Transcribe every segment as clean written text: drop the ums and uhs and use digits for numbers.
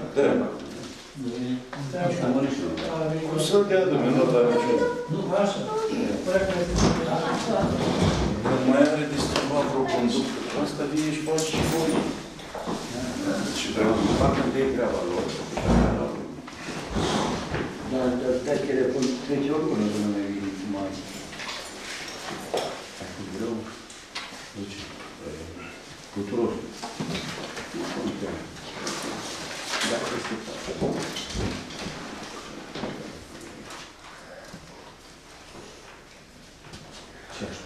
Cum să-l dea dumneavoastră la niciun? Nu, așa. Nu mai are distribuat vreo conductă. Asta vine și face și voi. Și trebuie să facă de treaba lor. Dar stai că le pun trece oricum, nu mai vine cum mai. E greu. Duce. Tuturor. Da, este ce așa?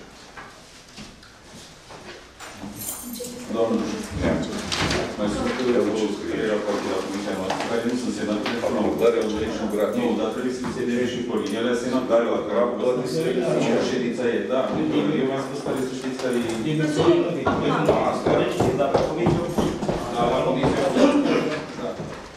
Doamnă, mai sunt o scriere a calculat comisia noastră, care nu sunt semnate de facultare, au și un grad. Nu, dar trebuie să se semneze și Florin. Ele semnat care la cap, toate să ședința e, da. Eu mi-am spus care să știți care e. Din persoană, Asta. dar pe comisie, Da, la comisie. Da.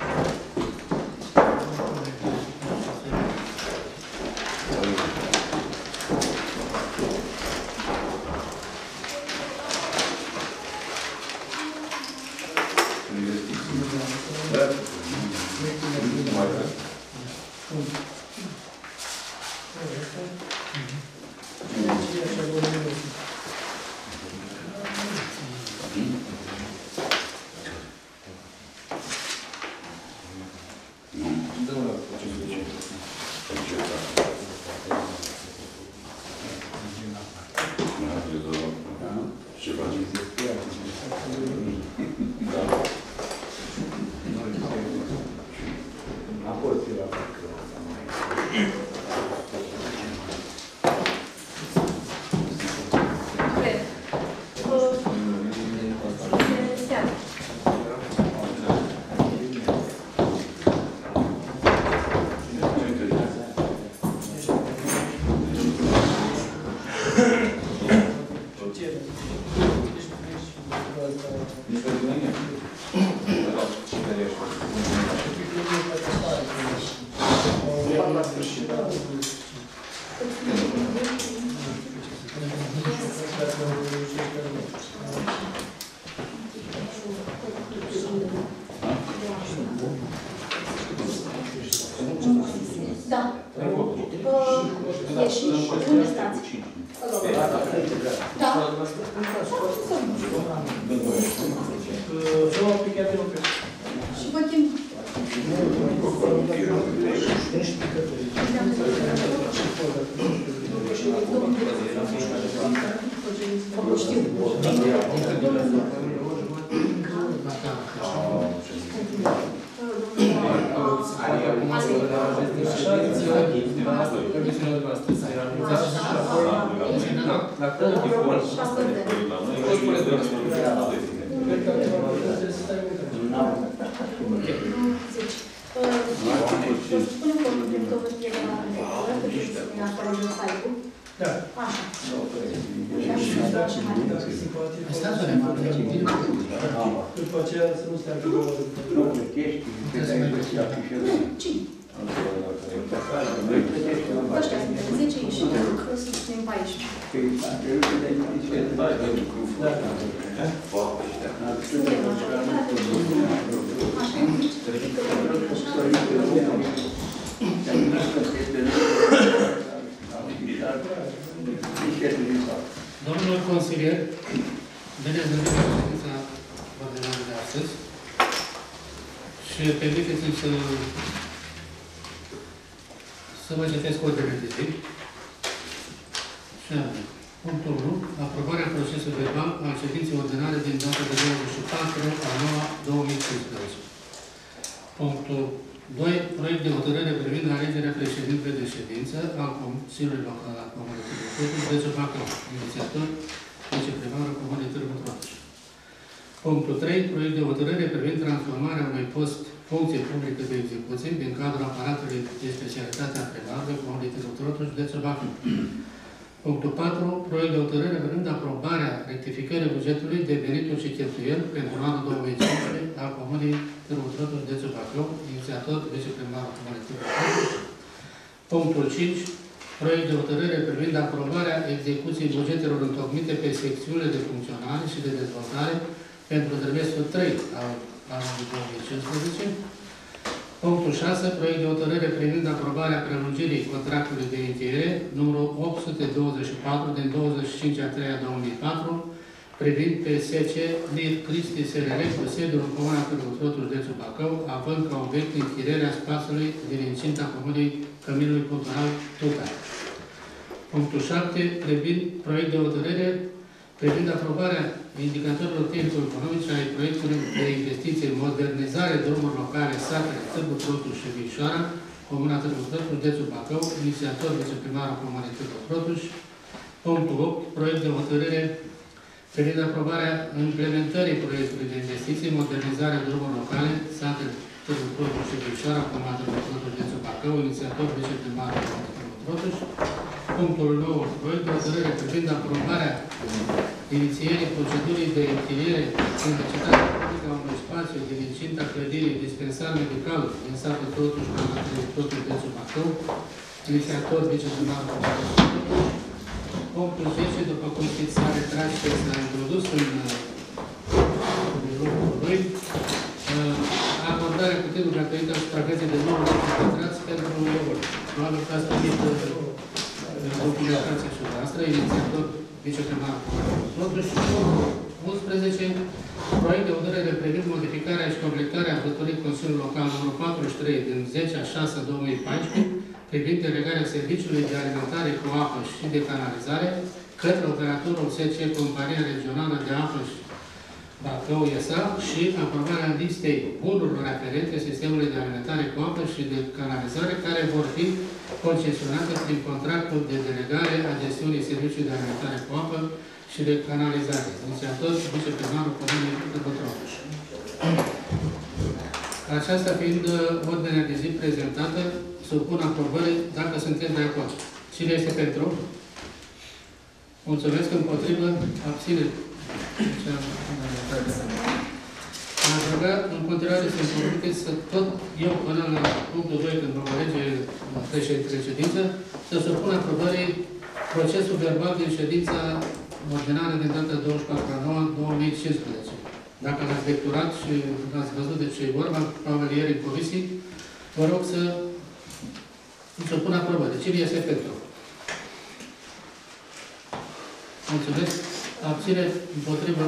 după aceea să nu stea cu ăștia sunt 10 și că susținem 14. Domnul consilier, bine ați venit la ședința ordinară de astăzi și permiteți-mi să vă citesc ordinea de zi. Și anume, punctul 1, aprobarea procesului verbal al ședinței ordinare din data de 24/9/2015. Punctul 2, proiect de hotărâre privind alegerea președintelui de ședință al Consiliului Local al Comunei Târgu Muntru, județul Bacău, inițiator, viceprimarul Comunei Târgu Muntru. Punctul 3, proiect de hotărâre privind transformarea unui post funcție publică de execuție din cadrul aparatului de specialitate a primarului Comunei Târgu Muntru, județul Bacău. Punctul 4, proiect de hotărâre privind aprobarea rectificării bugetului de venituri și cheltuieli pentru anul 2015 al Comunei Târgu Muntru, județul Bacău, inițiator, viceprimarul Comunei Târgu Muntru. Punctul 5, proiect de hotărâre privind aprobarea execuției bugetelor întocmite pe secțiunile de funcționare și de dezvoltare pentru trimestrul 3 al anului 2015. Punctul 6. Proiect de hotărâre privind aprobarea prelungirii contractului de încheiere numărul 824 din 25/3/2004 privind PSC Lir Cristi SRL cu sediul în Comuna Târgu Trotu, județul Bacău, având ca obiect închirierea spațiului din incinta Comunei Căminului Cultural Tuca. Punctul 7. Privind proiect de hotărâre privind aprobarea indicatorilor tehnico-economice ai proiectului de investiții în modernizare drumuri locale, satele Târgu Trotu și Vișoara, Comuna Târgu Trotu, județul Bacău, inițiator viceprimarul Comunei Târgu Trotu. Punctul 8. Proiect de hotărâre privind aprobarea implementării proiectului de investiții, modernizarea drumurilor locale, satele Târgu Trotu și Vișoara, Comuna Târgu Trotu, județul Bacău, inițiator viceprimarul Comunei Târgu Trotu. Punctul 9. Proiect de hotărâre privind aprobarea inițierii procedurii de închiriere în necesitate publică a unui spațiu din incinta clădirii dispensar medical din satul Trotu și Comuna Târgu Trotu, județul Bacău, inițiator viceprimarul Comunei Târgu Trotu. Punctul 10, după cum știți, s-a retras și s-a introdus în locul 2, acordarea cu titlul gratuit al suprafeței de 9 metri pătrați pentru Iovol. Probabil că ați primit documentația și noastră, inițiator viceprimarul Comunei și 11, proiect de hotărâre privind modificarea și completarea hotărârii Consiliului Local nr. 43 din 10/6/2014 privind delegarea serviciului de alimentare cu apă și de canalizare către operatorul SC Compania Regională de Apă și Bacău S.A. și aprobarea listei bunurilor aferente sistemului de alimentare cu apă și de canalizare care vor fi concesionate prin contractul de delegare a gestiunii serviciului de alimentare cu apă și de canalizare. Inițiator viceprimarul Comunei Târgu Trotu. Aceasta fiind ordinea de zi prezentată, supun aprobării dacă sunteți de acord. Cine este pentru? Mulțumesc. Împotrivă. Abține. Am rugat în continuare să-mi permiteți să tot eu până la punctul 2, când vom alege președintele ședință, să supun aprobării procesul verbal din ședința ordinară din data 24/9/2015. Dacă l-ați lecturat și l-ați văzut de ce e vorba, probabil ieri în comisii, vă rog să supun aprobării. Cine este pentru? Mulțumesc. Abține, împotrivă.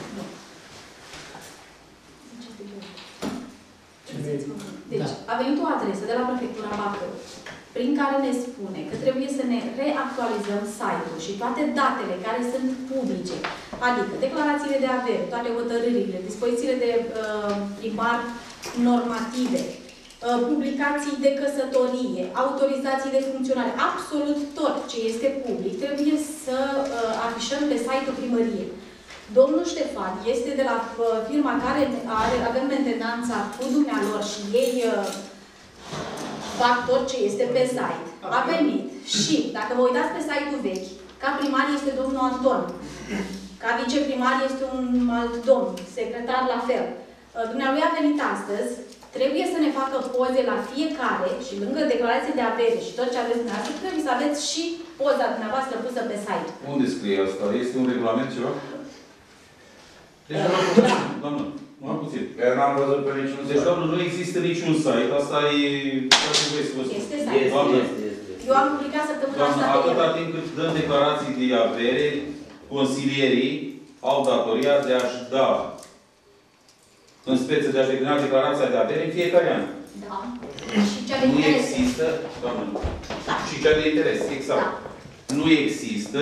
Deci, a venit o adresă de la Prefectura Bacău, prin care ne spune că trebuie să ne reactualizăm site-ul și toate datele care sunt publice, adică declarațiile de avere, toate hotărârile, dispozițiile de primar normative, publicații de căsătorie, autorizații de funcționare, absolut tot ce este public trebuie să afișăm pe site-ul primăriei. Domnul Ștefan este de la firma care avem mentenanța cu dumnealor și ei fac tot ce este pe site. A venit și, dacă vă uitați pe site-ul vechi, ca primar este domnul Anton, ca viceprimar este un alt domn, secretar la fel. Dumnealui a venit astăzi, trebuie să ne facă poze la fiecare și lângă declarație de avere și tot ce aveți dumneavoastră, trebuie să aveți și poza dumneavoastră pusă pe site. Unde scrie asta? Este un regulament ceva? Deci, doamnă, mai puțin. Eu n-am văzut pe niciun Deci, doamnă, nu există niciun site. Asta e... Este site. Eu am publicat săptămâna asta pe atâta timp cât dăm declarații de avere, consilierii au datoria de a-și da în speță de a-și declina declarația de avere în fiecare an. Da. Și cea de nu interes. există, doamnă, da. Și cea de interes, exact. Da. Nu există,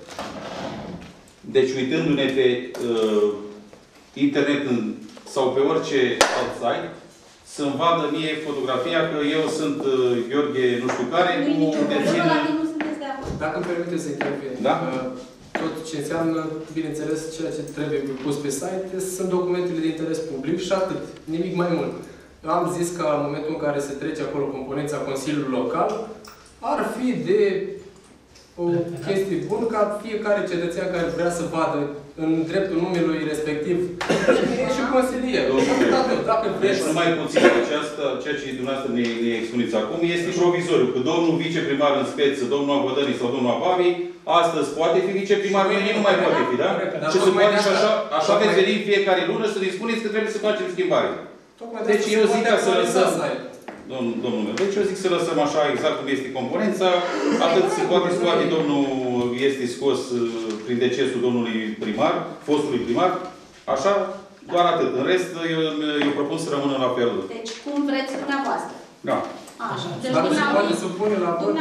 deci uitându-ne pe internet sau pe orice alt site, să-mi vadă mie fotografia că eu sunt Gheorghe nu știu care, nu cu dețină... nu sunteți de acord. Dacă îmi permite să intervin. Da? Tot ce înseamnă, bineînțeles, ceea ce trebuie pus pe site sunt documentele de interes public și atât. Nimic mai mult. Eu am zis că în momentul în care se trece acolo componența Consiliului Local, ar fi de o chestie bună ca fiecare cetățean care vrea să vadă în dreptul numelui respectiv și consilier. Dacă vreți... Deci numai puțin aceasta, ceea ce dumneavoastră ne expuneți acum, este provizoriu. Că domnul viceprimar în speță, domnul Abădării sau domnul Abavi, astăzi poate fi viceprimar, mâine nu mai poate fi, da? Și se poate și așa veți veni în fiecare lună să ne spuneți că trebuie să facem schimbare. Deci eu zic ca să lăsăm. domnul meu. Deci eu zic să lăsăm așa exact cum este componența. Atât se poate scoate domnul, este scos prin decesul domnului primar, fostului primar. Așa, doar atât. În rest, eu propun să rămână la fel. Deci, cum vreți dumneavoastră. Da. Așa. Deci, Dacă se poate supune la vot,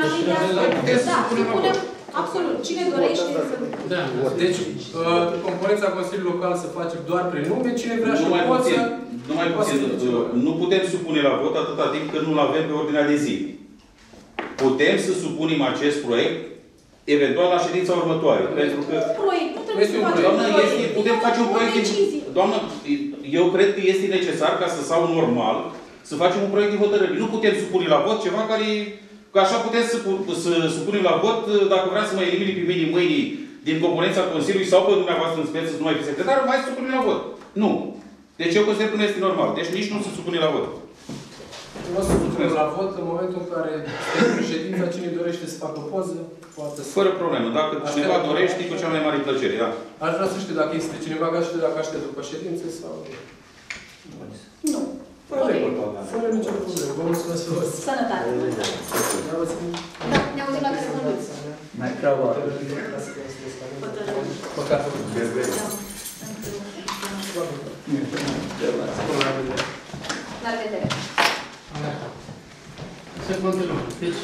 absolut. Cine dorește să... Da. deci, componența Consiliului Local se face doar prin nume, cine vrea și Numai poate puțin. să... Numai puțin. Nu putem supune la vot atâta timp cât nu-l avem pe ordinea de zi. Putem să supunem acest proiect eventual la ședința următoare. Pentru că... proiect. Nu trebuie să facem Doamnă, un proiect. putem face un proiect... Doamnă, eu cred că este necesar ca să sau normal să facem un proiect de hotărâre. Nu putem supune la vot ceva care... Că așa putem să supunem la vot, dacă vrea să mă elimine pe mine mâinii din componența Consiliului sau pe dumneavoastră în speță, să nu mai fi secretar, mai să supunem la vot. Nu. Deci eu consider că nu este normal. Deci nici nu se supune la vot. O să supunem la vot în momentul în care ședința, cine dorește să facă poză, poate să... Fără problemă. Dacă cineva dorește, cu cea mai mare plăcere, da. Aș vrea să știu dacă este cineva care știe dacă aștept după ședință sau... Nu. Fără nicio problemă. Vă mulțumesc frumos. Sănătate. Da, ne auzim la telefon. Mai treaba. Păcatul. La revedere. Să continuăm. Deci,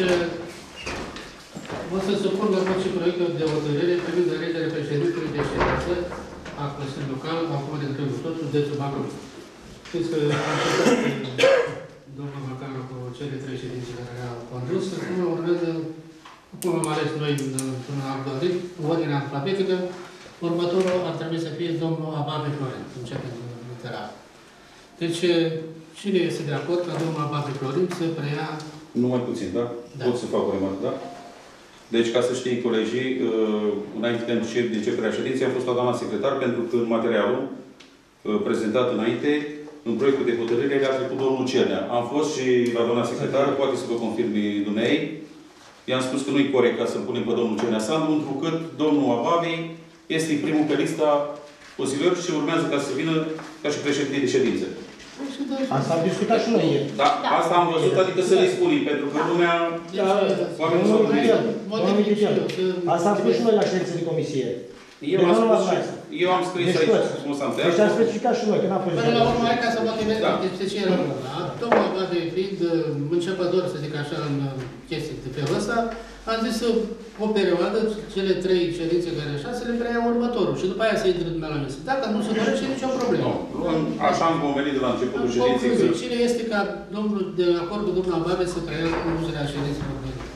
o să supun la vot și proiectul de hotărâre privind alegerea președintelui de ședință a Consiliului Local, acum de întâi tot, județul Bacău. Știți că am început domnul Bacău cu cele 3 ședințe care le-au condus. Acum urmează, cum am ales noi într-un algoritm, ordinea alfabetică, următorul ar trebui să fie domnul Ababe Florin, începem literal. Deci, cine este de acord ca domnul Ababe Florin să preia... Numai puțin, da? Da. Pot să fac o remarcă, da? Deci, ca să știi, colegii, înainte de începerea ședinței, a fost la doamna secretar, pentru că în materialul prezentat înainte, în proiectul de hotărâre, a trecut domnul Cernea. Am fost și la doamna secretară, poate să vă confirme dumnei. I-am spus că nu-i corect ca să-l punem pe domnul Cernea Sandu, întrucât domnul Ababe este primul pe lista consilierilor și urmează ca să vină ca și președinte de ședință. Asta am discutat și noi ieri. Da, asta am văzut, adică să le spunem, pentru că lumea... Oamenii s-au gândit. Asta am spus și noi la ședință de comisie. Eu am scris aici, cum s-am tăiat. Deci am specificat și noi, că n-am fost... Până la urmă, ca să motivez de ce era ăla. Domnul Ababe, fiind începător, să zic așa, în chestii de felul ăsta, am zis o perioadă, cele 3 ședințe care așa, să le preia următorul. Și după aia să intre dumneavoastră la mese. Dacă nu se dorește, nicio problemă. Așa am convenit de la începutul ședinței că... Cine este ca domnul, de acord cu domnul Ababe să preia conducerea ședințelor?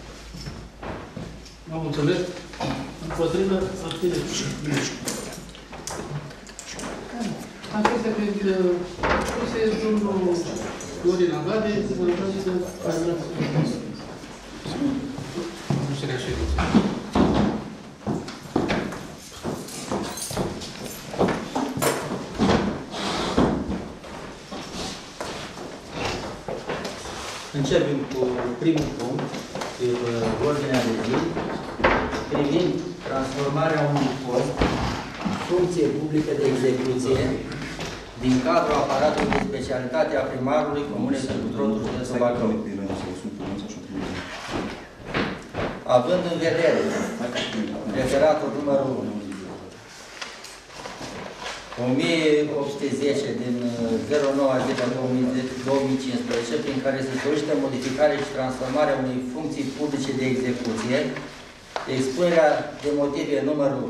Vă mulțumesc. Împotrivă, abține. Acestea fiind spuse, domnul Florin Ababe, vă rugăm să conducerea ședinței. Începem cu primul punct, pe ordinea de zi, privind transformarea unui post, funcție publică de execuție, din cadrul aparatului de specialitate a primarului Comunei Târgu Trotu, județul Bacău. Având în vedere referatul numărul 1810 din 09/10/2015, prin care se solicită modificarea și transformarea unei funcții publice de execuție, expunerea de motive numărul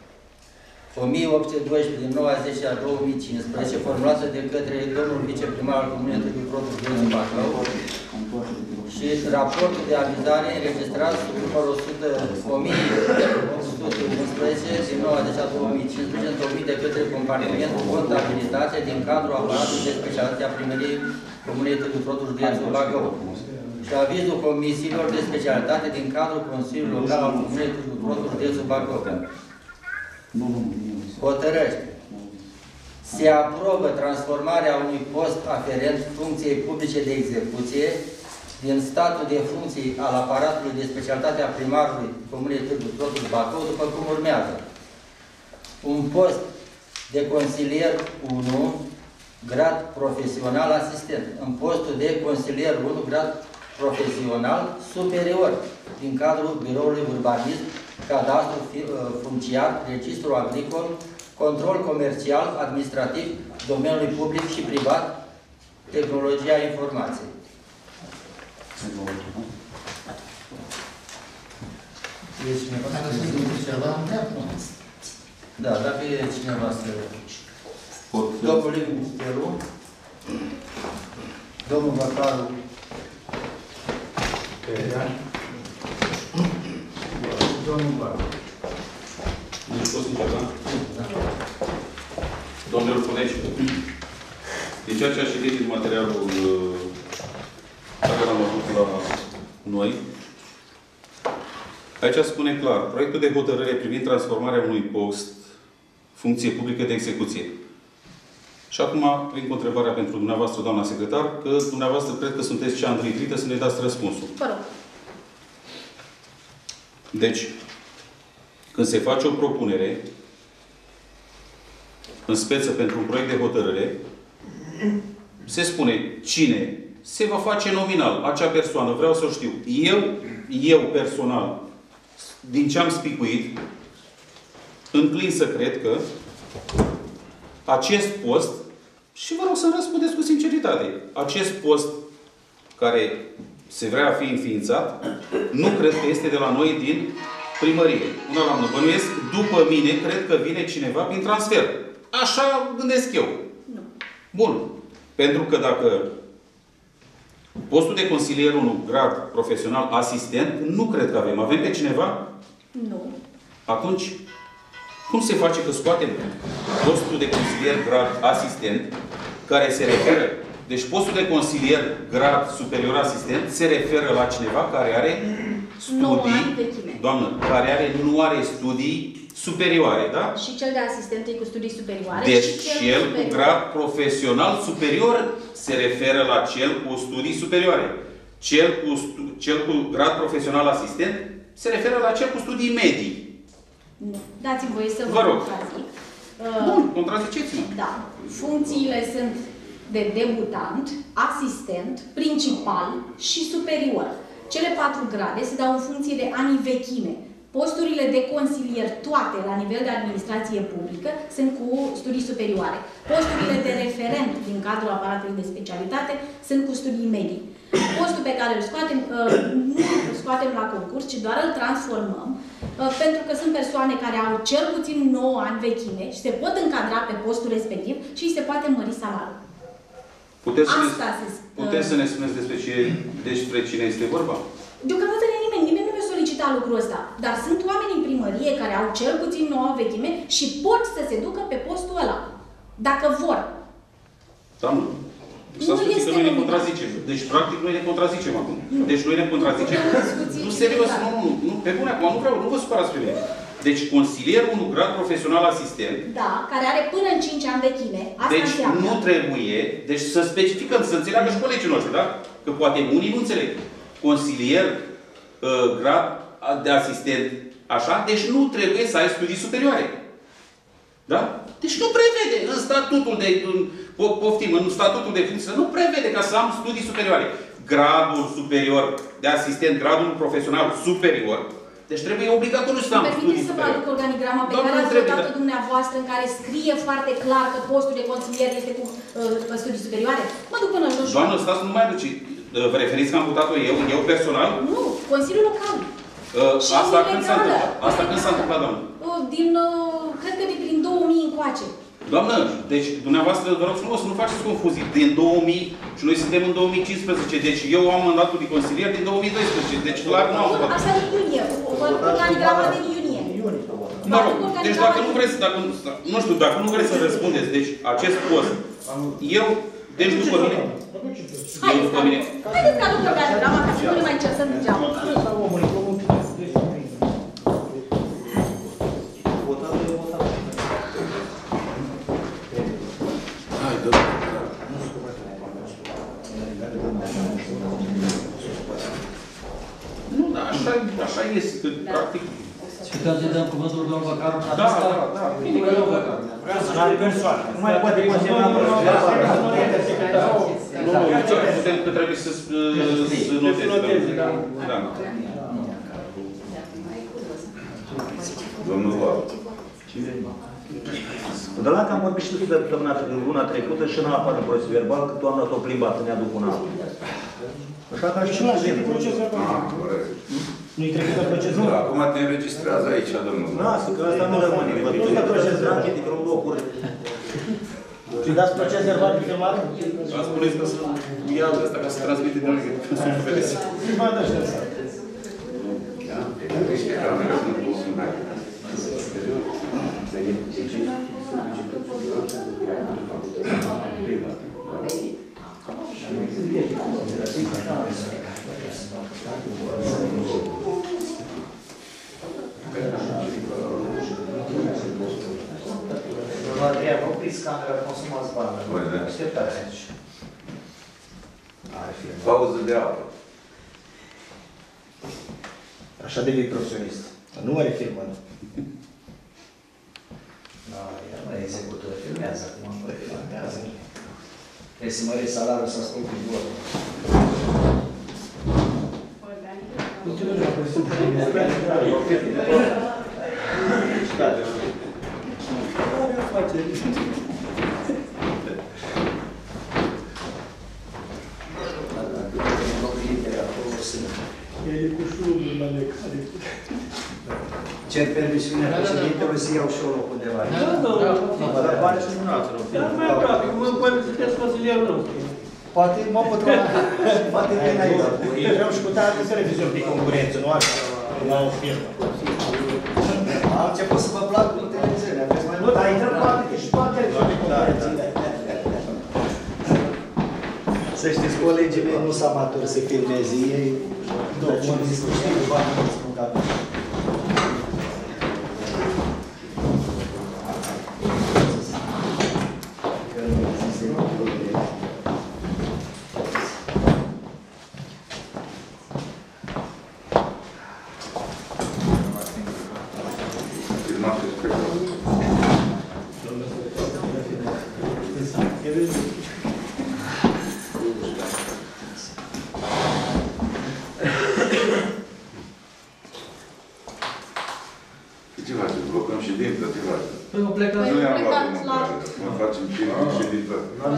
1812 din 9/10/2015, formulată de către domnul viceprimar al Comunei Târgu Trotu, județul Bacău, și raportul de avizare înregistrat sub numărul 1811 din 9/10/2015, întocmit de către compartimentul contabilitate din cadrul aparatului de specialitate a primăriei Comunei Târgu Trotu, județul Bacău, și avizul comisiilor de specialitate din cadrul Consiliului Local al Comunei Târgu Trotu, județul Bacău. Hotărăște. Se aprobă transformarea unui post aferent funcției publice de execuție din statul de funcții al aparatului de specialitate a primarului Comunei Târgu Trotu, Bacău, după cum urmează. Un post de consilier 1 grad profesional asistent, în postul de consilier 1, grad profesional superior, din cadrul Biroului Urbanism, Cadastru Funciar, Registru Agricol, Control Comercial, Administrativ, Domeniului Public și Privat, Tehnologia Informației. E cineva să prezinte ceva? Da, dacă e cineva să... Domnul Liviu Stelu, domnul Băcaru, domnul Baru. Nu știu sincer, da? Domnul Pănești, din ceea ce a citit din materialul care l-am avut la noi, aici spune clar, proiectul de hotărâre privind transformarea unui post, funcție publică de execuție. Și acum vin cu întrebarea pentru dumneavoastră, doamna secretar, că dumneavoastră cred că sunteți cea îndrăgită să ne dați răspunsul. Vă rog. Deci, când se face o propunere în speță pentru un proiect de hotărâre, se spune cine se va face nominal, acea persoană, vreau să o știu. Eu personal, din ce am spicuit, înclin să cred că acest post, și vă rog să-mi răspundeți cu sinceritate, acest post care se vrea a fi înființat, nu cred că este de la noi din primărie. Una la mână. Bănuiesc, după mine, cred că vine cineva prin transfer. Așa gândesc eu. Nu. Bun. Pentru că dacă postul de consilier 1, grad profesional asistent, nu cred că avem. Avem pe cineva? Nu. Atunci, cum se face că scoatem postul de consilier grad asistent, care se referă... Deci postul de consilier grad superior asistent se referă la cineva care are studii... Doamnă, care nu are studii superioare, da? Și cel de asistent e cu studii superioare. Deci și cel cu grad profesional superior se referă la cel cu studii superioare. Cel cu grad profesional asistent se referă la cel cu studii medii. Nu. Dați-mi voie să vă contrazic. Bun, contraziceți-mă. Da. Funcțiile sunt de debutant, asistent, principal și superior. Cele 4 grade se dau în funcție de anii vechime. Posturile de consilier, toate la nivel de administrație publică, sunt cu studii superioare. Posturile de referent din cadrul aparatului de specialitate sunt cu studii medii. Postul pe care îl scoatem, nu îl scoatem la concurs, ci doar îl transformăm, pentru că sunt persoane care au cel puțin 9 ani vechime și se pot încadra pe postul respectiv și se poate mări salariul. Puteți să ne spuneți despre cine este vorba? Deocamdată nimeni nu mi-a solicitat lucrul ăsta. Dar sunt oameni în primărie care au cel puțin 9 vechime și pot să se ducă pe postul ăla. Dacă vor. Doamnă, s-a spus că noi ne contrazicem. Deci, practic, noi ne contrazicem acum. Deci, noi ne contrazicem. Nu, serios, nu, pe bune, acum nu vă supărați pe mine. Deci, consilierul 1 grad profesional asistent. Da, care are până în 5 ani vechime. Asta deci, înseamnă. Nu trebuie, deci să specificăm, să înțeleagă și colegii noștri, da? Că poate unii nu înțeleg. Consilier, grad de asistent, așa, deci nu trebuie să ai studii superioare. Da? Deci nu prevede în statutul de, în statutul de funcție, nu prevede ca să am studii superioare. Gradul superior de asistent, gradul profesional superior, deci trebuie obligatoriu să am studii permiteți să vă superioare. aduc organigrama pe care ați votat-o dumneavoastră, în care scrie foarte clar că postul de consilier este cu studii superioare? Mă duc până jos. Doamnă, stați, nu mai duci. Vă referiți că am votat-o eu personal? Nu, Consiliul Local. Asta când s-a întâmplat? Asta când s-a întâmplat, doamnă? Cred că din 2000 încoace. Doamnă, deci dumneavoastră, vă rog frumos, nu faceți confuzii. Din 2000 și noi suntem în 2015. Deci eu am mandatul de consilier din 2012. Deci clar nu am votat. Asta din iunie. Organigrama din iunie. Mă rog, deci dacă nu vreți, nu știu, dacă nu vreți să răspundeți, deci acest post, eu, deci după mine, Haideți că aduc organigrama, ca să nu ne mai certăm degeaba. Nu, dar așa este, practic. Și când îi dăm cuvântul domnul Băcaru, Da. Personal persoană. Nu mai poate consemna Că trebuie să noteze. Da. Domnul Val. De la că am vorbit și de luna trecută și n-a apărut în proces verbal, că toamna s-a plimbat, ne aduc un alt. Așa că și nu aștept proces verbal. Nu-i trecut de proces verbal. Acum te înregistrează aici, domnul. Lasă, că asta nu rămâne. Vă duc de proces verbal, de vreun locuri. Și dați proces verbal de filmat? Am spuneți că să ia de asta, ca să transmite de noi, că sunt vedeți. Ba da, și asta. Adrian, opriți camera, consumați bani. Așteptați aici. Pauză de apă. Așa devii profesionist. Nu are filmă. Da, iar la executor filmează acum, nu filmează. Trebuie să mărești salariul să asculti vorba. Cer permisiunea președintelui să iau și eu loc undeva. Dar pare și dumneavoastră. Dar mai aproape, cum îmi poate sunteți consilierul nostru. Poate mă pot lua. Poate vine aici. Vreau și cu tare televizor de concurență, nu așa, la o firmă. Am început să vă plac cu televiziunea. Nu, dar intrăm poate și toate televizoare de concurență. Să știți, colegii mei nu sunt amatori să filmeze ei. Mă zis că știu bani, nu spun că Ce facem? Blocăm ședință? Ce facem? Păi mă plecați. Nu i-am luat plecat de la... mâncare. Mă facem timp de ședință.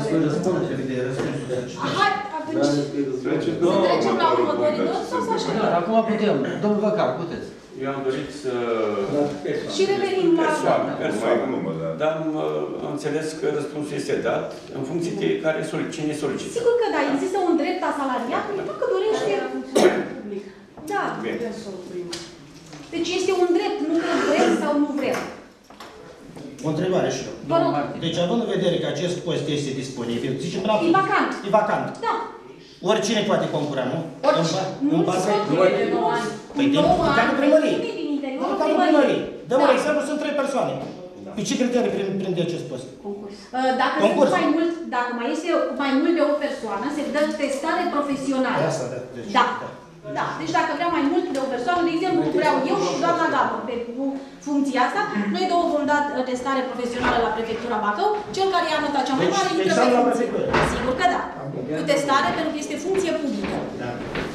Hai, atunci... Să trecem la următorii doi sau să așteptăm? Da, acum putem. Domnul Văcar, puteți. Eu am dorit să... Și revenim la... Persoană. Dar am înțeles că răspunsul este dat în funcție de cine solicită. Sigur că da, există un drept a salariatului dacă dorește public. Da. Deci este un drept, nu că vrem sau nu vrem. O întrebare și eu. Vă rog. Deci, având în vedere că acest post este disponibil, zicem rapid. E vacant. E vacant. Da. Oricine poate concura, nu? Orice. Nu se poate de 9 ani. Păi din cadrul primăriei. Din interiorul Din cadrul primăriei. Dăm un exemplu, sunt 3 persoane. Pe ce criterii prinde acest post? Dacă Concurs. sunt mai mult, dacă mai este mai mult de o persoană, se dă testare profesională. Asta, da. Deci, Da. Da. Deci dacă vreau mai mult de o persoană, de exemplu, vreau eu și doamna Gabă pe funcția asta, noi două vom da testare profesională la Prefectura Bacău, cel care ia nota cea mai mare intră pe funcție. Sigur că da. Cu testare, pentru că este funcție publică. Da.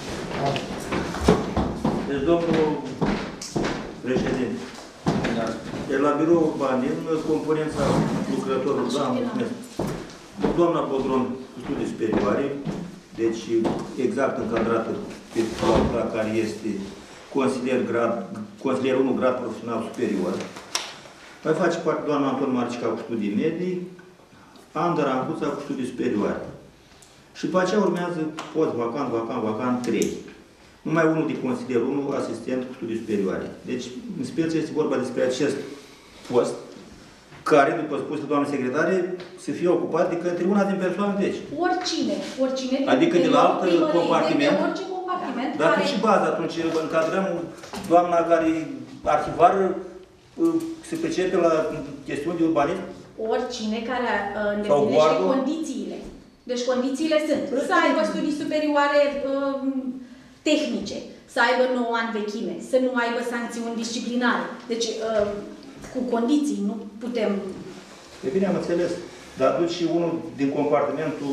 Deci, domnul președinte, de la biroul Bandin, componența lucrătorilor, da, mulțumesc. Doamna Bodron, studii superioare, deci exact încadrată pe la care este consilier 1 grad profesional superior. Mai face parte doamna Anton Marcica cu studii medii, Anda Rancuța cu studii superioare. Și după aceea urmează post vacant 3. Numai unul de consilier 1, asistent cu studii superioare. Deci, în speță este vorba despre acest post, care, după spus de doamna secretare, să fie ocupat de către una din persoane, deci. Oricine. Adică de la alt compartiment. De orice compartiment. Dar care... și baza, atunci încadrăm doamna care arhivar se pricepe la chestiuni de urbanism? Oricine care îndeplinește condițiile. Deci condițiile sunt să aibă studii superioare tehnice, să aibă 9 ani vechime, să nu aibă sancțiuni disciplinare. Deci cu condiții, nu putem E bine, am înțeles. Dar duci și unul din compartimentul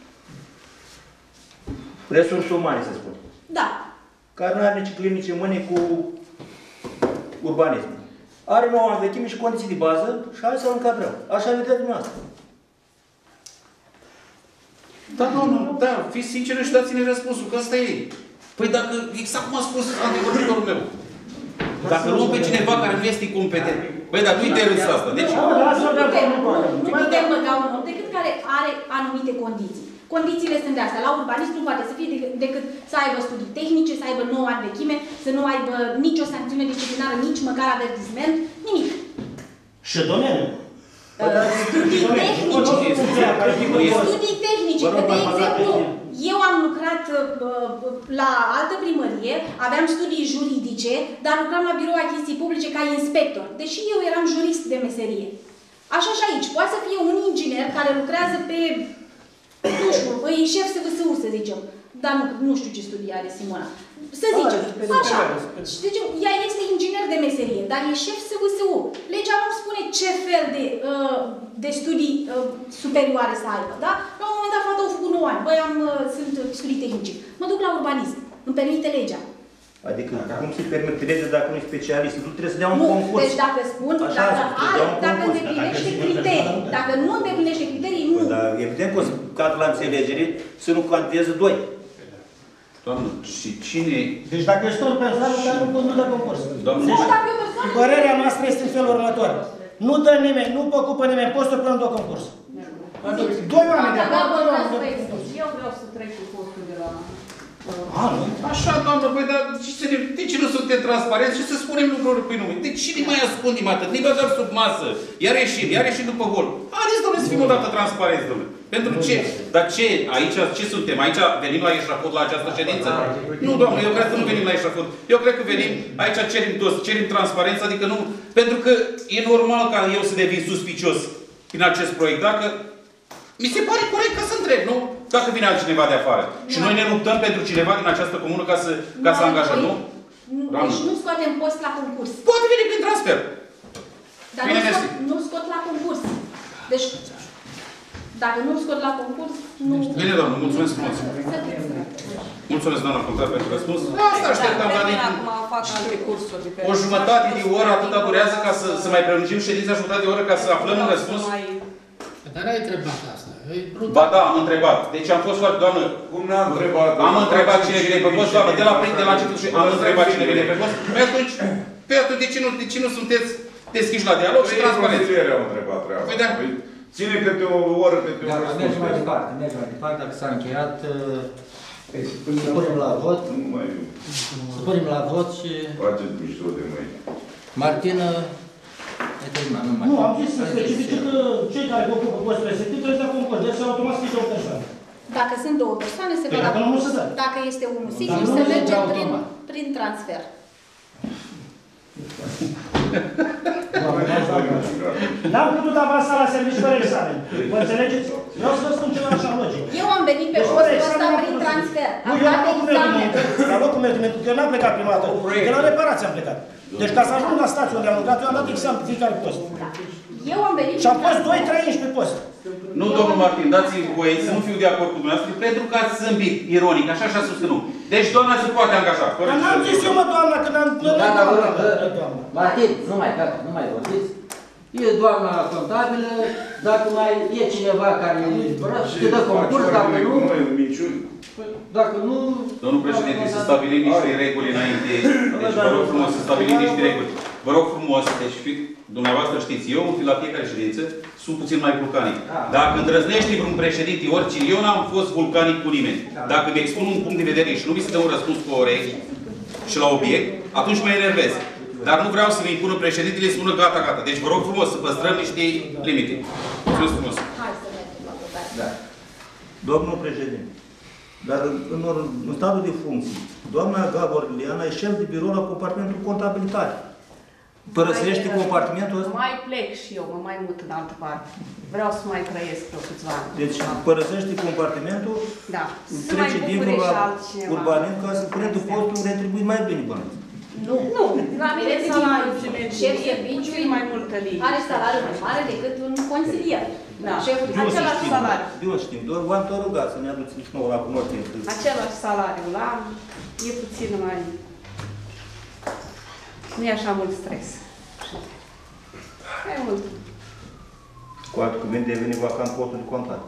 resurse umane, să spun. Da. Care nu are nici clinici în mâini cu urbanism. Are 9 ani vechime și condiții de bază și hai să-l încadrăm. Așa vedeți dumneavoastră. Da, nu, da, fiți sinceri și dați-ne răspunsul, că ăsta e. Păi dacă, exact cum a spus antevorbitorul meu, dacă luăm pe cineva care nu este competent, băi, dar nu-i de râs asta, deci... Nu putem băga un om decât care are anumite condiții. Condițiile sunt de astea. La urbanism nu poate să fie decât să aibă studii tehnice, să aibă 9 ani vechime, să nu aibă nicio sancțiune disciplinară, nici măcar avertisment, nimic. Și domeniul. Studii tehnice. Studii tehnice. Că, de exemplu, eu am lucrat la altă primărie, aveam studii juridice, dar lucram la birou achiziții publice ca inspector, deși eu eram jurist de meserie. Așa și aici. Poate să fie un inginer care lucrează pe, nu știu, e șef SVSU, să zicem. Dar nu știu ce studii are Simona. Să zicem, așa. Deci, ea este inginer de meserie, dar e șef SVSU. Legea nu spune ce fel de studii superioare să aibă, da? La un moment dat, fata au făcut 9 ani. Băi, sunt studii tehnice. Mă duc la urbanism. Îmi permite legea. Adică, cum se permite legea dacă nu e specialist? Tu trebuie să dea un concurs. Deci dacă spun, dacă îndeplinește criterii. Dacă nu îndeplinește criterii, nu. Dar evident că o să cad la înțelegere să nu candideze 2. Doamnă, și cine... Deci dacă ești o persoană care nu dă concurs. Doamnă, Părerea noastră este în felul următor. Nu dă nimeni, nu ocupă nimeni postul până nu dă concurs. Doi oameni de acolo. Eu vreau să trec cu postul de la... Așa, doamnă, păi, dar de ce nu suntem transparenți și să spunem lucruri pe nume? De ce ne mai ascundim atât? Ne băgăm sub masă, iar ieșim după gol. Haideți, domnule, să fim o dată transparenți, domnule. Pentru ce? Dar ce? Aici, ce suntem? Aici venim la eșafod la această ședință? Nu, doamne, eu cred că nu venim la eșafod. Eu cred că venim, aici cerem toți, cerem transparență, adică nu... Pentru că e normal ca eu să devin suspicios prin acest proiect. Dacă... Mi se pare corect că să întreb, nu? Dacă vine altcineva de afară. Și noi ne luptăm pentru cineva din această comună ca să angajăm, nu? Deci nu scoatem post la concurs. Poate veni prin transfer. Dar nu scot la concurs. Deci, dacă nu scot la concurs, nu... Bine, doamnă, mulțumesc frumos. Mulțumesc, doamna Contar, pentru răspuns. Asta așteptam la o jumătate de oră, atâta durează ca să mai prelungim ședința jumătate de oră ca să aflăm un răspuns. Dar ai întrebat asta. Ba da, am întrebat. Deci am fost foarte, doamnă... Cum n-am întrebat? Am întrebat cine vine pe post, doamnă, de la început și am întrebat cine vine pe post. Pe atunci, de ce nu sunteți deschiși la dialog și transparenți? Consiliere au întrebat treaba. Păi da. Ține câte o oră, câte o răspuns. Mergem mai departe, dacă s-a încheiat, să punem la vot. Să punem la vot și... Faceți mișto de mâine. Martină... Nu, am zis să specifice că cei care ocupă post respectiv trebuie să dea concurs. Deci automat să fie o persoană. Dacă sunt 2 persoane, se va da. Dacă este unul singur, se merge prin transfer. N-am putut avansa la serviciu fără examen. Vă înțelegeți? Vreau să vă spun ceva așa logic. Eu am venit pe postul ăsta prin transfer. Nu, eu am locul meu de muncă. La locul meu de muncă, că eu n-am plecat prima dată. De la reparație am plecat. Deci ca să ajung la stațiu unde am lucrat, eu am dat examen pe fiecare post. Eu am venit și am fost 2-3 inși pe post. Nu, domnul Martin, dați-mi voie să nu fiu de acord cu dumneavoastră, pentru că ați zâmbit, ironic, așa și-a spus că nu. Deci doamna se poate angaja. Dar n-am zis eu, mă, doamna, când am... Martin, nu mai vorbiți. E doamna contabilă, dacă mai e cineva care te dă concurs, dacă nu... Dacă nu... Domnul președinte, să stabilim niște reguli înainte. Deci vă rog frumos să stabilim niște reguli. Vă rog frumos, deci dumneavoastră știți, eu la fiecare ședință sunt puțin mai vulcanic. Dacă îndrăznește vreun președinte, oricine, eu n-am fost vulcanic cu nimeni. Dacă mi expun un punct de vedere și nu mi se dă un răspuns corect și la obiect, atunci mă enervez. Dar nu vreau să-mi impună președintele să spună gata, gata. Deci vă rog frumos să păstrăm niște limite. Mulțumesc frumos. Hai să mergem la votare. Da. Domnul președinte, dar în stadiul de funcții, doamna Gabor Liliana e șef de birou la compartimentul contabilitate. Părăsește compartimentul ăsta? Mai plec și eu, mă mai mut în altă parte. Vreau să mai trăiesc pe câțiva ani. Deci părăsește compartimentul, da. trece dincolo la urbanism ca să prindă postul retribuit mai bine bănuți. Nu. Nu, la mine Vedeți, salariul șef și serviciu mai multă linie. are salariu mai mare decât un consilier. Da. Șeful Același salariu. Eu știu, doar v-am tot rugat să ne aduți și nouă la cunoștință. Același salariu la an, e puțin mai... Nu e așa mult stres. Mai mult. Cu alte cuvinte, devine vacant postul de contact.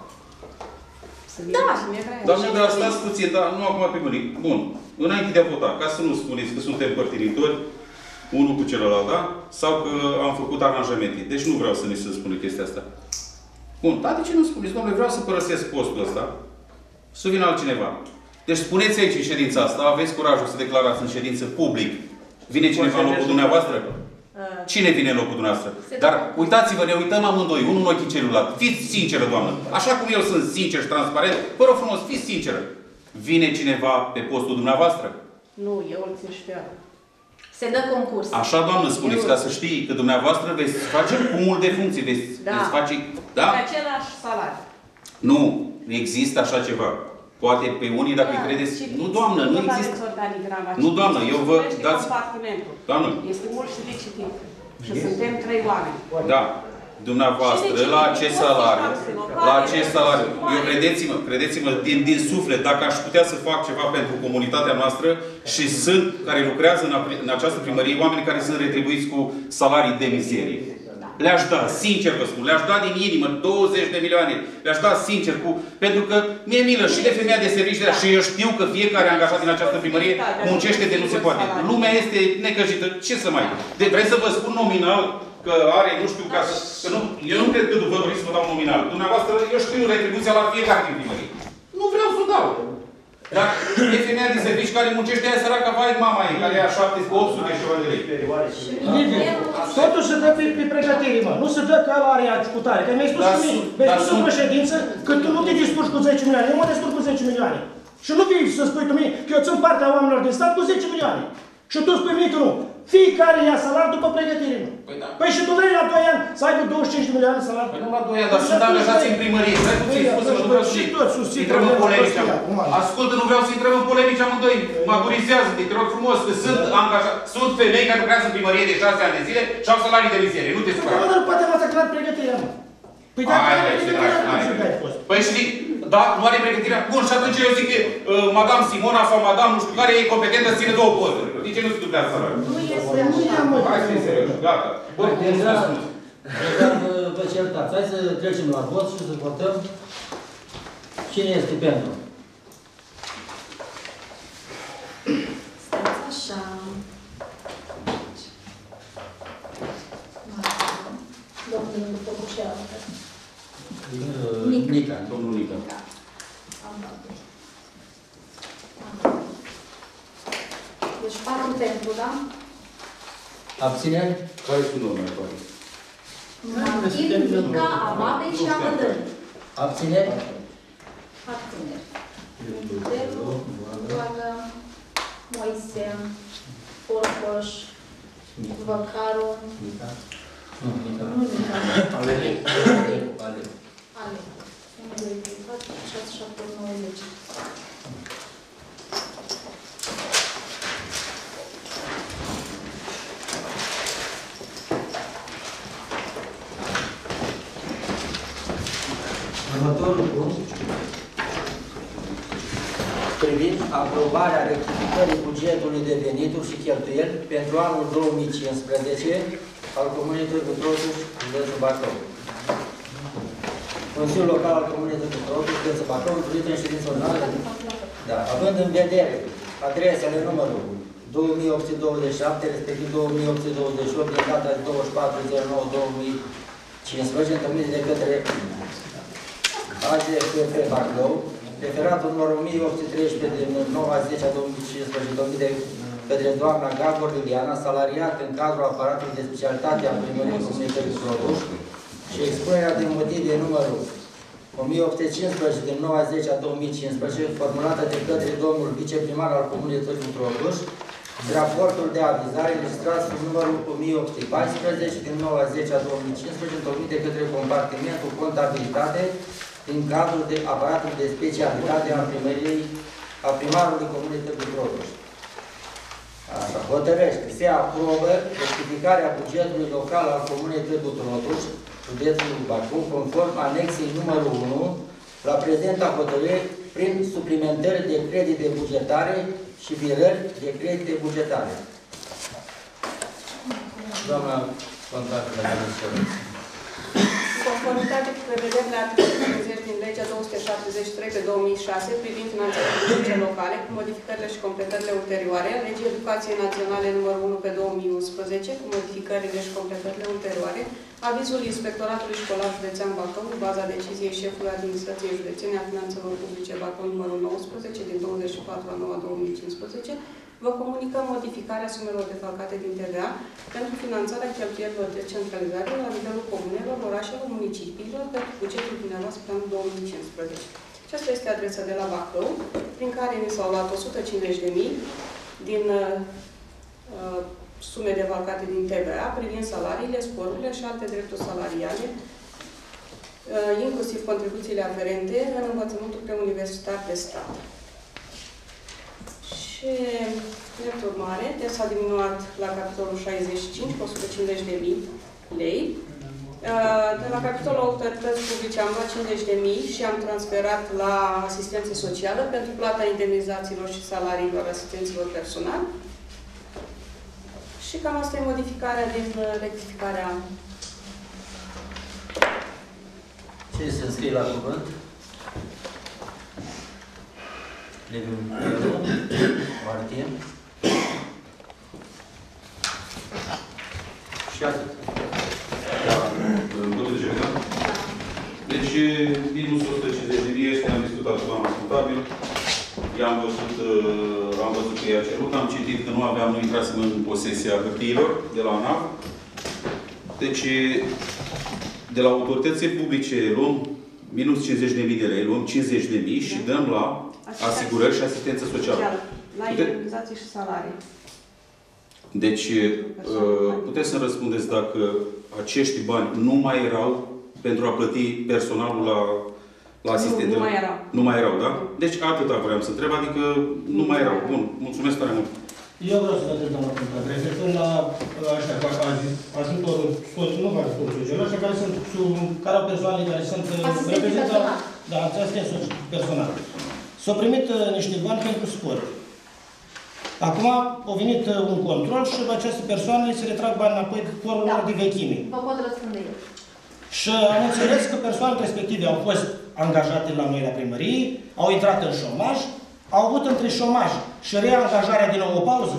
Da. Doamne, dar stați puțin, dar nu acum pe mâini. Bun. Înainte de a vota, ca să nu spuneți că suntem părtinitori, unul cu celălalt, da? Sau că am făcut aranjamente. Deci nu vreau să ni se spună chestia asta. Bun, dar de ce nu spuneți? Domnule, vreau să părăsesc postul ăsta, să vină altcineva. Deci spuneți aici în ședința asta, aveți curajul să declarați în ședință public. Vine cineva în locul dumneavoastră? Cine vine în locul dumneavoastră? Dar uitați-vă, ne uităm amândoi, unul în ochii celuilalt. Fiți sinceră, doamnă. Așa cum eu sunt sincer și transparent, vă rog frumos, fiți sinceră. Vine cineva pe postul dumneavoastră? Nu, eu îl țin și pe ea. Se dă concurs. Așa, doamnă, spuneți, ca să știi că dumneavoastră veți face cumul de funcții, veți face... Da? Pe același salariu. Nu, există așa ceva. Poate pe unii, dacă îi credeți... Nu, doamnă, nu există. Nu, doamnă, eu vă dați... Doamnă. Este mult și de citit. Și suntem 3 oameni. Da. Dumneavoastră, la acest salariu, la acest salariu, eu credeți-mă, din suflet, dacă aș putea să fac ceva pentru comunitatea noastră și sunt, care lucrează în această primărie, oameni care sunt retribuiți cu salarii de mizerie. Le-aș da, sincer vă spun, le-aș da din inimă 20 de milioane. Le-aș da sincer, pentru că mi-e milă și de femeia de servicii, și eu știu că fiecare angajat din această primărie muncește de nu se poate. Lumea este necăjită. Ce să mai... Vreți să vă spun nominal că are, nu știu, ca să... Că nu, eu nu cred că vă doriți să vă dau nominal. Dumneavoastră, eu știu retribuția la fiecare din primărie. Nu vreau să o dau. Dar e femeia de servici care muncește aia săraca, vai mama ei, care ia 800 și ceva de lei. Totul se dă pe pregătire, mă. Nu se dă ca la area cutare. Că mi-ai spus că mi-ai spus în președință că tu nu te descurci cu 10 milioane. Eu mă descurc cu 10 milioane. Și nu vii să spui tu mie că eu țin partea oamenilor din stat cu 10 milioane. Și tu spui mie că nu. Fiecare ia salariu după pregătire, nu. Păi și tu vrei la 2 ani să aibă 25 de milioane salariu? Păi nu la 2 ani, dar sunt angajați în primărie. Stai puțin, spusă-mă, nu vreau să intrăm în polemici. Ascultă, nu vreau să intrăm în polemici amândoi. Magurizează-te, te rog frumos, că sunt angajați, sunt femei care lucrează în primărie de 6 ani de zile și au salarii de mizerie. Nu te supăra. Dar poate m-ați aclat pregătirea, mă. Păi dacă ai pregătirea, păi știi, da, nu are pregătirea? Bun, și atunci eu zic că Madame Simona sau Madame nu știu care e competentă să ține 2 pozări. De ce nu se dublează salariul? Nu este... Hai să fim serioși, gata. Bun, deja vă certați. Hai să trecem la vot și să votăm. Cine este pentru? Stați așa... Domnul după cealaltă. Nica. Domnul Nica. Deci 4 pentru, da? Abțineri? Care sunt domnule acolo? Martin, Nica, Amabe și Amădări. Abțineri? Abțineri. Delu, Doagă, Moise, Porcoș, Văcaru, Nu, Nica. nu Nica. Ale. 1, 2, 3, 4, 6, 7, 8, 9, 10. Următorul punct privind aprobarea rectificării bugetului de venituri și cheltuieli pentru anul 2015 al Comunității Târgu județul Bacău. Consiliul Local al Comunității Târgu județul Bacău, întâlnit în ședință ordinară, da, având în vedere adresele numărul 2827, respectiv 2828, din data de 24/09/2015, întâlnite de către AGFP Bacău, referatul numărul 1813 din 9/10/2015, domnit de către doamna Gabor Liliana, salariat în cadrul aparatului de specialitate a primăriei Comunității Produș și expunerea de motive numărul 1815 din 9/10/2015, formulată de către domnul viceprimar al Comunității Produș, raportul de avizare registrat cu numărul 1814 din 9/10/2015, întocmit de către compartimentul contabilitate din cadrul de aparatul de specialitate a primăriei, a primarului Comunității Produș. Așa, hotărăște. Se aprobă rectificarea bugetului local al Comunei Târgu Târnotuș, județul Bacău, conform anexei numărul 1, la prezenta hotărâre prin suplimentări de credite bugetare și virări de credite bugetare. Doamna contractă de administrație. În conformitate cu prevederile articolului 50 din legea 273 pe 2006 privind finanțarea publice locale, cu modificările și completările ulterioare, legii Educației Naționale numărul 1 pe 2011, cu modificările și completările ulterioare, avizul Inspectoratului Școlar Județean Bacău, în baza deciziei șefului Administrației Județene a Finanțelor Publice Bacău numărul 19 din 24/9/2015, vă comunicăm modificarea sumelor defalcate din TVA pentru finanțarea cheltuielilor de centralizare la nivelul comunelor, orașelor, municipiilor pentru bugetul dumneavoastră pe anul 2015. Aceasta este adresa de la Bacău, prin care mi s-au luat 150.000 din sume defalcate din TVA privind salariile, sporurile și alte drepturi salariale, inclusiv contribuțiile aferente în învățământul preuniversitar de stat. Și, drept urmare, s-a diminuat la capitolul 65 cu 150.000 lei. De la capitolul autorități publice am luat 50.000 și am transferat la asistență socială pentru plata indemnizațiilor și salariilor asistenților personali. Și cam asta e modificarea din rectificarea. Cine se înscrie la cuvânt? Liviu Martin. Și atât. Da, deci, minus 150.000 este, am discutat cu doamna contabil, am văzut că i-a cerut, am citit că nu aveam, nu intrasem în posesia hârtiilor de la ANAF. Deci, de la autoritățile publice luăm minus 50.000 de lei, luăm 50.000 și dăm la asigurări și asistență socială. La indemnizații și salarii. Deci, puteți să-mi răspundeți dacă acești bani nu mai erau pentru a plăti personalul la asistență? Nu mai erau. Nu mai erau, da? Deci, atâta vreau să întreb, adică nu mai erau. Bun, mulțumesc tare mult. Eu vreau să vă întreb, doamna Contabil, referitor la ăștia, ajutorul, nu ajutorul social, ăștia care au persoane care sunt reprezintă, da, asistență personală. S-au primit niște bani pentru sport. Acum a venit un control și această persoană se retrag bani înapoi cu forul lor de vechime. Vă pot răspunde eu. Și am înțeles că persoanele respective au fost angajate la noi la primărie, au intrat în șomaj, au avut între șomaj și reangajarea din nou o pauză.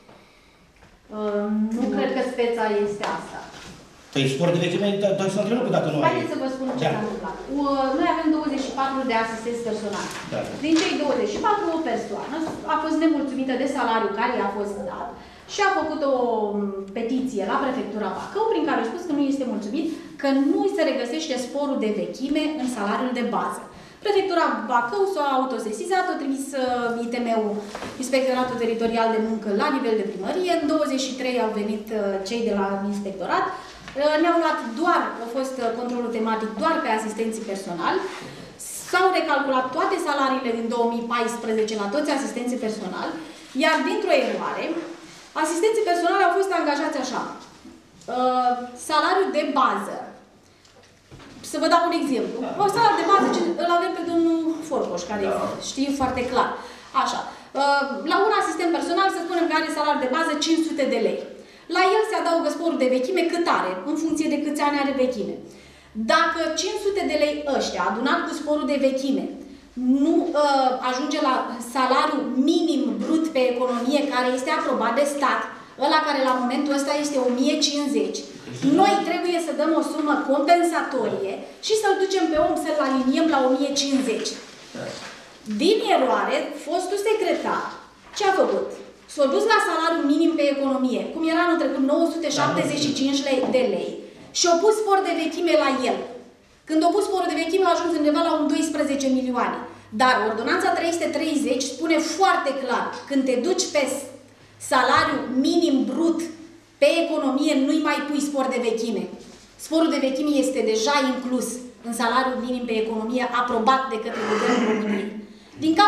Nu cred că speța este asta. Păi sport de vechime, dar să întrerup dacă nu ai. Haideți să vă spun ce s-a întâmplat. Noi avem 24 de asistenți personali. Da. Din cei 24, o persoană a fost nemulțumită de salariul care i-a fost dat și a făcut o petiție la Prefectura Bacău prin care a spus că nu este mulțumit, că nu se regăsește sporul de vechime în salariul de bază. Prefectura Bacău s-a autosesizat, a trimis ITM-ul, Inspectoratul Teritorial de Muncă, la nivel de primărie. În 23 au venit cei de la inspectorat. Ne-au luat doar, a fost controlul tematic doar pe asistenții personali. S-au recalculat toate salariile din 2014 la toți asistenții personali, iar dintr-o eroare, asistenții personali au fost angajați așa. Salariul de bază. Să vă dau un exemplu. O salariu de bază, îl avem pe domnul Forcoș, care știe foarte clar. Așa. La un asistent personal, să spunem că are salariu de bază 500 de lei. La el se adaugă sporul de vechime cât are, în funcție de câți ani are vechime. Dacă 500 de lei ăștia, adunat cu sporul de vechime, nu ajunge la salariul minim brut pe economie care este aprobat de stat, ăla care la momentul ăsta este 1050, noi trebuie să dăm o sumă compensatorie și să-l ducem pe om să-l aliniem la 1050. Din eroare, fostul secretar, ce a făcut? S-a dus la salariul minim pe economie, cum era anul trecut 975 de lei, și a pus spor de vechime la el. Când a pus sporul de vechime, a ajuns undeva la un 12 milioane. Dar ordonanța 330 spune foarte clar, când te duci pe salariu minim brut pe economie, nu-i mai pui spor de vechime. Sporul de vechime este deja inclus în salariul minim pe economie aprobat de către Guvernul României. Din cauza asta,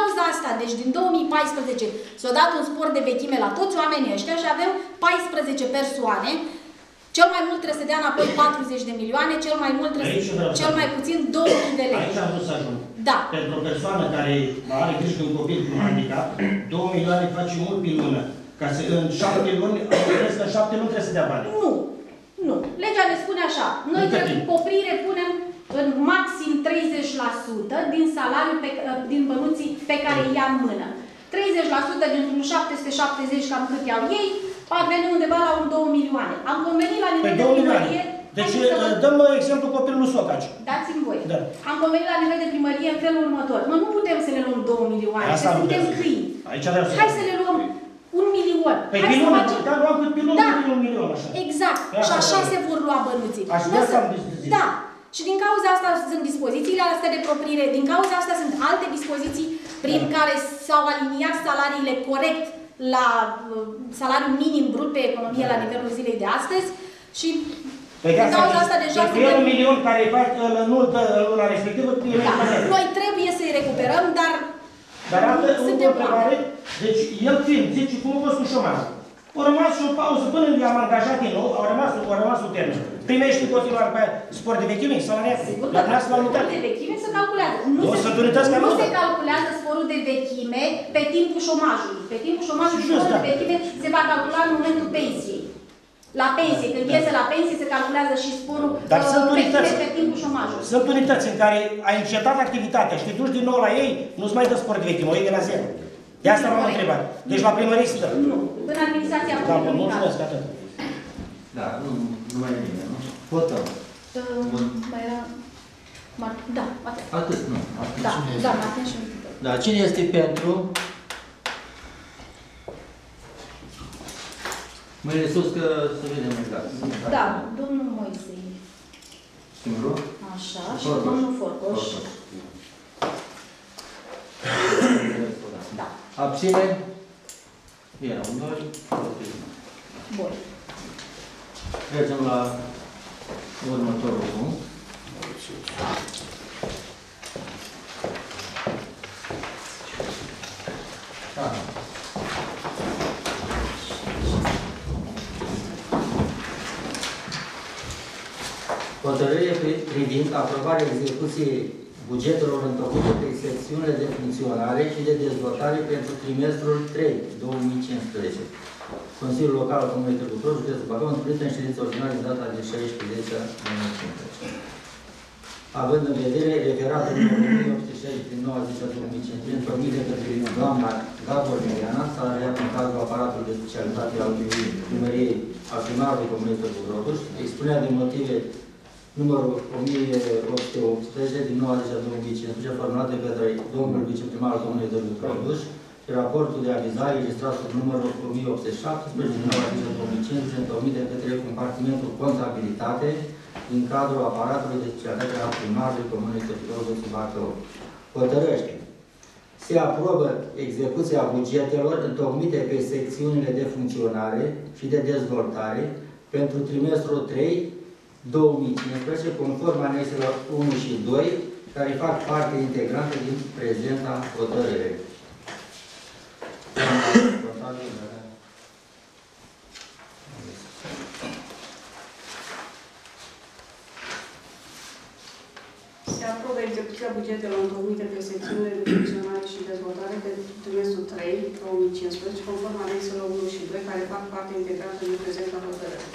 asta, deci din 2014 s-a dat un spor de vechime la toți oamenii ăștia și avem 14 persoane. Cel mai mult trebuie să dea înapoi 40 de milioane, cel mai mult trebuie cel mai puțin 2000 de lei. Aici am vrut să ajung. Da. Pentru o persoană care are grijă de un copil cu handicap, 2 milioane face mult pe lună. Ca să în 7 luni, crezi că în 7 luni trebuie să dea bani. Nu. Nu. Legea ne spune așa. Noi trebuie coprire punem în maxim 30% din salariul, din bănuții pe care îi ia în mână. 30% dintr-un 770, cam cât iau ei, ar veni undeva la un 2 milioane. Am convenit la nivel de primărie. Deci dăm exemplu copilului Socaci. Dați-mi voi. Da. Am convenit la nivel de primărie în felul următor. Noi nu putem să le luăm 2 milioane, Asta să suntem câini. Hai să le luăm 1 milion. Pe lună, dar luam cât pe lună, cât 1 milion, așa. Exact. Și așa se vor lua bănuții. Da. Și din cauza asta sunt dispozițiile astea de propriere, din cauza asta sunt alte dispoziții prin care s-au aliniat salariile corect la salariul minim brut pe economie la nivelul zilei de astăzi și din cauza asta deja suntem... E 1 milion care nu dă luna respectivă, noi trebuie să-i recuperăm, dar altă întrebare, deci el fiind, zice, cum a fost cu șomajul? A rămas și o pauză până i-am angajat din nou, a rămas un termen. Primești în continuare pe spor de vechime, salariat? Sigur că sporul de vechime se calculează. Nu se calculează sporul de vechime pe timpul șomajului. Pe timpul șomajului sporul de vechime se va calcula în momentul pensiei. La pensie, când iese la pensie, se calculează și sporul pe timpul șomajului. Sunt unități în care ai încetat activitatea și te duci din nou la ei, nu-ți mai dă spor de vechime, o iei de la zero. De asta m-am întrebat. Deci la primărie se dă. Nu. În administrația publică. Da, mulțumesc, atât. Da, nu mai e nimeni, nu? Votăm. Mai era... Da, atât. Atât, nu. Da, Martin și Michită. Da, cine este pentru? Mâine sus că să vedem exact. Da, domnul Moise. Singurul? Așa, și domnul Forcoș. Da. Abține? Bine, un, doi. Bun. Trecem la următorul punct. Hotărâre privind aprobarea execuției bugetelor întocmite pe secțiunile de funcționare și de dezvoltare pentru trimestrul 3, 2015. Consiliul Local al Comunei Târgu Proș, județul Bacău, întâlnit în ședință ordinară în data de 16/10/2015. Având în vedere referatul numărul 1860 din 90/2015, întocmite către doamna Gabor Miliana, salariat în cadrul aparatului de specialitate al primăriei al primarului Comunei Târgu Proș, expunea de motive numărul 1818 din 90/2015, formulat de către domnul viceprimar al Comunei Târgu Proș, și raportul de avizare registrat sub numărul 1817 din 90/2015, întocmit de către compartimentul contabilitate din cadrul aparatului de specialitate al primarului Comunei Târgu Proș, Bacău. Hotărăște. Se aprobă execuția bugetelor întocmite pe secțiunile de funcționare și de dezvoltare pentru trimestrul 3, 2015, conform anexelor 1 și 2, care fac parte integrantă din prezenta hotărâre. Se aprobă execuția bugetelor întocmite pe secțiunile de funcționare și dezvoltare pe trimestrul 3, 2015, conform anexelor 1 și 2, care fac parte integrantă din prezenta hotărâre.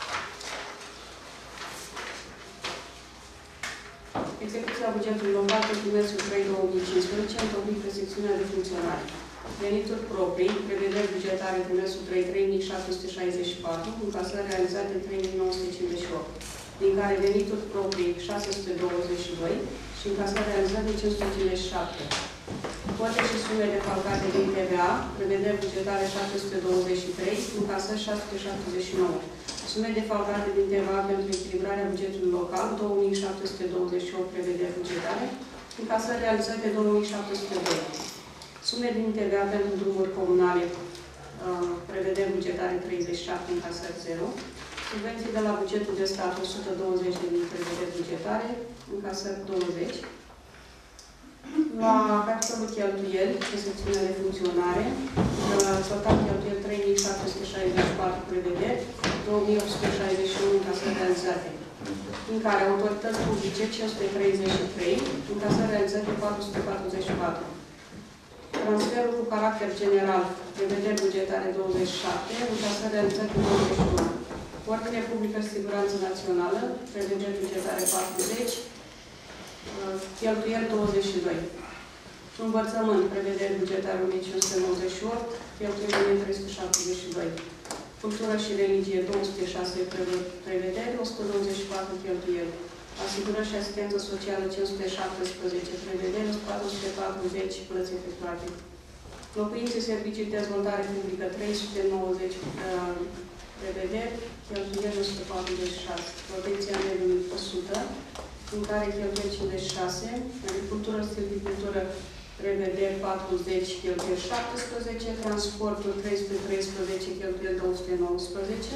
Execuția bugetului local pe trimestrul 3 2015, întocmit pe secțiunea de funcționare. Venituri proprii, prevederi bugetare trimestrul 3, 3664, încasări realizate 3958, din care venituri proprii 622 și încasări realizate 557. Cote și sume defalcate din TVA, prevederi bugetare 723, încasări 679. Sume defalcate din TVA pentru echilibrarea bugetului local, 2728 prevederi bugetare, încasări realizate 2702. Sume din TVA pentru drumuri comunale, prevederi bugetare 37, încasări 0. Subvenții de la bugetul de stat 120.000 prevederi bugetare, încasări 20. La capitolul cheltuieli, în secțiunea de funcționare, total cheltuieli 3764 prevederi, 2861 încasări realizate, din care autorități publice 533, încasări realizate 444. Transferul cu caracter general, prevederi bugetare 27, încasări realizate 21. Ordine publică și siguranță națională, prevederi bugetare 40, cheltuieli 22. Învățământ, prevederi bugetare 1598, cheltuieli 1372. Cultură și religie 206 prevederi, 124 cheltuieli. Asigurări și asistență socială 517 prevederi, 440 plăți efectuate. Locuințe, servicii, dezvoltare publică 390 prevederi, cheltuieli 146. Protecția mediului 100, în care cheltuieli 56, agricultură și silvicultură prevederi 40, cheltuieli 17, transportul 313, cheltuieli 219.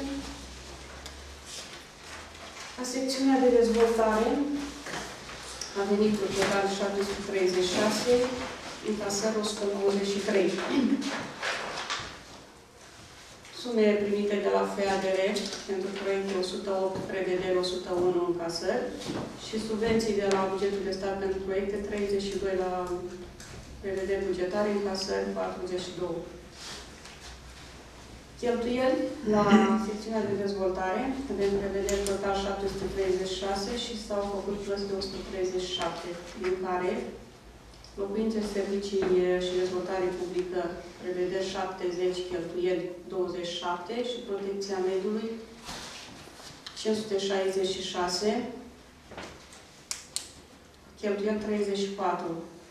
La secțiunea de dezvoltare a venit total 736, încasări 193. Sume primite de la FADR pentru proiecte 108, prevederi 101 încasări și subvenții de la bugetul de stat pentru proiecte 32 la prevederi bugetare, încasări 42. Cheltuieli la secțiunea de dezvoltare, avem prevederi total 736 și s-au făcut plăți de 137, din care locuințe, servicii și dezvoltare publică, prevederi 70, cheltuieli 27 și protecția mediului 566, cheltuieli 34.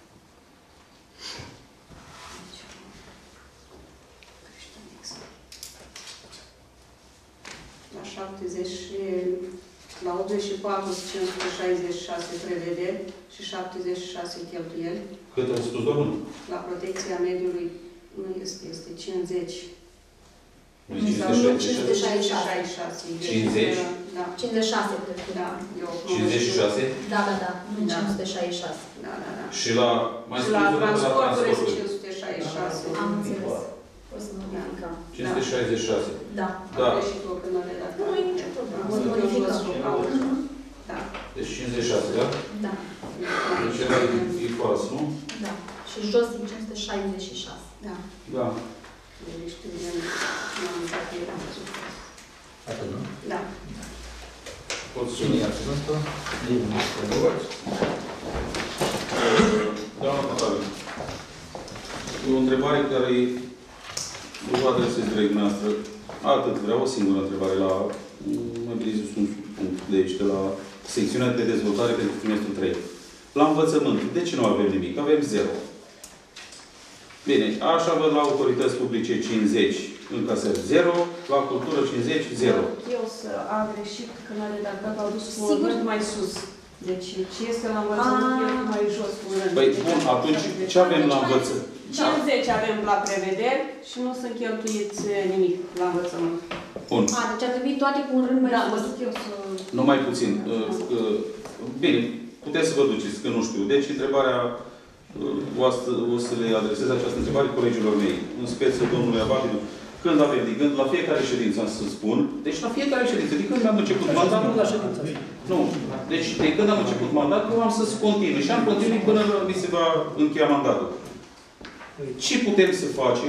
La 70, la 84, 566 prevederi și 76 cheltuieli. Cât ai spus, domnul? La protecția mediului nu este, este 50. Nu, 566. 50? Da. 56, cred că. Da. 56? Da, da, da. Nu 566. Da, da, da. Și la... Și la transportul este 566. Am înțeles. O să modificăm. 566. Da. Da. Nu e nicio problemă. Da. Deci 56, da? Da. Deci era e fals, nu? Da. Și jos din 566. Da. Da. Atât, nu? Da. Poți să... Cine ia cuvântul? Da, Natalie. E o întrebare care nu vă adresez direct noastră. Atât, vreau o singură întrebare la... Mai bine zis un punct de aici, de la secțiunea de dezvoltare pentru trimestrul 3. La învățământ, de ce nu avem nimic? Avem 0. Bine, așa văd la autorități publice 50 încasări 0, la cultură 50, 0. Eu să am greșit când a redactat, au dus mult mai sus. Deci, ce este la învățământ, e mai jos cu rând. Păi, bun, atunci, ce avem la învățământ? 50 avem la prevederi și nu sunt cheltuiți nimic la învățământ. Bun. A, deci ar trebui toate cu un rând mai sus. Eu să... Nu mai puțin. Bine, puteți să vă duceți, că nu știu. Deci, întrebarea, o să le adresez această întrebare colegilor mei, în speță domnului Abadiu. Când avem de gând, la fiecare ședință, să spun, deci la fiecare ședință, de când am început mandatul, nu, deci de când am început mandatul, am să continui și am continuit până mi se va încheia mandatul. Ce putem să facem?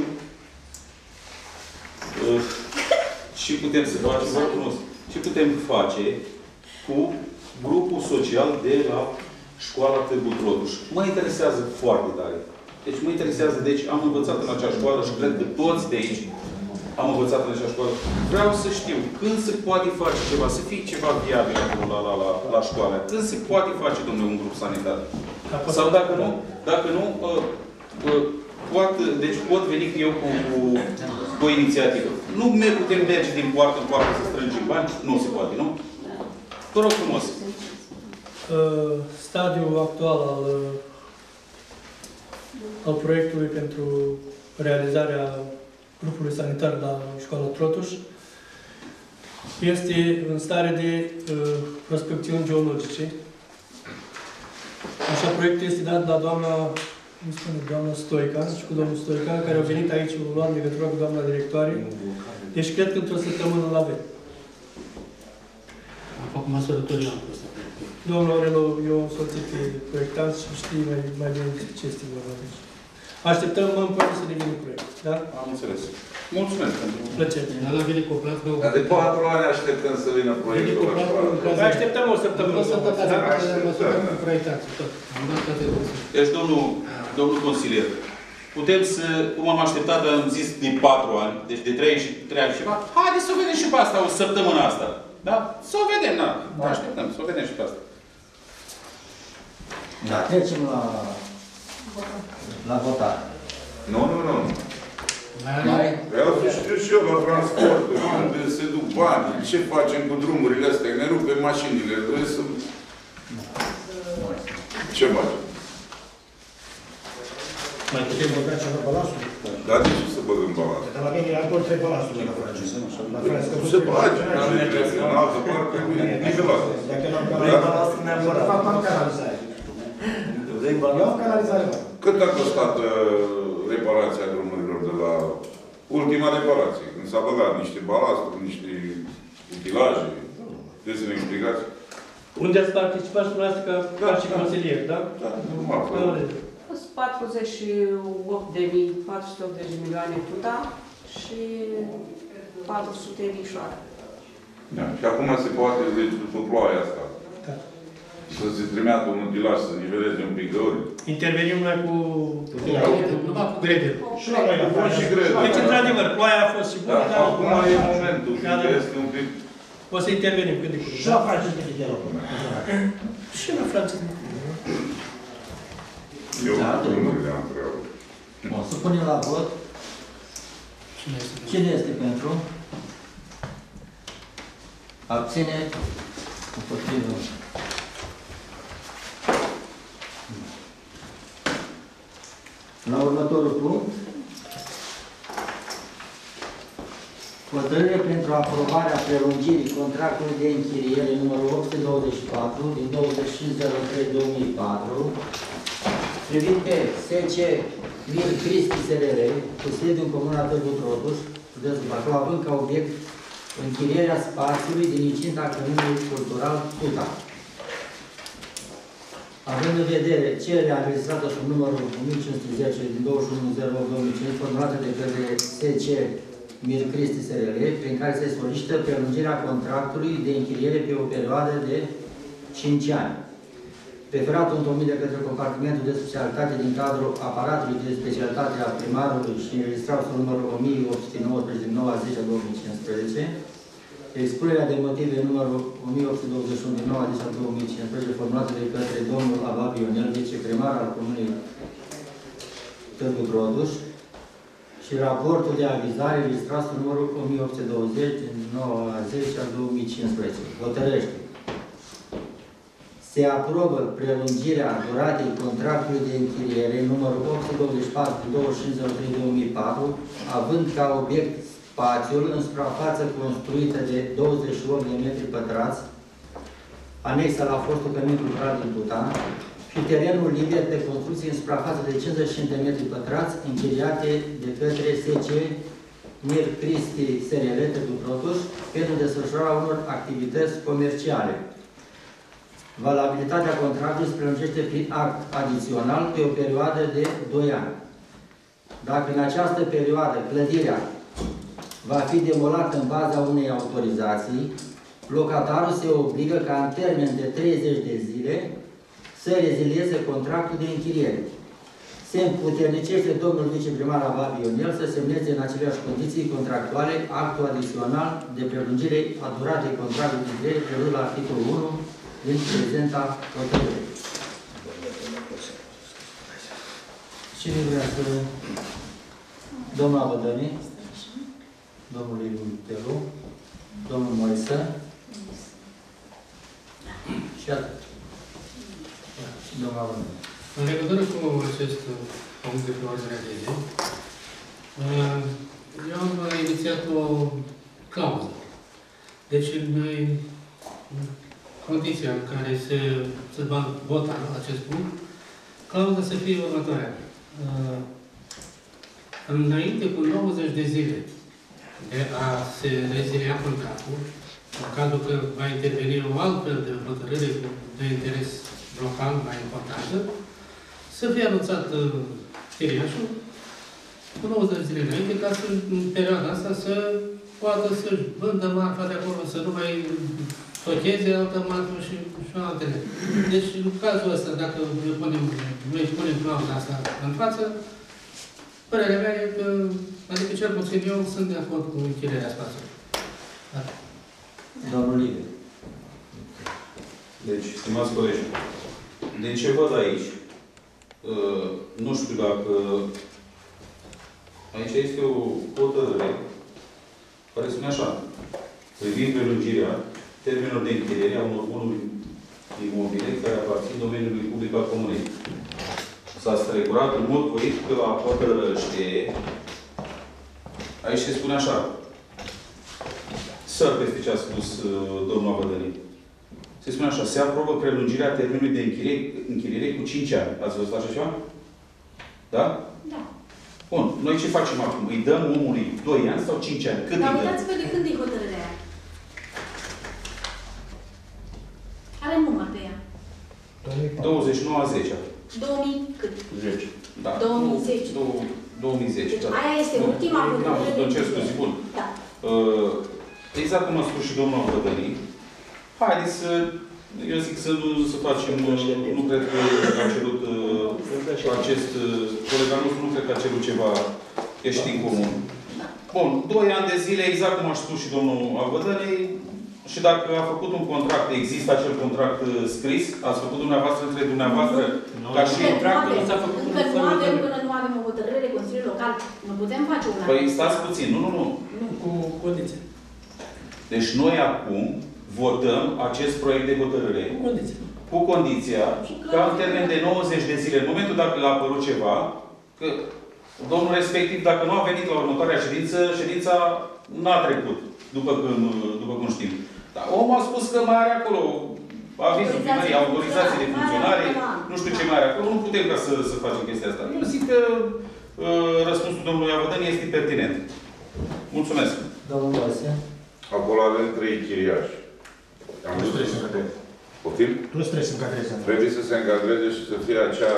Ce putem să facem? Vă cunosc. Ce putem face cu grupul social de la școala Târgu Trotuș? Mă interesează foarte tare. Deci mă interesează, deci am învățat în acea școală și cred că toți de aici am învățat în acea școală. Vreau să știu când se poate face ceva, să fie ceva viabil acolo la școală. Când se poate face, domnule, un grup sanitar. Sau dacă nu, poate, deci pot veni eu cu o inițiativă. Nu putem merge din poartă în poartă să strângem bani, nu se poate, nu? Vă rog frumos. Stadiul actual al proiectului pentru realizarea grupului sanitar la școala Trotuș este în stare de prospecțiuni geologice. Așa, proiectul este dat la doamna îmi spune doamna Stoica și cu domnul Stoica, care au venit aici, au luat legătura cu doamna directoare. Deci cred că într-o săptămână îl avem. Am făcut măsărătorii anul ăsta. Domnul Aurelu, eu am soțit pe proiectant și știi mai bine ce este vorba aici. Așteptăm în până să devină proiect, da? Am înțeles. Mulțumesc pentru plăcere. Dar la vine cu o plată. Dar de 4 ani așteptăm să vină proiectul ăsta. Mai așteptăm o săptămână. O săptămână cu proiectați, tot. Am dat toate lucrurile. Deci, domnul consilier, putem să, cum am așteptat, am zis din 4 ani, deci de 3 ani și ceva, haideți să o vedem și pe asta, o săptămână asta. Da? Să o vedem, da. Așteptăm, să o vedem și pe asta. Da, trecem la votare. Nu. Mai? Vreau să știu și eu la transportul, unde se duc banii, ce facem cu drumurile astea, ne rupem mașinile, trebuie să... Ce facem? Mai putem băga ceva balansul? Dar de ce să băgăm balansul? Dar la mine e acolo 3 balansul la franceză. Nu se bage, în altă parte, nivelat. Dacă n-am canalizare, de fapt am canalizare. Eu am canalizare. Cât a costat reparația drumurilor de la ultima reparație? Când s-a băgat niște balasturi, niște utilaje. Trebuie să ne explicați? Unde ați participat și dumneavoastră ca și consilier, da? Da, normal. Sunt 480 de milioane tuta și 400 mișoare. Da. Și acum se poate, deci, după ploaia asta, să se trimeată un utilaj să niveleze un pic de ori. Intervenim noi cu gredel. Și la noi la și gredel. Deci, într-adevăr, ploaia a fost și bună, dar... Acum e momentul, când este un pic... O să intervenim cât de curând. Și la franceză de rog. Și la franceză. Eu drumurile am treabă. Bun, să punem la vot. Cine este pentru? Abține? Împotrivă? La următorul punct, hotărâre pentru aprobarea prelungirii contractului de închiriere numărul 824 din 25.03.2004 privind pe SC Mir Cristi SRL, cu sediu în Comuna Târgu Trotuș, județul Bacău, având ca obiect închirierea spațiului din incinta Căminului Cultural Tuta. Având în vedere cererea înregistrată sub numărul 1510 din 21.08.2005, formulată de către SC Mir Cristi SRL, prin care se solicită prelungirea contractului de închiriere pe o perioadă de 5 ani. Preferatul întocmit de către compartimentul de specialitate din cadrul aparatului de specialitate a primarului și înregistrat sub numărul 1819 din 9/10/2015, expunerea de motive numărul 1821 din 9/10/2015, formulată de către domnul Ava Ionel, viceprimar al Comunei Târgu Trotuș, și raportul de avizare înregistrat sub numărul 1820 din 9/10/2015. Hotărăște. Se aprobă prelungirea duratei contractului de închiriere numărul 824 din 25.03.2004, având ca obiect spațiul în suprafață construită de 28 de metri pătrați, anexa la fostul Cămin Cultural din Butan, și terenul liber de construcție în suprafață de 55 de metri pătrați, închiriate de către SC Mir Cristi SRL Târgu Trotuș, pentru desfășurarea unor activități comerciale. Valabilitatea contractului se prelungește prin act adițional pe o perioadă de 2 ani. Dacă în această perioadă clădirea va fi demolată în baza unei autorizații, locatarul se obligă ca în termen de 30 de zile să rezilieze contractul de închiriere. Se împuternicește domnul viceprimar Ava Ionel să semneze în aceleași condiții contractuale actul adițional de prelungire a duratei contractului de închiriere prevăzut la articolul 1 din prezenta hotărâre. Cine vrea să... Domnul Abădăni, domnul Iuntelu, domnul Moisă și atât. Domnul Abădăni. În legătură cu acest punct de pe ordinea de zi, eu am inițiat o clauză. Deci, condiția în care se va vota acest punct, clauza să fie următoarea. înainte cu 90 de zile de a se rezilia contractul, în cazul că va interveni o altfel de hotărâre de interes local mai importantă, să fie anunțat chiriașul cu 90 de zile înainte, ca să, în perioada asta, să poată să-și vândă marfa de acolo, să nu mai stocheze altă marfă și altele. Deci, în cazul ăsta, dacă noi punem clauza asta în față, părerea mea e că, adică cel puțin eu sunt de acord cu închirierea spațiului. Da. Domnul Liviu. Deci, stimați colegi, din ce văd aici, nu știu dacă aici este o hotărâre care spune așa: privind prelungirea termenul de închiriere a unor bunuri imobile care aparțin domeniului public al comunei. S-a strecurat în mod corect că la hotărăște, aici se spune așa, săr peste ce a spus domnul Avădănii. Se spune așa: se aprobă prelungirea termenului de închiriere cu 5 ani. Ați văzut așa ceva? Da? Da. Bun. Noi ce facem acum? Îi dăm omului 2 ani sau 5 ani? Cât Dar îi dăm? uitați-vă de când e hotărârea aia. Are număr pe ea. 29 a 10. 2000 cât? 10. Da. 2010. 2010. Deci Da. aia este ultima hotărâre. N-am văzut, cer scuze. Bun. Da. Exact cum a spus și domnul Avădănii, haideți să, eu zic să nu facem, nu cred că a cerut acest, colega nostru nu cred că a cerut ceva ieșit în comun. Bun, 2 ani de zile, exact cum a spus și domnul Avădănii, și dacă a făcut un contract, există acel contract scris, ați făcut dumneavoastră între dumneavoastră, ca și contractul. Încă nu avem, până nu avem o hotărâre de Consiliul Local, nu putem face una. Păi stați puțin, nu. Cu condiții. Deci noi acum votăm acest proiect de hotărâre cu condiția ca în termen de 90 de zile, în momentul dacă l-a apărut ceva, că domnul respectiv, dacă nu a venit la următoarea ședință, ședința n-a trecut, după cum știm. Dar omul a spus că mai are acolo avizul primării, autorizații de funcționare, nu știu ce mai are acolo, nu putem ca să facem chestia asta. Eu zic că răspunsul domnului Avădănii este pertinent. Mulțumesc. Domnul Moise. Acolo avem 3 chiriași. Nu trebuie să încadreze. Poftim? Nu trebuie să încadreze. Trebuie să se încadreze și să fie acea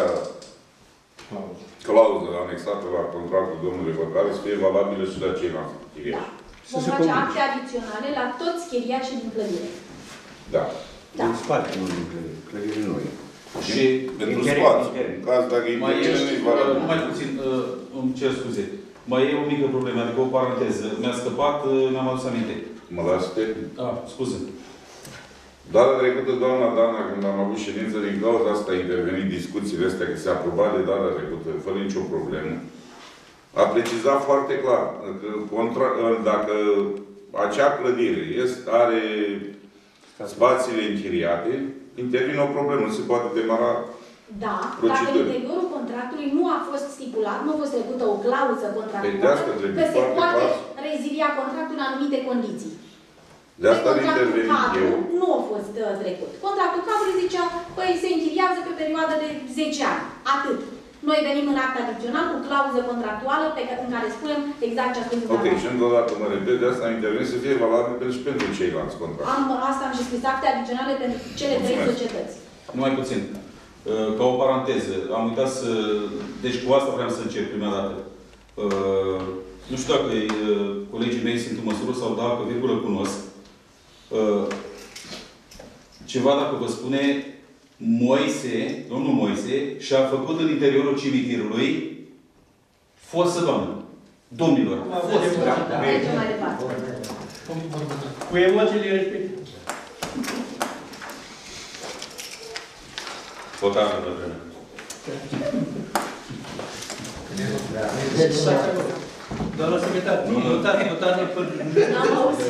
clauză anexată la contractul domnului Băcare să fie valabilă și la ceilalți chiriași. Vom face acte adiționale la toți chiriașii din clădire. Da. Din spate, nu din clădire noi. Și pentru spațiu. Caz dacă e nu-i valabil. Mai puțin, îmi cer scuze. Mai e o mică problemă, adică o paranteză. Mi-a scăpat, mi-am adus aminte. Mă las tehnic? Da, scuze. Data trecută, doamna Dana, când am avut ședință, din cauza asta a intervenit discuțiile astea, că se aproba de data trecută, fără nicio problemă, a precizat foarte clar că dacă acea clădire are spațiile închiriate, intervine o problemă, nu se poate demara procedură. Dacă în interiorul contractului nu a fost stipulat, nu a fost trecută o clauză contractuală, că se poate rezilia contractul în anumite condiții. De asta ar interveni eu. Nu a fost trecut. Contractul cadru zicea, păi se închiriază pe perioadă de 10 ani. Atât. Noi venim în act adițional cu clauză contractuală în care spunem exact ce a spus. Ok, și încă o dată mă repet, de asta am intervenit să fie valabil și pentru ceilalți contracte. Asta am și scris acte adiționale pentru cele 3 societăți. Numai puțin. Ca o paranteză, am uitat să... Deci cu asta vreau să încep prima dată. Nu știu dacă colegii mei sunt în măsură sau dacă virgulă cunosc. Ceva dacă vă spune Moise, domnul Moise, și-a făcut în interiorul cimitirului fosă doamnă. Domnilor. Mergem mai departe. Cu emoțiile respective. Votară, doamnă. Doamna secretar, votați până... N-am auzit.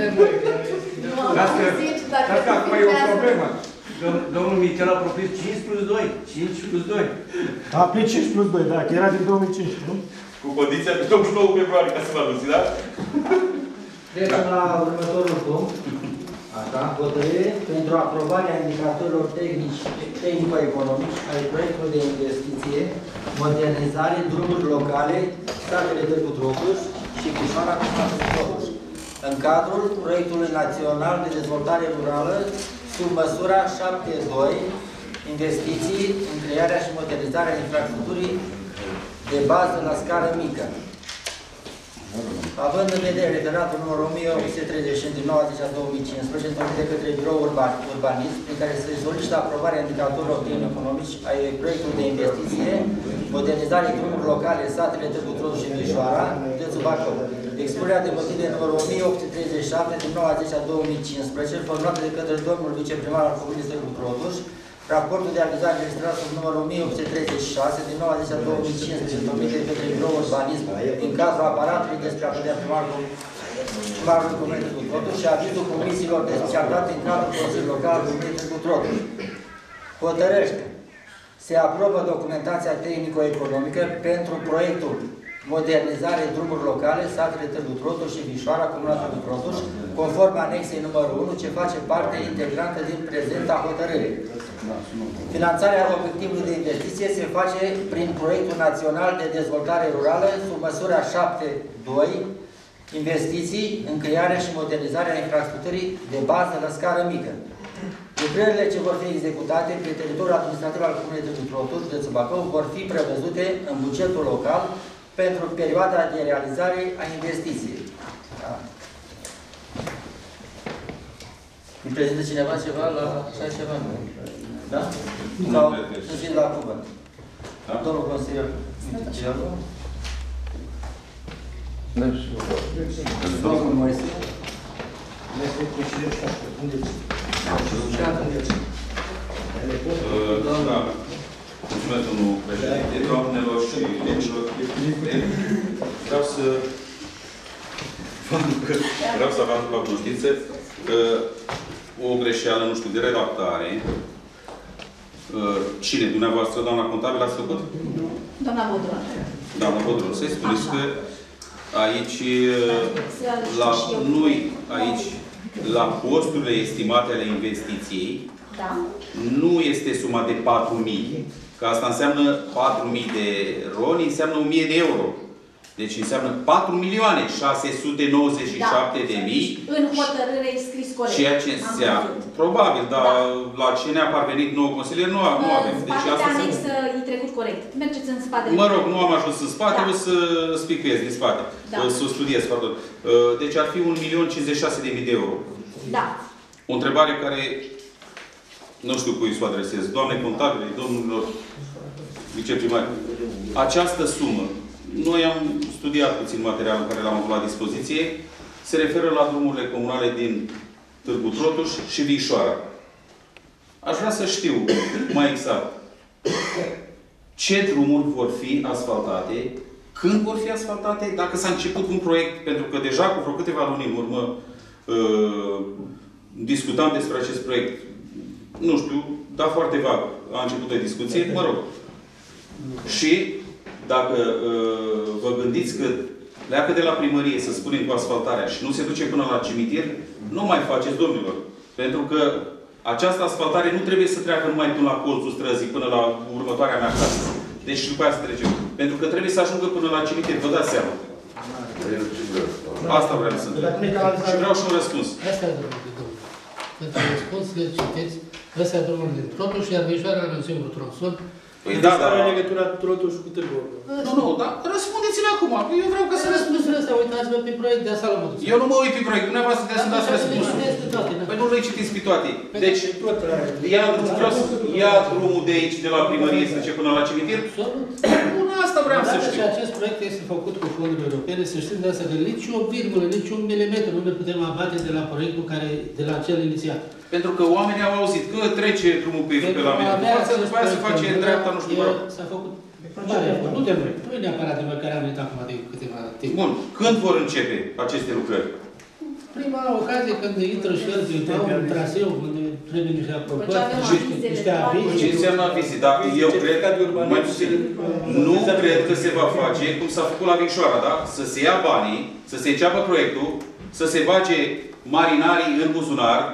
Dar că acum e o problemă. Domnul Michel a propus 5 plus 2. 5 plus 2. A, pe 5 plus 2, da, că era din 2005, nu? Cu condiția de 29 februarie, ca să vă anunți, da? Trecem la următorul punct. Așa, hotărâre pentru aprobarea indicatorilor tehnico-economici ale proiectului de investiție, modernizare, drumuri locale, statele Târgu Trotuș și Chișoara Comună Trotuș, în cadrul proiectului național de dezvoltare rurală, sub măsura 7.2, investiții în crearea și modernizarea infrastructurii de bază la scară mică. Având în vedere referatul numărul 1830 din 90/2015, întocmit de către Biroul Urbanism, prin care se solicită aprobarea indicatorilor economici ai proiectului de investiție, modernizare drumuri locale, satele Târgu Trotuș și Mișoara, județul Bacău. Expunerea de motive numărul 1837 din 90/2015, formulată de către domnul viceprimar al Comunei Târgu Trotuș, raportul de avizare registrat sub numărul 1836 din 90/2015, întocmit de către Biroul Urbanism, din cazul aparatului despre aplicarea primarului Comunei Târgu Trotuș și avizul comisiilor de specialitate în cadrul Consiliului Local al Comunei Târgu Trotuș. Hotărăște. Se aprobă documentația tehnico-economică pentru proiectul modernizare drumuri locale, satele Târgu Trotuș și Vișoara, Comuna Târgu Trotuș, conform anexei numărul 1, ce face parte integrantă din prezenta hotărâre. Finanțarea obiectivului de investiție se face prin Proiectul Național de Dezvoltare Rurală, sub măsura 7.2, investiții în crearea și modernizarea infrastructurii de bază la scară mică. Lucrările ce vor fi executate pe teritoriul administrativ al Comunei Târgu Trotuș, județul Bacău, vor fi prevăzute în bugetul local pentru perioada de realizare a investiției. Da. Îmi prezintă cineva ceva la așa ceva? Da? Sau să fie la cuvânt. Da? Domnul consilier, domnul Moise. Da. Mulțumesc, domnul președinte, doamnelor și domnilor. Vreau să vă aduc la cunoștință că o greșeală, nu știu, de redactare. Cine? Dumneavoastră, doamna contabilă, ați făcut? Doamna Bodron. Doamna Bodron, să-i spuneți că aici, la costurile estimate ale investiției, da, nu este suma de 4.000, că asta înseamnă 4.000 de roni, înseamnă 1.000 de euro. Deci înseamnă 4.697.000. În hotărâre e scris corect. Ceea ce înseamnă, probabil, dar la ce ne-a parvenit nou consilier, nu avem. Deci asta anexă e trecut corect. Mergeți în spate. Mă rog, nu am ajuns în spate, o să spicuiesc din spate. O să studiez, pardon. Deci ar fi 1.056.000 de euro. Da. O întrebare care nu știu cui să o adresez. Doamne contabile, domnilor viceprimari, această sumă, noi am studiat puțin materialul care l-am avut la dispoziție, se referă la drumurile comunale din Târgu Trotuș și Vișoara. Aș vrea să știu mai exact ce drumuri vor fi asfaltate, când vor fi asfaltate, dacă s-a început un proiect, pentru că deja cu vreo câteva luni în urmă discutam despre acest proiect. Nu știu, dar foarte vag a început o discuție, mă rog. Și dacă vă gândiți că pleacă de la primărie, să spunem, cu asfaltarea și nu se duce până la cimitir, nu mai faceți, domnilor. Pentru că această asfaltare nu trebuie să treacă numai până la colțul străzii, până la următoarea mea casă. Deci după aia să trecem. Pentru că trebuie să ajungă până la cimitir, vă dați seama. Asta vreau să întreb. Și vreau și un răspuns. Asta e domnul. Pentru răspuns, le citeți, ăsta drumul din Trotuș, iar Vișoara are un singur tronson. Păi da, dar... Are legătura Trotuș cu Târgu. Nu, dar răspundeți-le acum. Eu vreau ca să răspundeți ăsta. Uitați-vă pe proiect de asta la modul. Eu nu mă uit pe proiect. Dumneavoastră de să dați răspunsul. Păi nu le citiți pe toate. Deci, ia drumul de aici, de la primărie, să duce până la cimitir? Bun, asta vreau să știu. Și acest proiect este făcut cu fonduri europene, să știți de asta, că nici o virgulă, nici un milimetru nu ne putem abate de la proiectul care, de la cel inițiat. Pentru că oamenii au auzit că trece drumul pe la mine cu față, după aia se face în dreapta, nu știu, mă rog. S-a făcut. Nu de noi. Nu e neapărat de noi care am venit acum de câteva timp. Bun. Când vor începe aceste lucrări? Prima ocazie când intră și el, uitau un traseu, unde trebuie niște aprobări, niște avize. Ce înseamnă avize? Dar eu cred că mai puțin. Nu cred că se va face cum s-a făcut la Vișoara, da? Să se ia banii, să se înceapă proiectul, să se bage marinarii în buzunar,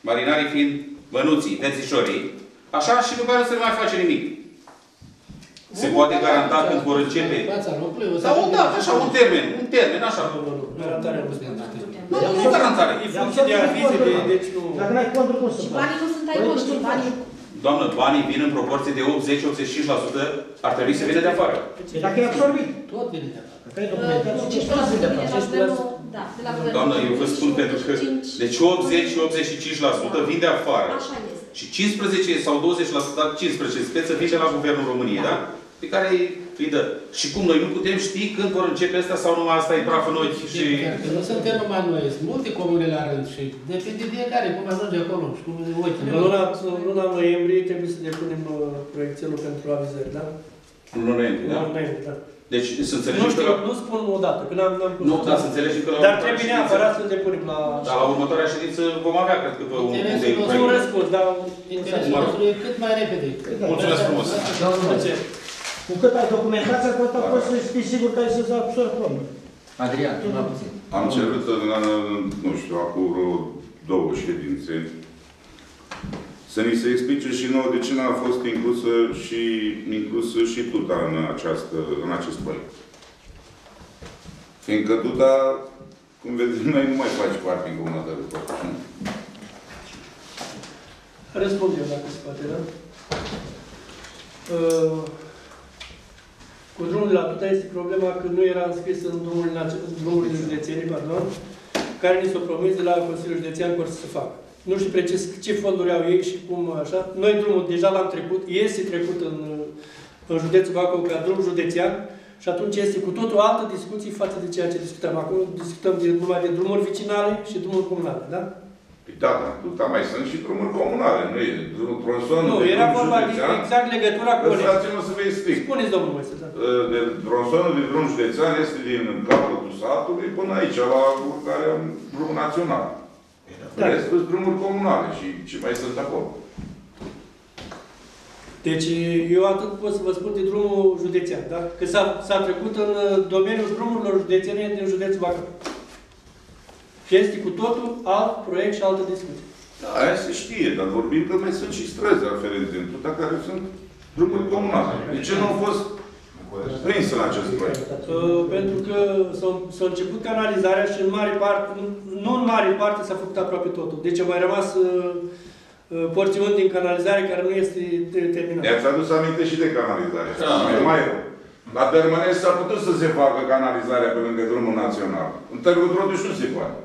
marinarii fiind bănuții, tențișorii, așa și după aceea nu se mai face nimic. Se poate garanta când vor începe? Sau un dat, așa, un termen, așa. Garantarea nu se Nu garantare. E funcție de avize, deci nu... Dacă n-ai contul, cum să Și banii nu sunt ai voștri, banii... Doamnă, banii vin în proporție de 80-85%, ar trebui să vină de afară. Dacă e absorbit. Tot vine de afară. Că e documentat, 15% da, de la guvernul. Doamnă, eu vă spun pentru că... Deci 80-85% vin de afară. Așa este. Și 15 sau 20%, dar 15 speță vin de la Guvernul României, da? Pe care îi dă. Și cum noi nu putem ști când vor începe astea sau numai asta e praf în ochi și... Nu suntem numai noi, sunt multe comune la rând și depinde de fiecare cum ajunge acolo și cum uite. În luna noiembrie trebuie să depunem proiecțiunul pentru avizări, da? În luna noiembrie, da? În noiembrie, da. Deci să Nu înțelegem știu, că... nu spun o dată, că n-am Nu, dar să înțelegem că la Dar trebuie neapărat să depunem la... Dar la următoarea ședință vom avea, cred că, pe un un răspuns, dar... Interesul nostru e cât mai repede. Mulțumesc frumos! Cu cât ai documentația, cu atât poți să știi sigur că ai să-ți absorbi probleme. Adrian, tu la puțin. Am cerut, nu știu, acum vreo 2 ședințe, să ni se explice și nouă de ce n-a fost inclusă și tuta în acest proiect. Fiindcă tuta, cum vedem noi, nu mai face parte în comunitate de tot. Răspund eu, dacă se poate, da? Cu drumul de la tuta este problema că nu era înscris în drumurile județene, care ni s-au promis de la Consiliul Județean că or să se facă. Nu știu precis ce fonduri au ei și cum așa. Noi drumul deja l-am trecut, este trecut în județul Bacău ca drum județean și atunci este cu totul altă discuție față de ceea ce discutăm. Acum discutăm numai de drumuri vicinale și drumuri comunale, da? Păi da, dar mai sunt și drumuri comunale, nu e tronsonul nu, de era drum vorba județean. de exact legătura cu... Lăsați-mă să vă explic. Spuneți, domnul Moise, da. Tronsonul de drum județean este din capătul satului până aici, la urcarea drum național. Restul sunt drumuri comunale și ce mai sunt acolo. Deci, eu atât pot să vă spun de drumul județean, da? Că s-a trecut în domeniul drumurilor județene din județul Bacău. Și este cu totul alt proiect și altă discuție. Da, aia se știe, dar vorbim că mai sunt și străzi aferente în tuta care sunt drumuri comunale. De ce nu au fost prins în acest proiect? Pentru că s-a început canalizarea și în mare parte, nu în mare parte s-a făcut aproape totul. Deci au mai rămas porțiuni din canalizare care nu este terminată. I-ați adus aminte și de canalizare. Mai rău. La Tărmănești s-a putut să se facă canalizarea pe lângă drumul național. În Târgu Trotuș nu se poate.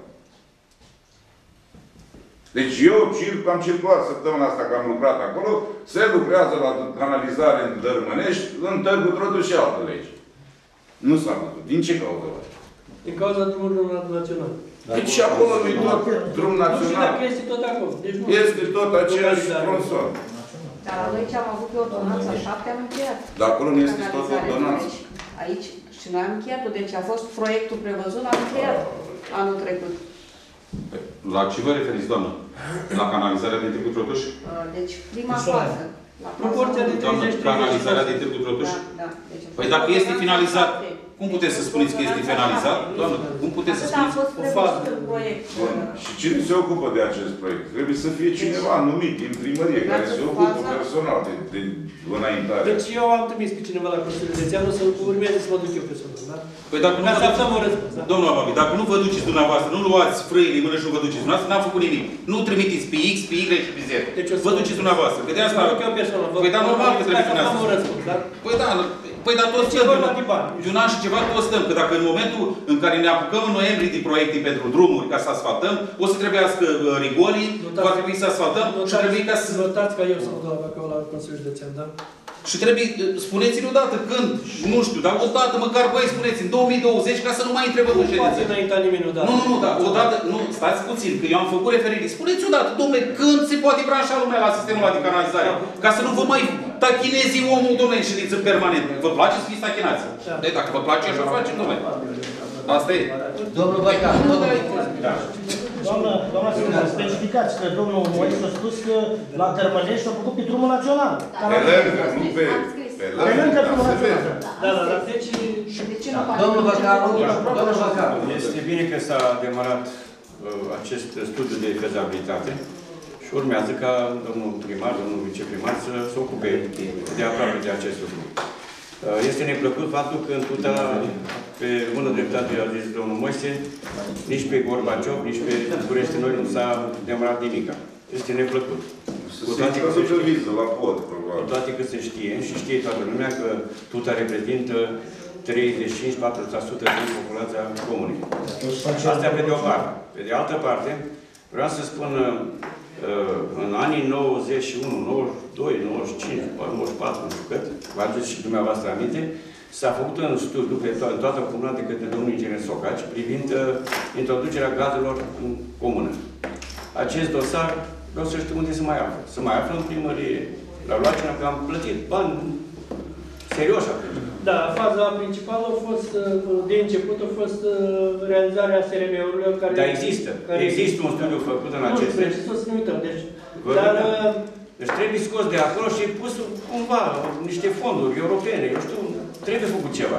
Deci eu am circulat săptămâna asta că am lucrat acolo, se lucrează la canalizare în Tărmănești, în Târgu Trotuș și alte legi. Nu s-a putut. Din ce cauză? Din cauza drumului național. Deci și acolo nu-i tot drum național. Nu știu dacă este tot acolo. Deci nu este tot aceeași tronson. Dar la noi ce am avut pe ordonanța 7 am încheiat. Dar acolo nu este tot ordonanță. Aici și noi am încheiat-o. Deci a fost proiectul prevăzut, l-am încheiat anul trecut. La ce vă referiți, doamnă? La canalizarea din Târgu Trotuș? Deci prima fază. Proporția de 30-30%. Canalizarea din Târgu Trotuș? Da. Păi dacă este finalizat, cum puteți să spuneți că este finalizat? Doamnă, cum puteți să spuneți? A fost prevăzut în proiect. Și cine se ocupă de acest proiect? Trebuie să fie cineva numit din primărie, care se ocupă personal de înaintare. Deci eu am trimis pe cineva la Consiliul Județean, o să urmeze să mă duc eu personal, da? Păi dacă nu vă duceți, domnul Ababi, dacă nu vă duceți dumneavoastră, nu luați frâile în mână și nu vă duceți dumneavoastră, n-am făcut nimic. Nu trimiteți pe X, pe Y și pe Z. Vă duceți dumneavoastră. Că de asta... Păi da, normal că trebuie să Păi da, păi dar toți stăm, de un an și ceva toți stăm, că dacă în momentul în care ne apucăm în noiembrie din proiecte pentru drumuri ca să asfaltăm, o să trebuiască rigolii, va trebui să asfaltăm și trebuie ca să... Notați ca eu să mă duc acolo la Consiliul Județean, da? Și trebuie, spuneți-ne odată când, nu știu, dar odată măcar, băi, spuneți, în 2020, ca să nu mai întrebă în ședință. Nu poate înainta nimeni odată. Nu, dar odată, nu, stați puțin, că eu am făcut referire. Spuneți odată, domnule, când se poate branșa lumea la sistemul ăla de canalizare? Ca să nu vă mai tachinezi omul, domnule, în ședință permanent. Vă place să fiți tachinați? Deci, dacă vă place, așa facem, domnule. Asta e. Domnul Băican, Doamna Silva, specificați că domnul Moise a spus că la Tărmănești s-a făcut pe drumul național. Pe lângă, nu pe... Pe lângă drumul național. Da, deci... Domnul Băican, domnul Băican. Este bine că s-a demarat acest studiu de fezabilitate Și urmează ca domnul primar, domnul viceprimar să se ocupe de aproape de acest lucru. Este neplăcut faptul că în Tuta, pe bună dreptate, a zis domnul Moise, nici pe Gorbaciov, nici pe București Noi nu s-a demarat nimica. Este neplăcut. Cu toate că se știe și știe toată lumea că Tuta reprezintă 35-40% din populația comunei. Asta pe de o parte. Pe de altă parte, vreau să spun, în anii 91, 92, 95, 94, nu știu cât, vă aduceți și dumneavoastră aminte, s-a făcut un studiu pe toată comuna de către domnul inginer Socaci privind introducerea gazelor în comună. Acest dosar, vreau să știu unde se mai află. Se mai află în primărie, la Luacina, că am plătit bani serioși atunci. Da, faza principală a fost, de început, a fost realizarea SRM-urilor care... Dar există. Există un studiu făcut în acest sens. Nu, să nu uităm. Deci trebuie scos de acolo și pus cumva niște fonduri europene. Eu știu, trebuie făcut ceva.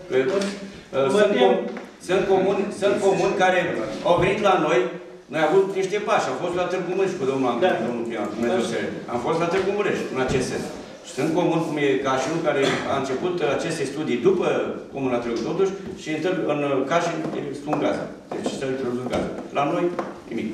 Sunt comuni care au venit la noi. Noi am avut niște pași. Am fost la Târgu Mureș cu domnul Antonie, domnul Pian, am fost la Târgu Mureș în acest sens. Și sunt comuni cum e Cașinul, care a început aceste studii după Comuna Târgu Totuși și în Cașin este un gaz. Deci s-a introdus gaz. La noi, nimic.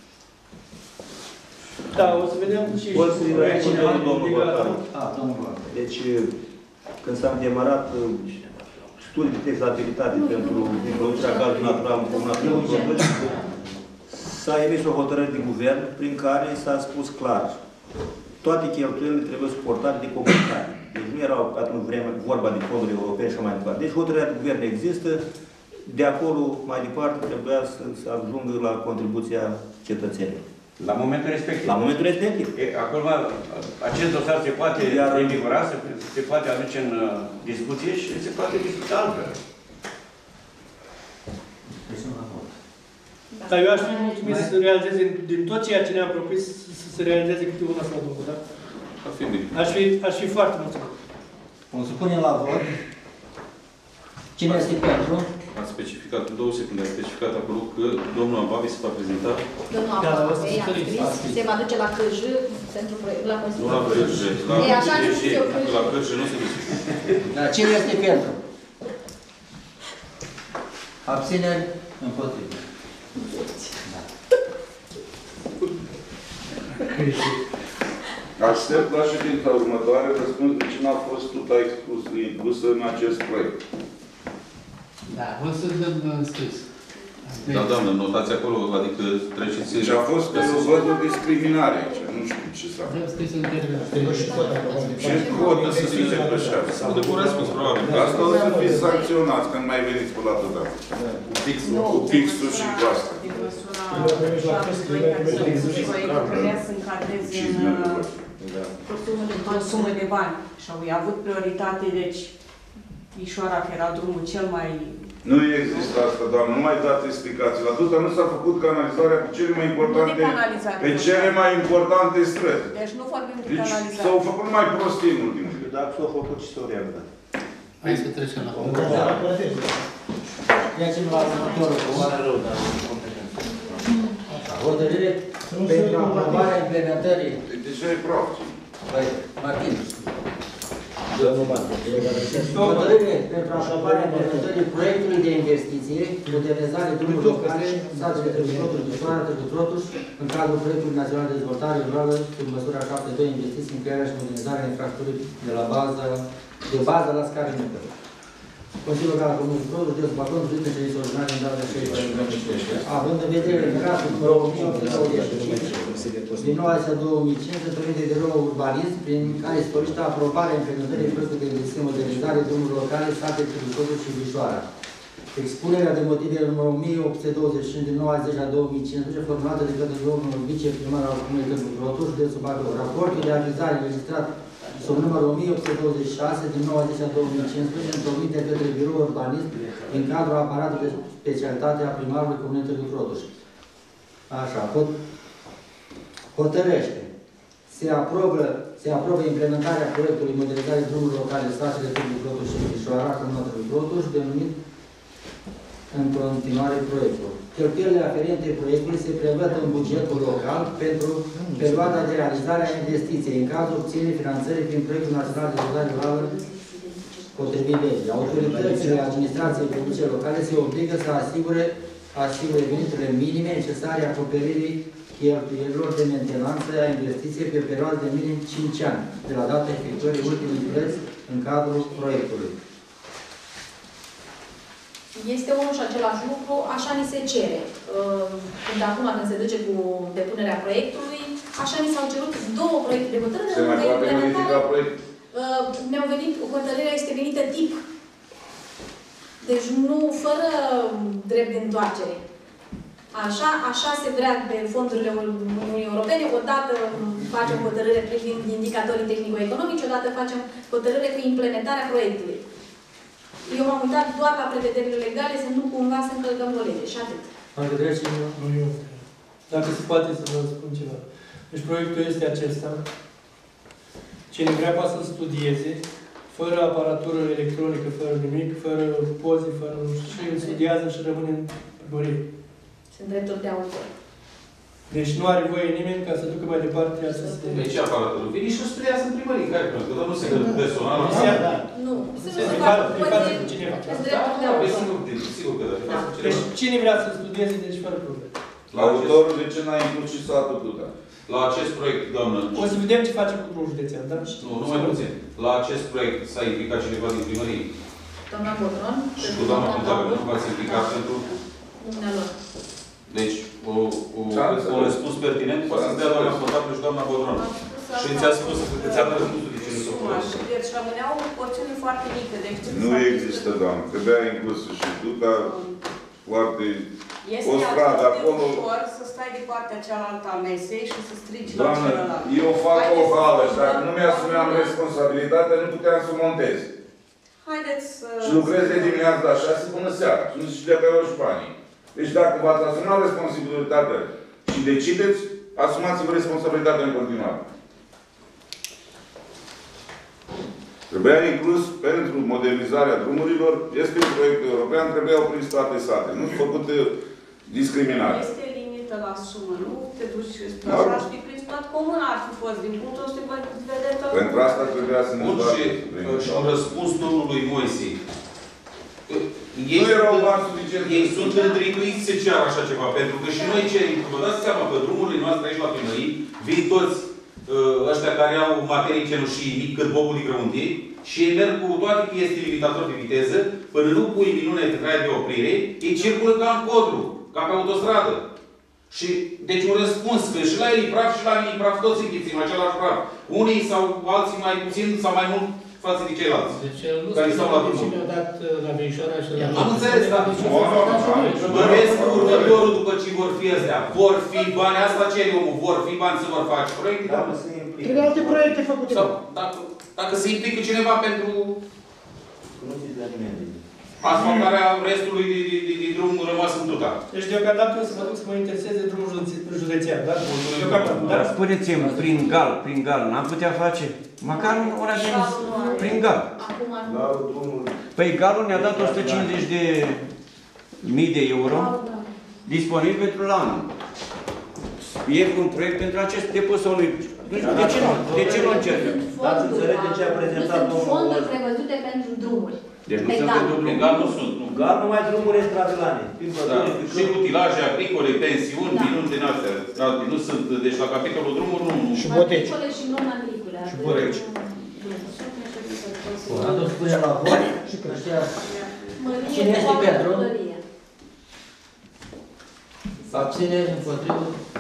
Da, o să vedem și... O să răspundem domnul Băcaru. Deci, când s-a demarat studiul de fezabilitate pentru introducerea gazului natural în Comuna Târgu Totuși, s-a emis o hotărâre de guvern prin care s-a spus clar: toate cheltuielile trebuie suportate de comunitate. Deci nu erau atunci vreme vorba de fonduri europene și mai departe. Deci hotărârea de guvern există, de acolo mai departe trebuia să ajungă la contribuția cetățenilor. La momentul respectiv. La momentul respectiv. Acum, acest dosar se poate revigora, se poate aduce în discuție și se poate discuta altfel. Dar eu aș fi mulțumit să realizeze din tot ceea ce ne-am propus, să se realizeze câte una sau două, da? Aș fi foarte mulțumit. O să punem la vot. Cine este pentru? A specificat, în 2 secunde, a specificat acolo că domnul Abavi se va prezenta. Domnul Abavi a scris, se va duce la CJ pentru la Consiliul. Nu la CJ, la CJ nu se duce. Dar cine este pentru? Abțineri? Împotrivă. Aștept la ședința următoare răspuns de cine a fost Tuta inclusă în acest proiect. Da, o să dăm scris. Da, doamnă, notați acolo, adică treceți... Deci a fost că eu văd o discriminare aici, nu știu ce s-a făcut. Dăm scris în termen. Ce cotă să se depășească? Să de bun răspuns, probabil. Asta o să fiți sancționați când mai veniți pe la Tuta. Cu fixul și cu asta. Din măsura 72, proiectul trebuia să încadreze în sumă de bani. Și au avut prioritate, deci Ișoara, că era drumul cel mai... Nu există asta, doamnă, nu mai dați explicații. La Tuta nu s-a făcut canalizarea pe cele mai importante, pe cele mai importante străzi. Deci nu vorbim de deci canalizare. s-au făcut mai prostii în ultimul timp. Dacă s-au făcut și s-au realizat. Hai să trecem la Trecem la următorul. Pare rău, dar nu competență. Hotărâre pentru aprobarea implementării. Deja e praf. Martin. Hotărâre pentru aprobarea implementării proiectului de investiție, modernizare drumului locale, satele Târgu Totuși, Bișoara, Târgu Totuși, în cadrul proiectului național de dezvoltare rurală, sub măsura 72 investiții în crearea și modernizarea infrastructurii de bază la scară mică. Consiliul Local al Comunei Totuși, de sub acordul de ședință ordinară în data de 16. Având în vedere graficul 2025 din 9/2005, permite de rău urbanism, prin care se solicită aprobarea implementării proiectului de investiție modernizare drumuri locale, sate Târgu Totuși și Bișoara. Expunerea de motive numărul 1825 din 9/10/2015, formulată de către domnul viceprimar al Comunei Târgu Totuși, de sub raportul de ajuizare înregistrat sub numărul 1826 din 9/10/2015, întocmit de către Biroul Urbanism în cadrul aparatului de specialitate a primarului Comunei Târgu Totuși. Așa, hotărăște. Se aprobă implementarea proiectului modernizare drumurilor locale statele Târgu Totuși și Bișoara, Comuna Târgu Totuși, denumit în continuare proiectul. Cheltuielile aferente proiectului se prevăd în bugetul local pentru perioada de realizare a investiției, în cazul obținerii finanțării prin Proiectul Național de Dezvoltare Rurală potrivit legii. Autoritățile administrației publice locale se obligă să asigure veniturile minime necesare acoperirii cheltuielilor de mentenanță a investiției pe perioadă de minim 5 ani, de la data efectuării ultimului preț în cadrul proiectului. Este unul și același lucru, așa ni se cere. Când acum, când se duce cu depunerea proiectului, așa ni s-au cerut 2 proiecte de hotărâre. Se mai poate modifica proiectul? Ne-au venit, hotărârea este venită tip. Deci nu, fără drept de întoarcere. Așa se vrea pe fondurile Uniunii Europene, odată facem hotărâre privind indicatorii tehnico-economici, odată facem hotărâre cu implementarea proiectului. Eu m-am uitat doar la prevederile legale, să nu cumva să încălcăm o lege și atât. Nu eu. Dacă se poate să vă spun ceva. Deci proiectul este acesta. Cine vrea poate să-l studieze, fără aparatură electronică, fără nimic, fără poze, fără nu știu, și îl studiază și rămâne în primărie. Sunt drepturi de autor. Deci nu are voie nimeni ca să ducă mai departe să se... De ce aparatul? Vine și o studiază în primărie. Care că nu se gândă personal. Nu. Se facă cu cineva. Sigur că da. Deci cine vrea să studieze, deci fără probleme. La autorul, de ce n-ai inclus și satul Tuta? La acest proiect, doamnă... O să vedem ce facem cu drumul județean, da? Nu, numai puțin. La acest proiect s-a implicat cineva din primărie. Doamna Botron. Și cu doamna contabilă nu v-ați implicat pentru... Dumnealor. Deci, o răspuns pertinent poate să dea doamna contabilă și doamna Botron. Și ți-a spus că ți-a dat răspunsul de ce nu s-o folosit. Deci rămâneau porțiuni foarte mică. Deci nu există, doamnă. Trebuia inclusă și Tuta foarte... Este o stradă acolo... ușor să stai de partea cealaltă a mesei și să strigi la Doamnă, celălalt. eu fac o hală și dacă nu mi-asumeam responsabilitatea, nu puteam să montez. Haideți să... Și lucrez de dimineața la 6 până seara. Și nu știu de pe roși banii. Deci dacă v-ați asumat responsabilitatea și decideți, asumați-vă responsabilitatea în continuare. Trebuia inclus pentru modernizarea drumurilor, este un proiect european, trebuiau prins toate sate. Nu s-a făcut discriminare. Este limită la sumă, nu te duci așa aș fi prins tot comuna ar fi fost, din punctul ăsta de vedere tot. Pentru asta trebuia să ne doar... Și un răspuns domnului Moise. Nu erau bani suficient. Ei sunt îndrituiți să ceară așa ceva, pentru că și noi cerim. Vă dați seama că drumurile noastre aici la primării vin toți ăștia care au materii cenușii mic cât bobul de grăuntii și ei merg cu toate chestii limitatori de viteză, până nu pui minune pe traia de oprire, ei circulă ca în codru, ca pe autostradă. Și, deci un răspuns, că și la Elipraf și la Minipraf toți înghițim același praf. Unii sau alții mai puțin sau mai mult față de ceilalți. Deci nu spune cine a dat la Veișoara și la... Am înțeles, dar bănuiesc următorul după ce vor fi astea. Vor fi bani, asta cere omul, vor fi bani să vor face proiecte? Trebuie alte proiecte făcute. Sau, dacă se implică cineva pentru asfaltarea restului de drum rămas în Tuta. Deci deocamdată o să mă duc să mă intereseze drumul județean, da? Dar spuneți-mi, prin gal, n-am putea face? Măcar un ora de prin gal. Păi galul ne-a dat 150.000 de euro disponibil pentru la anul. E un proiect pentru acest depozit sau nu? De ce nu încercă? Dați înțeleg de ce a prezentat domnul. Nu sunt fonduri prevăzute pentru drumuri. Deci nu sunt pentru drumuri. Legal nu sunt. Gal numai drumuri extravilane. Și utilaje agricole, pensiuni, minuni din astea. Nu sunt, deci la capitolul drumuri nu. Și boteci. Agricole și non-agricole. Și boteci. Atunci punem la vot. Cine este pentru? Abțineri împotrivă?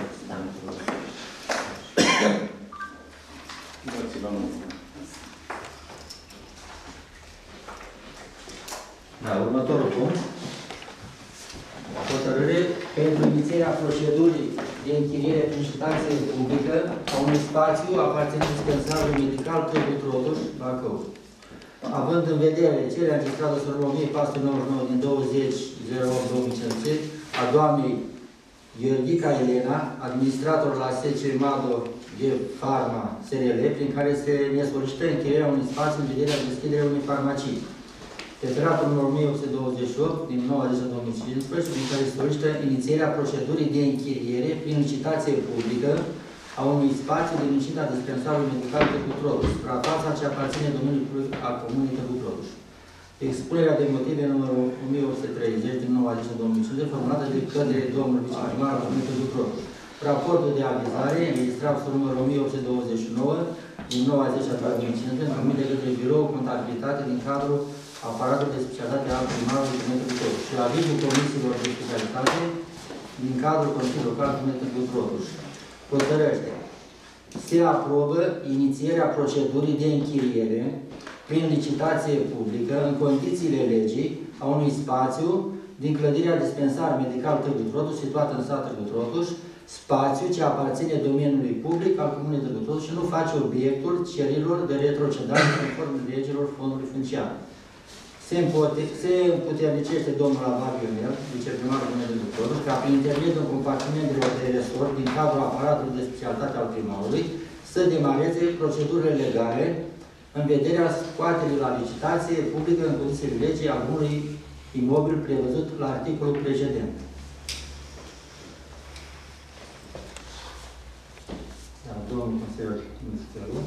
Da, următorul punct. Hotărâre pentru inițierea procedurii de închiriere prin licitație publică a unui spațiu aparținând dispensatorului medical Târgu Trotuș, Bacău. Având în vedere cererea înregistrată sub 1499 din 20.08.2050 a doamnei Gheorghica Elena, administrator la SC Mado de Pharma SRL, prin care se ne solicită închirierea unui spațiu în vederea deschiderea unei farmacii. Referatul numărul 1828 din 9/10/2015, prin care se solicită inițierea procedurii de închiriere prin licitație publică a unui spațiu din incinta dispensarului medical Târgu Trotuș, suprafața ce aparține domeniului public al Comunei Târgu Trotuș. Expunerea de motive numărul 1830 din 9/10/2015, formulată de către domnul viceprimar al Comunei Târgu Trotuș. Raportul de avizare, înregistrat sub numărul 1829 din 9/10/2015, numit de către Birou Contabilitate din cadrul aparatului de specialitate al primarului Comunei Târgu Trotuș și avizul comisiilor de specialitate din cadrul Consiliului Local Comunei Târgu Trotuș. Hotărăște. Se aprobă inițierea procedurii de închiriere prin licitație publică în condițiile legii a unui spațiu din clădirea dispensar medical Târgu Trotuș, situată în sat Târgu Trotuș, spațiu ce aparține domeniului public al Comunei Târgu Trotuș și nu face obiectul cererilor de retrocedare conform legilor fondului funciar. Se împuternicește domnul Avar Ionel, viceprimarul Comunei Târgu Trotuș, ca prin intermediul compartimentelor de resort din cadrul aparatului de specialitate al primarului să demareze procedurile legale în vederea scoaterii la licitație publică în condițiile legii al unui imobil prevăzut la articolul precedent. Da, domnul consilier Ministerul.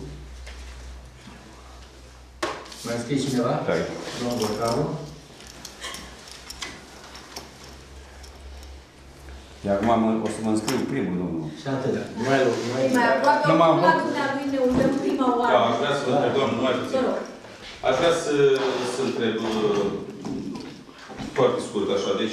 Mai scrie cineva? Da. Domnul Borcaru. De acum o să mă înscriu primul, domnul. Și atât. Mai aproape o la dumnealui ne uităm prima oară. Da, aș vrea să vă întreb, doamnă, nu mai puțin. Aș vrea să întreb foarte scurt, așa, deci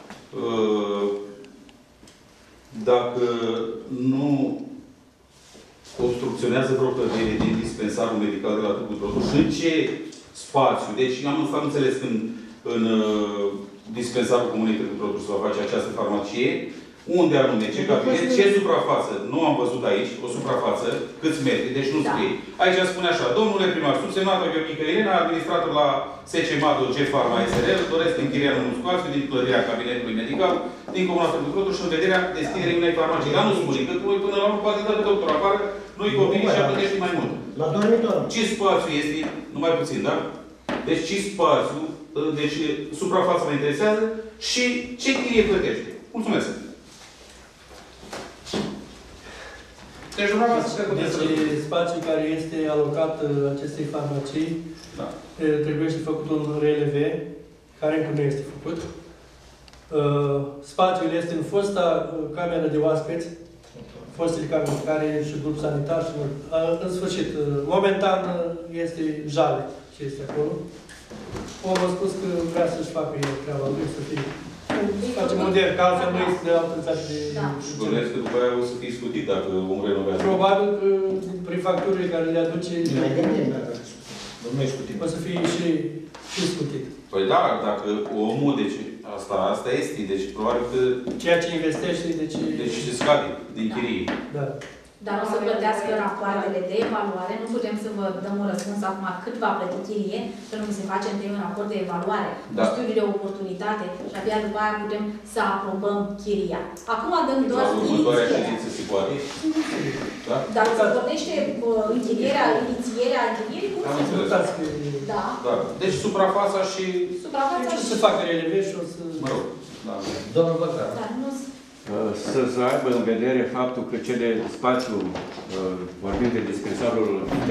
dacă nu obstrucționează vreo clădire din dispensarul medical de la Târgu Trotuș, în ce spațiu? Deci am înțeles când în dispensarul Comunei Târgu Trotuș se va face această farmacie, unde anume, ce cabinet, ce suprafață? Nu am văzut aici o suprafață, câți metri, deci nu scrie. Aici spune așa, domnule primar, subsemnată Gheorghică Elena, administrator la SCMADO G Pharma SRL, doresc închirierea unui spațiu din clădirea cabinetului medical din Comuna Târgu Trotuș în vederea deschiderii unei farmacii. Dar nu spune, că noi până la urmă poate da pe doctor afară, nu-i convine și plătești mai mult. La dormitor. Ce spațiu este, numai puțin, da? Deci ce spațiu, deci suprafața mă interesează și ce chirie plătește. Mulțumesc! Deci, deci spațiul care este alocat acestei farmacii trebuie să făcut un RLV, care încă nu este făcut. Spațiul este în fosta cameră de oaspeți, fostele camere care și grup sanitar și în sfârșit, momentan este jale ce este acolo. Omul a spus că vrea să-și facă el treaba lui, să fie face modern, că altfel nu este de autoritate de... Și bănuiesc că după aia o să fie scutit dacă omul renovează. Probabil că prin facturile care le aduce... O să fie și scutit. Păi da, dacă omul, deci asta este, deci probabil că... Ceea ce investește, deci se scade din chirie. Da. Dar o să plătească rapoartele de evaluare. Nu putem să vă dăm un răspuns acum cât va plăti chirie, pentru că se face întâi un raport de evaluare, cu studiul de oportunitate și abia după aia putem să aprobăm chiria. Acum dăm doar următoarea ședință se poate? Da? Dar se vorbește inițierea închirierii, cum se vorbește? Da. Deci suprafața și... Suprafața și... să facă releve și o să... Mă rog. Domnul Băcar. Să aibă în vedere faptul că cele spațiu, vorbim de dispensarul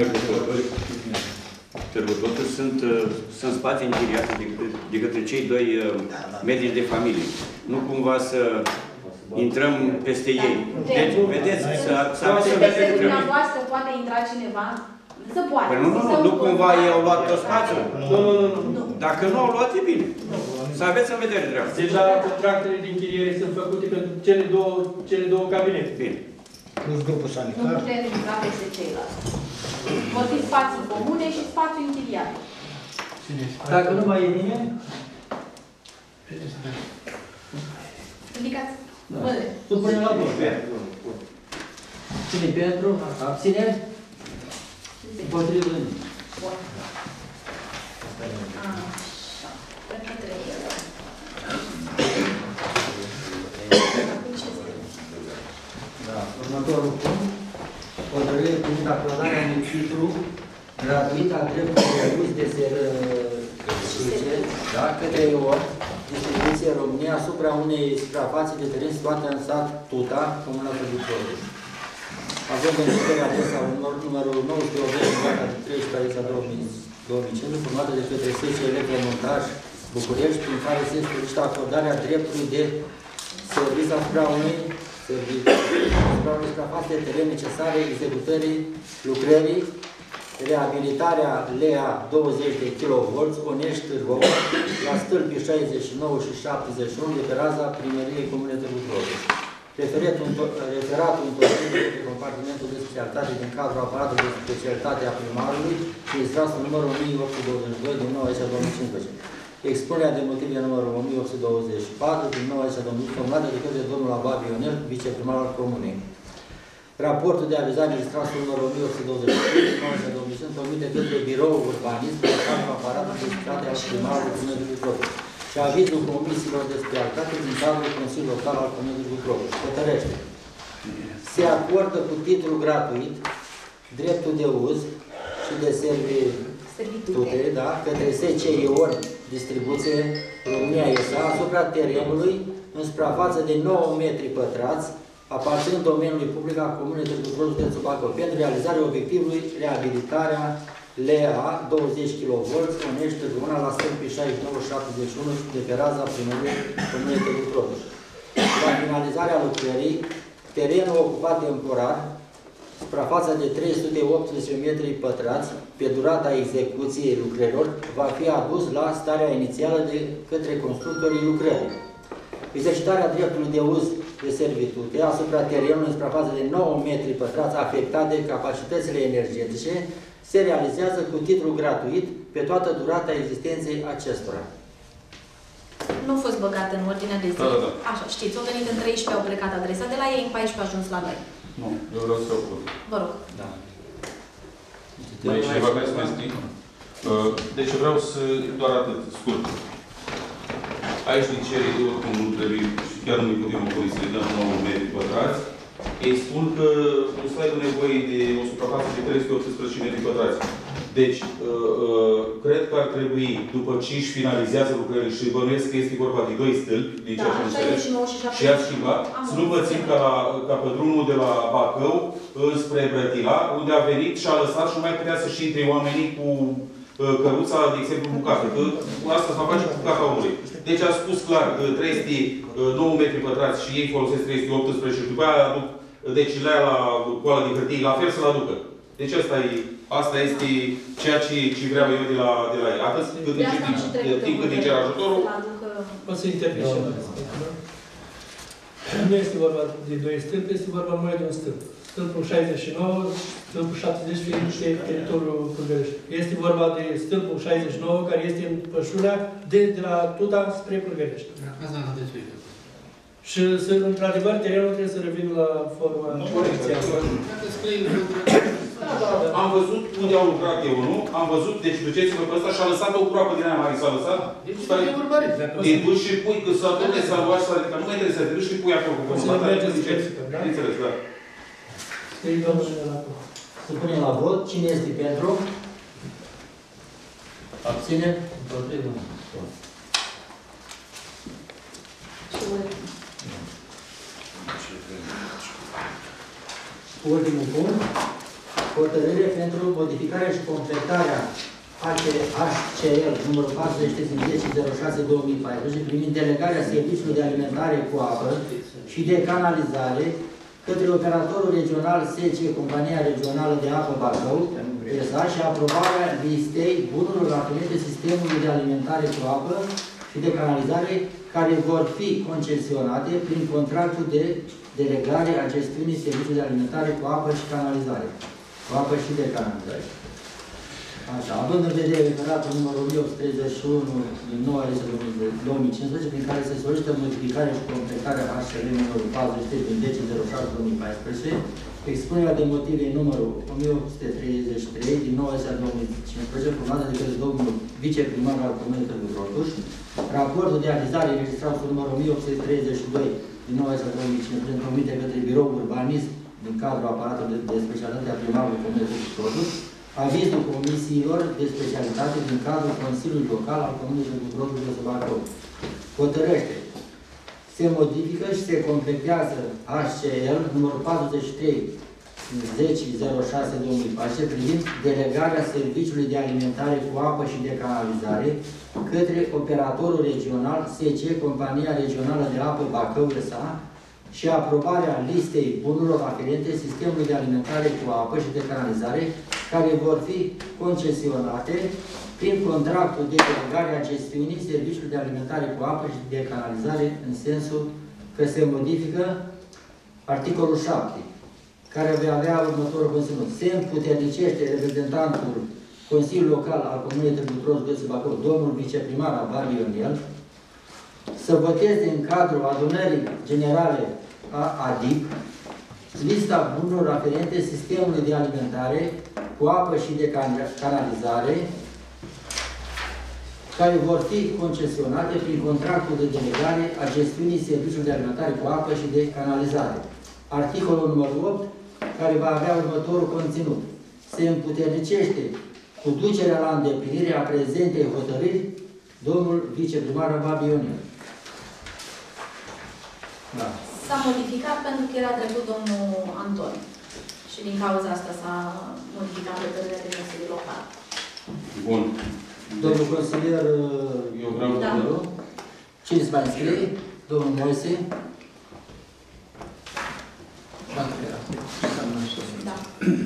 Târgu Trotuș, sunt spații închiriate de către cei doi medici de familie. Nu cumva să intrăm peste ei. Deci, vedeți, să aveți în vedere că dumneavoastră poate intra cineva? Se poate. Păi nu cumva ei au luat tot spațiul? Nu. Dacă nu au luat, e bine. Să aveți în vedere treaba. Deja contractele de închiriere sunt făcute pentru cele două cabinete. Bine. Plus grupul sanitar. Nu putem intra peste ceilalți. Vor fi spații comune și spații închiriate. Dacă nu mai e nimeni? Indicați. Supunem la vot. Cine pentru? Abțineri? Împotrivă? Bun. Cred că trebuie. Da. Următorul punct. Hotărâre privind acordarea unui titlu gratuit al dreptului de uz de duce, da, către EOR, distribuție România, asupra unei suprafațe de teren situate în sat Tuta, Comuna Târgu Prodeș. Având în vedere adresa numărul 980 în data de 13/2005, formată de către SC Electromontaj București, prin care se solicită acordarea dreptului de serviciu asupra unei suprafațe de teren necesare executării lucrării, reabilitarea LEA 20 de kV, Onești Târgou, la stâlpii 69 și 71 de pe raza primăriei Comunei Târgu Prodeș. Referatul întotdeauna de compartimentul de specialitate din cadrul aparatului de specialitate a primarului și extrasul numărul 1822 din 9/2015. Expunerea de motive numărul 1824 din 9/2015, formulată de către domnul Abad Ionel, viceprimar al Comunei. Raportul de avizare extrasul numărul 1823 din 9/2015, formit de către Biroul Urbanism, pe cadrul aparatului de specialitate a primarului Comunei Prodeș. Și avizul comisiilor de specialitate din cadrul Consiliului Local al Comunei Târgu Prodeș. Hotărăște. Se acordă cu titlu gratuit dreptul de uz și de servitute, da, către SCI-OR Distribuție România S.A. asupra terenului în suprafață de 9 metri pătrați, aparținând domeniului public al Comunei Târgu Prodeș, județul Bacău, pentru realizarea obiectivului reabilitarea LEA 20 kV, Onești Târgu la stâlpii 69-71 de pe raza primăriei Comunei Târgu Prodeș. La finalizarea lucrării, terenul ocupat temporar, suprafața de 318 metri pătrați, pe durata execuției lucrărilor, va fi adus la starea inițială de către constructorii lucrării. Exercitarea dreptului de uz de servitute asupra terenului în suprafață de 9 metri pătrați afectat de capacitățile energetice se realizează cu titlu gratuit pe toată durata existenței acestora. Nu a fost băgat în ordine de zi. Da. Așa, știți, au venit în 13, au plecat adresa de la ei, în 14 a ajuns la noi. Nu, eu vreau să o pun. Vă rog. Da. Mai e cineva care să mai scrie? Deci vreau să, doar atât, scurt. Aici din cere, oricum nu trebuie, și chiar nu-i putem opune să le dăm 9 metri pătrați. Ei spun că nu să aibă nevoie de o suprafață de 318 metri pătrați. Deci, cred că ar trebui, după ce își finalizează lucrările și bănuiesc că este vorba de 2 stâlpi, din ceea ce am înțeles, și ați schimbat, să nu vă țin ca pe drumul de la Bacău spre Brătila, unde a venit și a lăsat și nu mai putea să-și intre oamenii cu căruța, de exemplu, bucată. Că asta se va face cu bucata omului. Deci a spus clar că 309 metri pătrați și ei folosesc 318 și după aia aduc, deci le la coală de hârtii, la fel să-l aducă. Deci asta este ceea ce vreau eu de la ei. Atât timp cât îi cer ajutorul. O să intervin și nu este vorba de 2 stâlpi, este vorba numai de un stâlp. Stâlpul 69, stâlpul 70 fiind pe teritoriul Pulverești. Este vorba de stâlpul 69, care este în pășurea de la Tuta spre Pulverești. Asta n-am dețuit. Și, într-adevăr, terenul trebuie să revină la forma corecției. Am văzut unde au lucrat eu, nu? Am văzut, deci duceți-vă pe ăsta și a lăsat o groapă din aia mare, s-a lăsat. Te duci și pui, că s-a tot s-a luat și s-a ridicat. Nu mai trebuie să te duci și pui acolo. Înțeles, da. Să punem la vot. Cine este pentru? Abține? Împotrivă? Ultimul punct. Hotărâre pentru modificarea și completarea HCL numărul 43 din 10/06/2014 privind delegarea serviciului de alimentare cu apă și de canalizare către operatorul regional SC, Compania Regională de Apă Bacău, PSA, și aprobarea listei bunurilor aferente sistemului de alimentare cu apă și de canalizare care vor fi concesionate prin contractul de delegare a gestiunii serviciului de alimentare cu apă și canalizare. Cu apă și de canalizare. Așa, având în vedere referatul numărul 1831 din 9/2015, prin care se solicită modificarea și completarea HCL numărul 43 din 10/06/2014, expunerea de motive numărul 1833 din 9/2015, formată de către domnul viceprimar al Comunei Târgu Prodeș, raportul de avizare înregistrat cu numărul 1832 din 9/2015, întocmit de către Biroul Urbanism din cadrul aparatului de specialitate a primarului Comunei Târgu Prodeș, avizul comisiilor de specialitate din cadrul Consiliului Local al Comunei de Bucurul de Bacău. Hotărăște. Se modifică și se completează HCL numărul 43 10.06.2014 privind delegarea serviciului de alimentare cu apă și de canalizare către operatorul regional SC, Compania Regională de Apă Bacău S.A. și aprobarea listei bunurilor aferente sistemului de alimentare cu apă și de canalizare care vor fi concesionate prin contractul de delegare a gestiunii serviciului de alimentare cu apă și de canalizare în sensul că se modifică articolul 7, care va avea următorul conținut. Se împuternicește reprezentantul Consiliului Local al Comunei Târgu Județul Bacău, domnul viceprimar Abar Ionel, să voteze în cadrul adunării generale a ADIP lista bunurilor aferente sistemului de alimentare cu apă și de canalizare care vor fi concesionate prin contractul de delegare a gestiunii serviciului de alimentare cu apă și de canalizare. Articolul numărul 8, care va avea următorul conținut. Se împuternicește cu ducerea la îndeplinire a prezentei hotărâri domnul viceprimar Babi Ionel. Da. S-a modificat pentru că era trecut domnul Anton. Și din cauza asta s-a modificat hotărârea de Consiliul Local. Bun. Domnul consilier, eu vreau cine se mai înscrie? Domnul Moise. Da.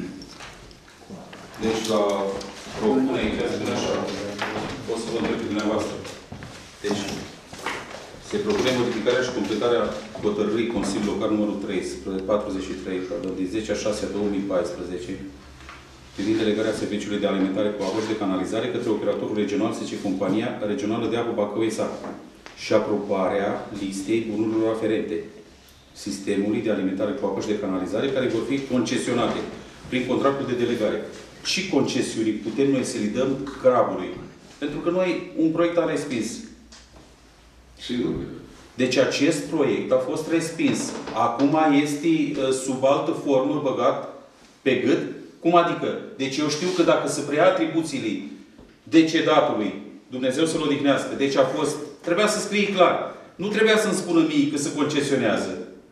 Deci, la propunerea increază așa, o să vă întreb pe dumneavoastră. Deci, se propune modificarea și completarea hotărârii Consiliului Local numărul 43, din 10/6/2014, privind delegarea serviciului de alimentare cu apă și de canalizare către operatorul regional, SC Compania Regională de Apă Bacău S.A. și aprobarea listei bunurilor aferente sistemului de alimentare cu apă și de canalizare care vor fi concesionate prin contractul de delegare. Și concesiunii putem noi să le dăm crabului. Pentru că noi un proiect am respins. Sigur. Deci acest proiect a fost respins. Acum este sub altă formă băgat pe gât. Cum adică? Deci eu știu că dacă se preia atribuțiile decedatului, Dumnezeu să-l odihnească, deci a fost, trebuia să scrie clar. Nu trebuia să-mi spună mie că se concesionează.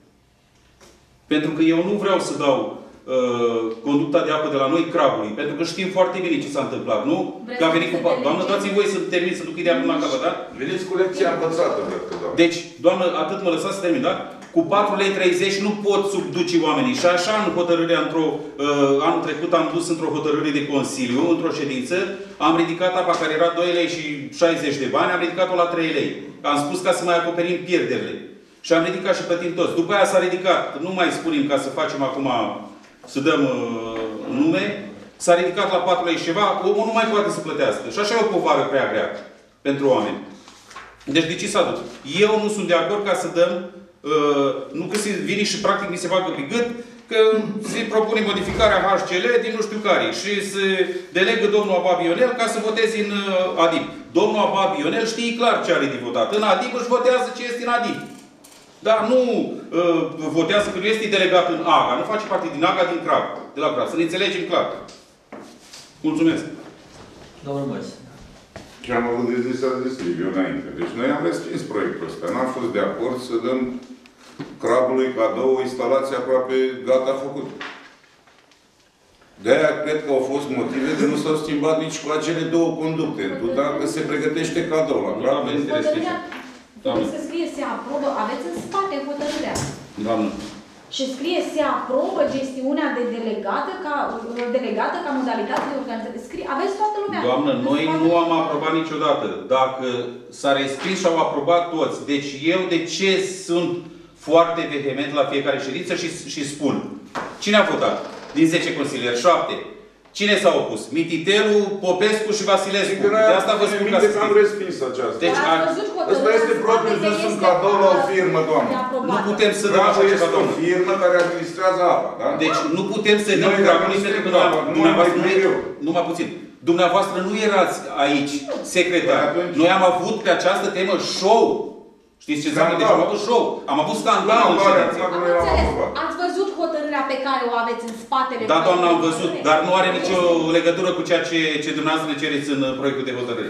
Pentru că eu nu vreau să dau conducta de apă de la noi crabului, pentru că știm foarte bine ce s-a întâmplat, nu? Că a venit cu... Doamnă, dați-mi voie să termin, să duc ideea până la capăt, da? Veniți cu lecția învățată, cred că da. Deci, doamnă, atât mă lăsați să termin, da? Cu 4,30 lei nu pot subduce oamenii. Și așa, în hotărârea, anul trecut am dus într-o hotărâre de Consiliu, într-o ședință, am ridicat apa care era 2 lei și 60 de bani, am ridicat-o la 3 lei. Am spus ca să mai acoperim pierderile. Și am ridicat și plătim toți. După aia s-a ridicat, nu mai spunem ca să facem acum, să dăm nume, s-a ridicat la 4 lei și ceva, omul nu mai poate să plătească. Și așa e o povară prea grea pentru oameni. Deci de ce s-a dus? Eu nu sunt de acord ca să dăm, nu că se vine și practic mi se facă pe gât, că se propune modificarea HCL din nu știu care și se delegă domnul Abab Ionel ca să voteze în ADIP. Domnul Abab Ionel știe clar ce are de votat. În ADIP își votează ce este în ADIP. Dar nu votează că nu este delegat în AGA. Nu face parte din AGA, din CRAB. De la CRAB. Să ne înțelegem clar. Mulțumesc. Domnul Moise. Ce am avut de zis, a zis Liviu înainte. Deci noi am respins proiectul ăsta. N-am fost de acord să dăm crabului cadou o instalație aproape gata făcută. De-aia cred că au fost motive de nu s-au schimbat nici cu acele două conducte. Tu dacă se pregătește cadou la crab, nu este Trebuie să scrie, se aprobă, aveți în spate hotărârea. Doamnă. Și scrie, se aprobă gestiunea de delegată ca modalitate de organizare. Scrie, aveți toată lumea. Doamnă, noi nu am aprobat niciodată. Dacă s-a respins și au aprobat toți. Deci eu de ce sunt foarte vehement la fiecare ședință și spun. Cine a votat? Din 10 consilieri, 7. Cine s-a opus? Mititelu, Popescu și Vasilescu. De asta vă spun ca să am respins aceasta. Deci, asta este propriu zis un cadou la o firmă, doamnă. Nu putem să dăm așa ceva, doamnă. Este o firmă care administrează apa, da? Deci nu putem să dăm crabului pentru că dumneavoastră numai puțin. Dumneavoastră nu erați aici secretar. Noi am avut pe această temă show Știți ce înseamnă? Deci am avut show, am avut scandal în ședință. Ați văzut hotărârea pe care o aveți în spatele? Da, doamna, am văzut, dar nu are nicio legătură cu ceea ce dumneavoastră ne cereți în proiectul de hotărâre.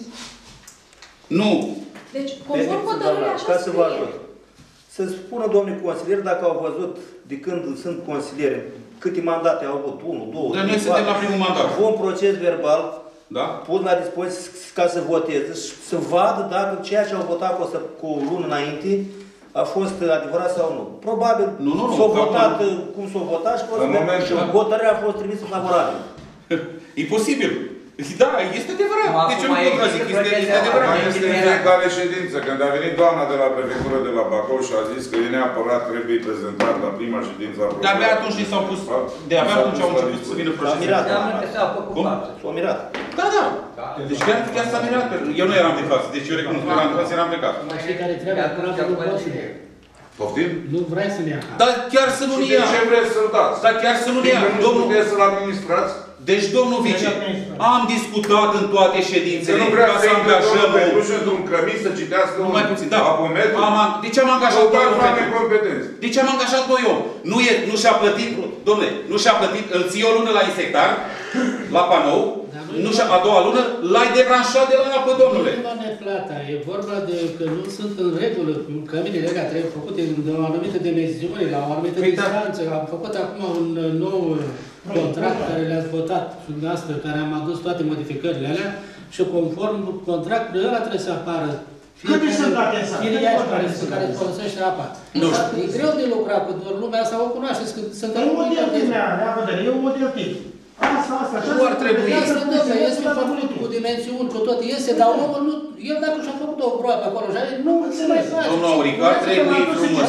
Nu. Deci, conform hotărârea așa scrie. Să spună, domnule consilier, dacă au văzut de când sunt consilieri, câte mandate au avut, 1, 2, 3, 4. Dar noi suntem la primul mandat. Un proces verbal pus la dispoziție ca să voteze și să vadă dacă ceea ce au votat cu o lună înainte a fost adevărat sau nu. Probabil s-au votat cum s-au votat și hotărârea a fost trimisă favorabil. E posibil. Da, este adevărat. Deci eu nu contrazic, este adevărat. Mai este în fiecare ședință, când a venit doamna de la prefectură de la Bacău și a zis că e neapărat trebuie prezentat la prima ședință a de abia atunci ni s-au pus, de abia atunci au început să vină procesele. Cum? S-au mirat. Da, da. Deci chiar s-a mirat. Eu nu eram de față, deci eu recunosc că eram de față, eram plecat. Cei care trebuie acum nu pot să ne ia. Poftim? Nu vrei să ne ia. Dar chiar să nu ne ia. Și de ce vreți să-l dați? Dar chiar să nu ne ia. Nu puteți să-l administrați? Deci, domnul vice, am discutat în toate ședințele nu vrea ca să angajăm Petrușă într-un cămin să citească un apometru? De ce am angajat doi competenți? De ce am angajat doi om? Nu și-a plătit, domnule, nu și-a plătit, îl ții o lună la insectar, la panou, a doua lună, l-ai debranșat de la apă, domnule. Nu e neplata, e vorba de că nu sunt în regulă căminile alea trebuie făcute de o anumită dimensiune, la o anumită distanță. Am făcut acum un nou contract care le-ați votat dumneavoastră, care am adus toate modificările alea și conform contractului ăla trebuie să apară câte sunt date în sală? care folosește apa. E greu de lucrat cu lumea asta, o cunoașteți, că sunt... E un model tip, e un model tip. Asta, nu ar trebui. Este făcut cu dimensiuni, cu tot, iese, dar omul nu... El dacă și-a făcut o groapă acolo, nu se mai face. Domnul Auric, ar trebui frumos.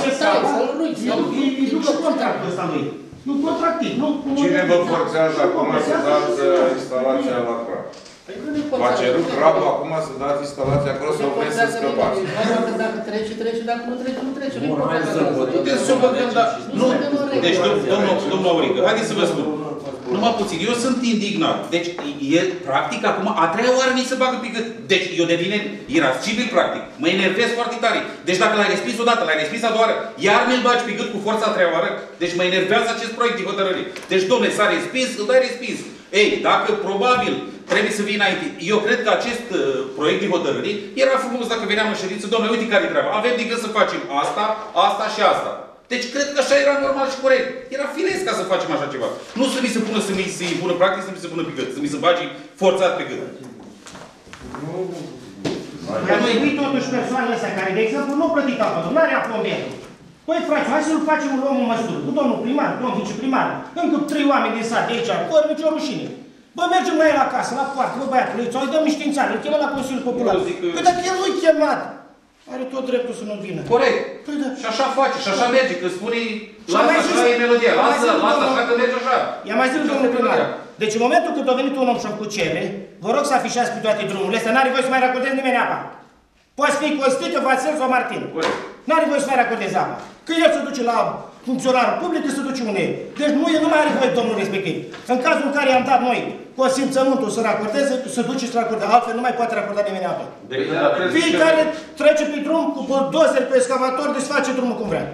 E după contractul ăsta lui. Nu contractiv, nu... Cine vă forțează acum să dați instalația la crap? V-a cerut crapul acum să dați instalația acolo sau vreți să scăpați? Dacă trece, trece, dacă nu trece, nu trece. Puteți să vă gândesc, dar... Deci, domnul Auric, haideți să vă spun. Numai puțin, eu sunt indignat. Deci, el, practic, acum, a treia oară mi se bagă pe gât. Deci, eu devine irascibil, practic. Mă enervez foarte tare. Deci, dacă l-ai respins odată, l-ai respins a doua oară, iar mi-l bagi pe gât cu forța a treia oară, deci mă enervează acest proiect de hotărâre. Deci, domnule, s-a respins, îl dai respins. Ei, dacă probabil trebuie să vii înainte. Eu cred că acest proiect de hotărâre era frumos dacă veneam în ședință, domnule, uite care-i treaba. Avem de gând să facem asta, asta și asta. Deci cred că așa era normal și corect. Era firesc ca să facem așa ceva. Nu să mi se pună să mi pună practic, să mi se pună pe gât. Să mi se bagi forțat pe gât. Ar trebui totuși persoanele astea care, de exemplu, nu au plătit apă, nu are aplombierul. Păi, frate, hai să-l facem luăm o măsură. Cu domnul primar, cu domnul viceprimar, încă 3 oameni din sat de aici, fără nicio rușine. Bă, mergem la el acasă, la poartă, bă, băiatul, îi dăm niște înțeale, îl chemăm la Consiliul Popular. Păi dacă el nu-i chemat, are tot dreptul să nu vină. Corect. Păi da. Și așa face, și așa merge, că spune, lasă așa e melodia, lasă așa că merge așa. I-am mai zis, domnule primar, deci în momentul când a venit un om și-a făcut cerere, vă rog să afișați pe toate drumurile astea, n-are voie să mai racordezi nimeni apa. Poate fi Costică, Vasile sau Martin. N-are voie să mai racordezi apa. Că el se duce la funcționarul public, se duce unde e. Deci nu mai are voie domnul respectiv. În cazul în care i-am dat noi consimțământul să racordeze, se duce și racordează. Altfel nu mai poate racorda nimeni apă. Fiecare trece pe drum cu buldozer, cu excavator, desface drumul cum vrea.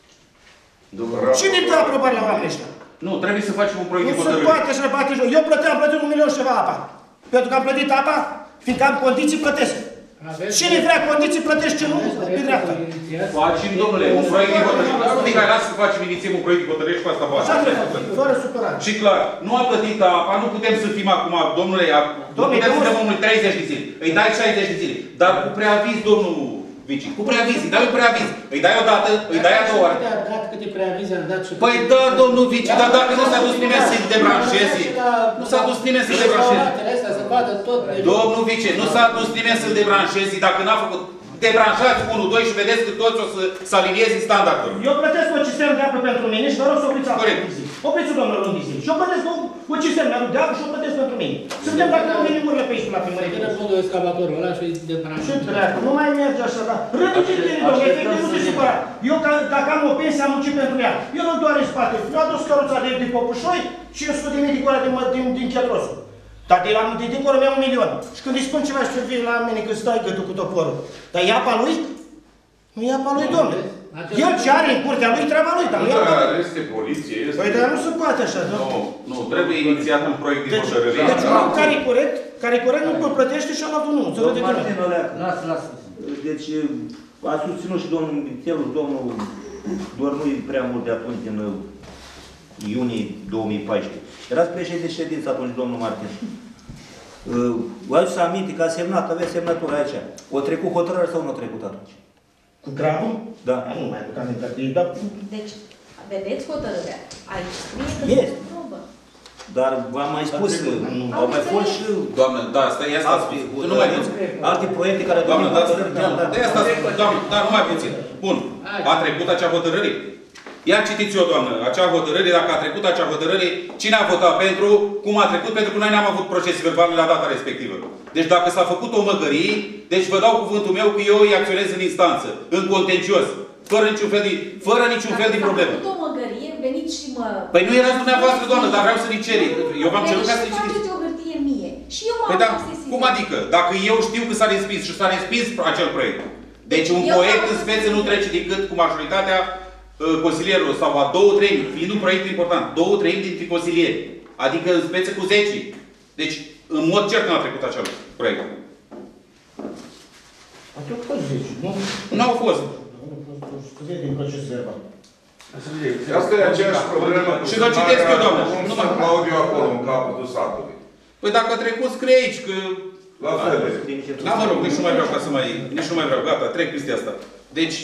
Cine dă aprobare la oamenii ăștia? Nu, trebuie să facem un proiect de hotărâre. Nu se poate să bate joc. Eu am plătit 1 milion și ceva apa. Pentru că am plătit apa, fiindcă am condiții, plătesc. Cine vrea condiții, plătește, ce nu, pe dreapta. Facem, domnule, un proiect de hotărâre. Adică hai, lasă să facem, inițiem un proiect de hotărâre și cu asta bază. Fără supărare. Și clar, nu a plătit apa, nu putem să fim acum, domnule, nu putem să dăm omului 30 de zile. Îi dai 60 de zile. Dar cu preaviz, domnul Vici, cu preaviz, îi dai un preaviz. Îi dai o dată, îi dai a doua oară. Câte preavize am dat și... Păi da, domnul Vici, dar dacă nu s-a dus nimeni să-i debranșeze, nu s-a dus nimeni să-i debranșeze. Domnul Vice, nu s-a dus nimeni să-l debranșeze dacă n-a făcut. Debranșați 1, 2 și vedeți că toți o să alinieze standardul. Eu plătesc o cisternă de apă pentru mine și vă rog să opriți apă. Opriți-o, domnul Lundizi. Și eu plătesc o cisternă de apă și o plătesc pentru mine. Suntem dacă nu vine urile pe aici la primărie. Vine fondul excavatorul ăla și debranșează. Ce dracu, nu mai merge așa, dar reduceți-le, domnule, efectiv nu se supăra. Eu, dacă am o pensie, am muncit pentru ea. Eu nu doar în spate. Eu am dus căruța de Popușoi și 100.000 de goare din Chetrosul. Dar de dincolo mi-am 1 milion. Și când îi spun ceva și vine la mine că stai gâtul cu toporul. Dar e apa lui? Nu ia pe lui, domnule. El ce are în curtea lui, treaba lui, dar nu ia pe lui. Este poliție, este... Păi, dar nu se poate așa, Nu, nu, trebuie inițiat un proiect de hotărâre. Deci un om care e corect, nu îl plătește și altul nu. Domnul Martin Oleac. Lasă. Deci a susținut și domnul Mițelu, domnul doar nu prea mult de atunci, din iunie 2014. Erați președinte de ședință atunci, domnul Martin. Vă aduceți aminte că a semnat, avea semnătură aici. O trecut hotărârea sau nu a trecut atunci? Cu gradul? Da. Nu mai aduc aminte. Dar... Deci, vedeți hotărârea. Aici scrie că este probă. Dar v-am mai spus, au mai fost și... Doamnă, da, stai, ia stați puțin. Nu mai puțin. Alte proiecte care... Doamnă, da, doamnă, dar nu mai puțin. Bun, a trecut acea hotărâre? Ia citiți-o, doamnă, acea hotărâre, dacă a trecut acea hotărâre, cine a votat pentru, cum a trecut, pentru că noi n-am avut procese verbale la data respectivă. Deci dacă s-a făcut o măgărie, deci vă dau cuvântul meu că eu îi acționez în instanță, în contencios, fără niciun fel de problemă. Dacă s-a făcut o măgărie, veniți și mă... Păi nu erați dumneavoastră, doamnă, dar vreau să ne ceri. Eu v-am cerut ca să-i citiți. faceți o hârtie mie. Și eu m-am Păi da, cum adică? Dacă eu știu că s-a respins și s-a respins acel proiect. Deci un proiect în speță nu trece decât cu majoritatea consilierilor sau a 2/3, fiind un proiect important, 2/3 dintre consilieri. Adică în speță cu 10. Deci, în mod cert nu a trecut acel proiect. Atunci fost 10, nu? Nu au fost. Scuze din proces verbal. Asta e aceeași problemă. Și vă citesc eu, doamnă. Nu mă Claudiu acolo, în capătul satului. Păi dacă a trecut, scrie aici că... La fel. Da, mă rog, nici nu mai vreau ca să mai... Nici nu mai vreau, gata, trec peste asta. Deci...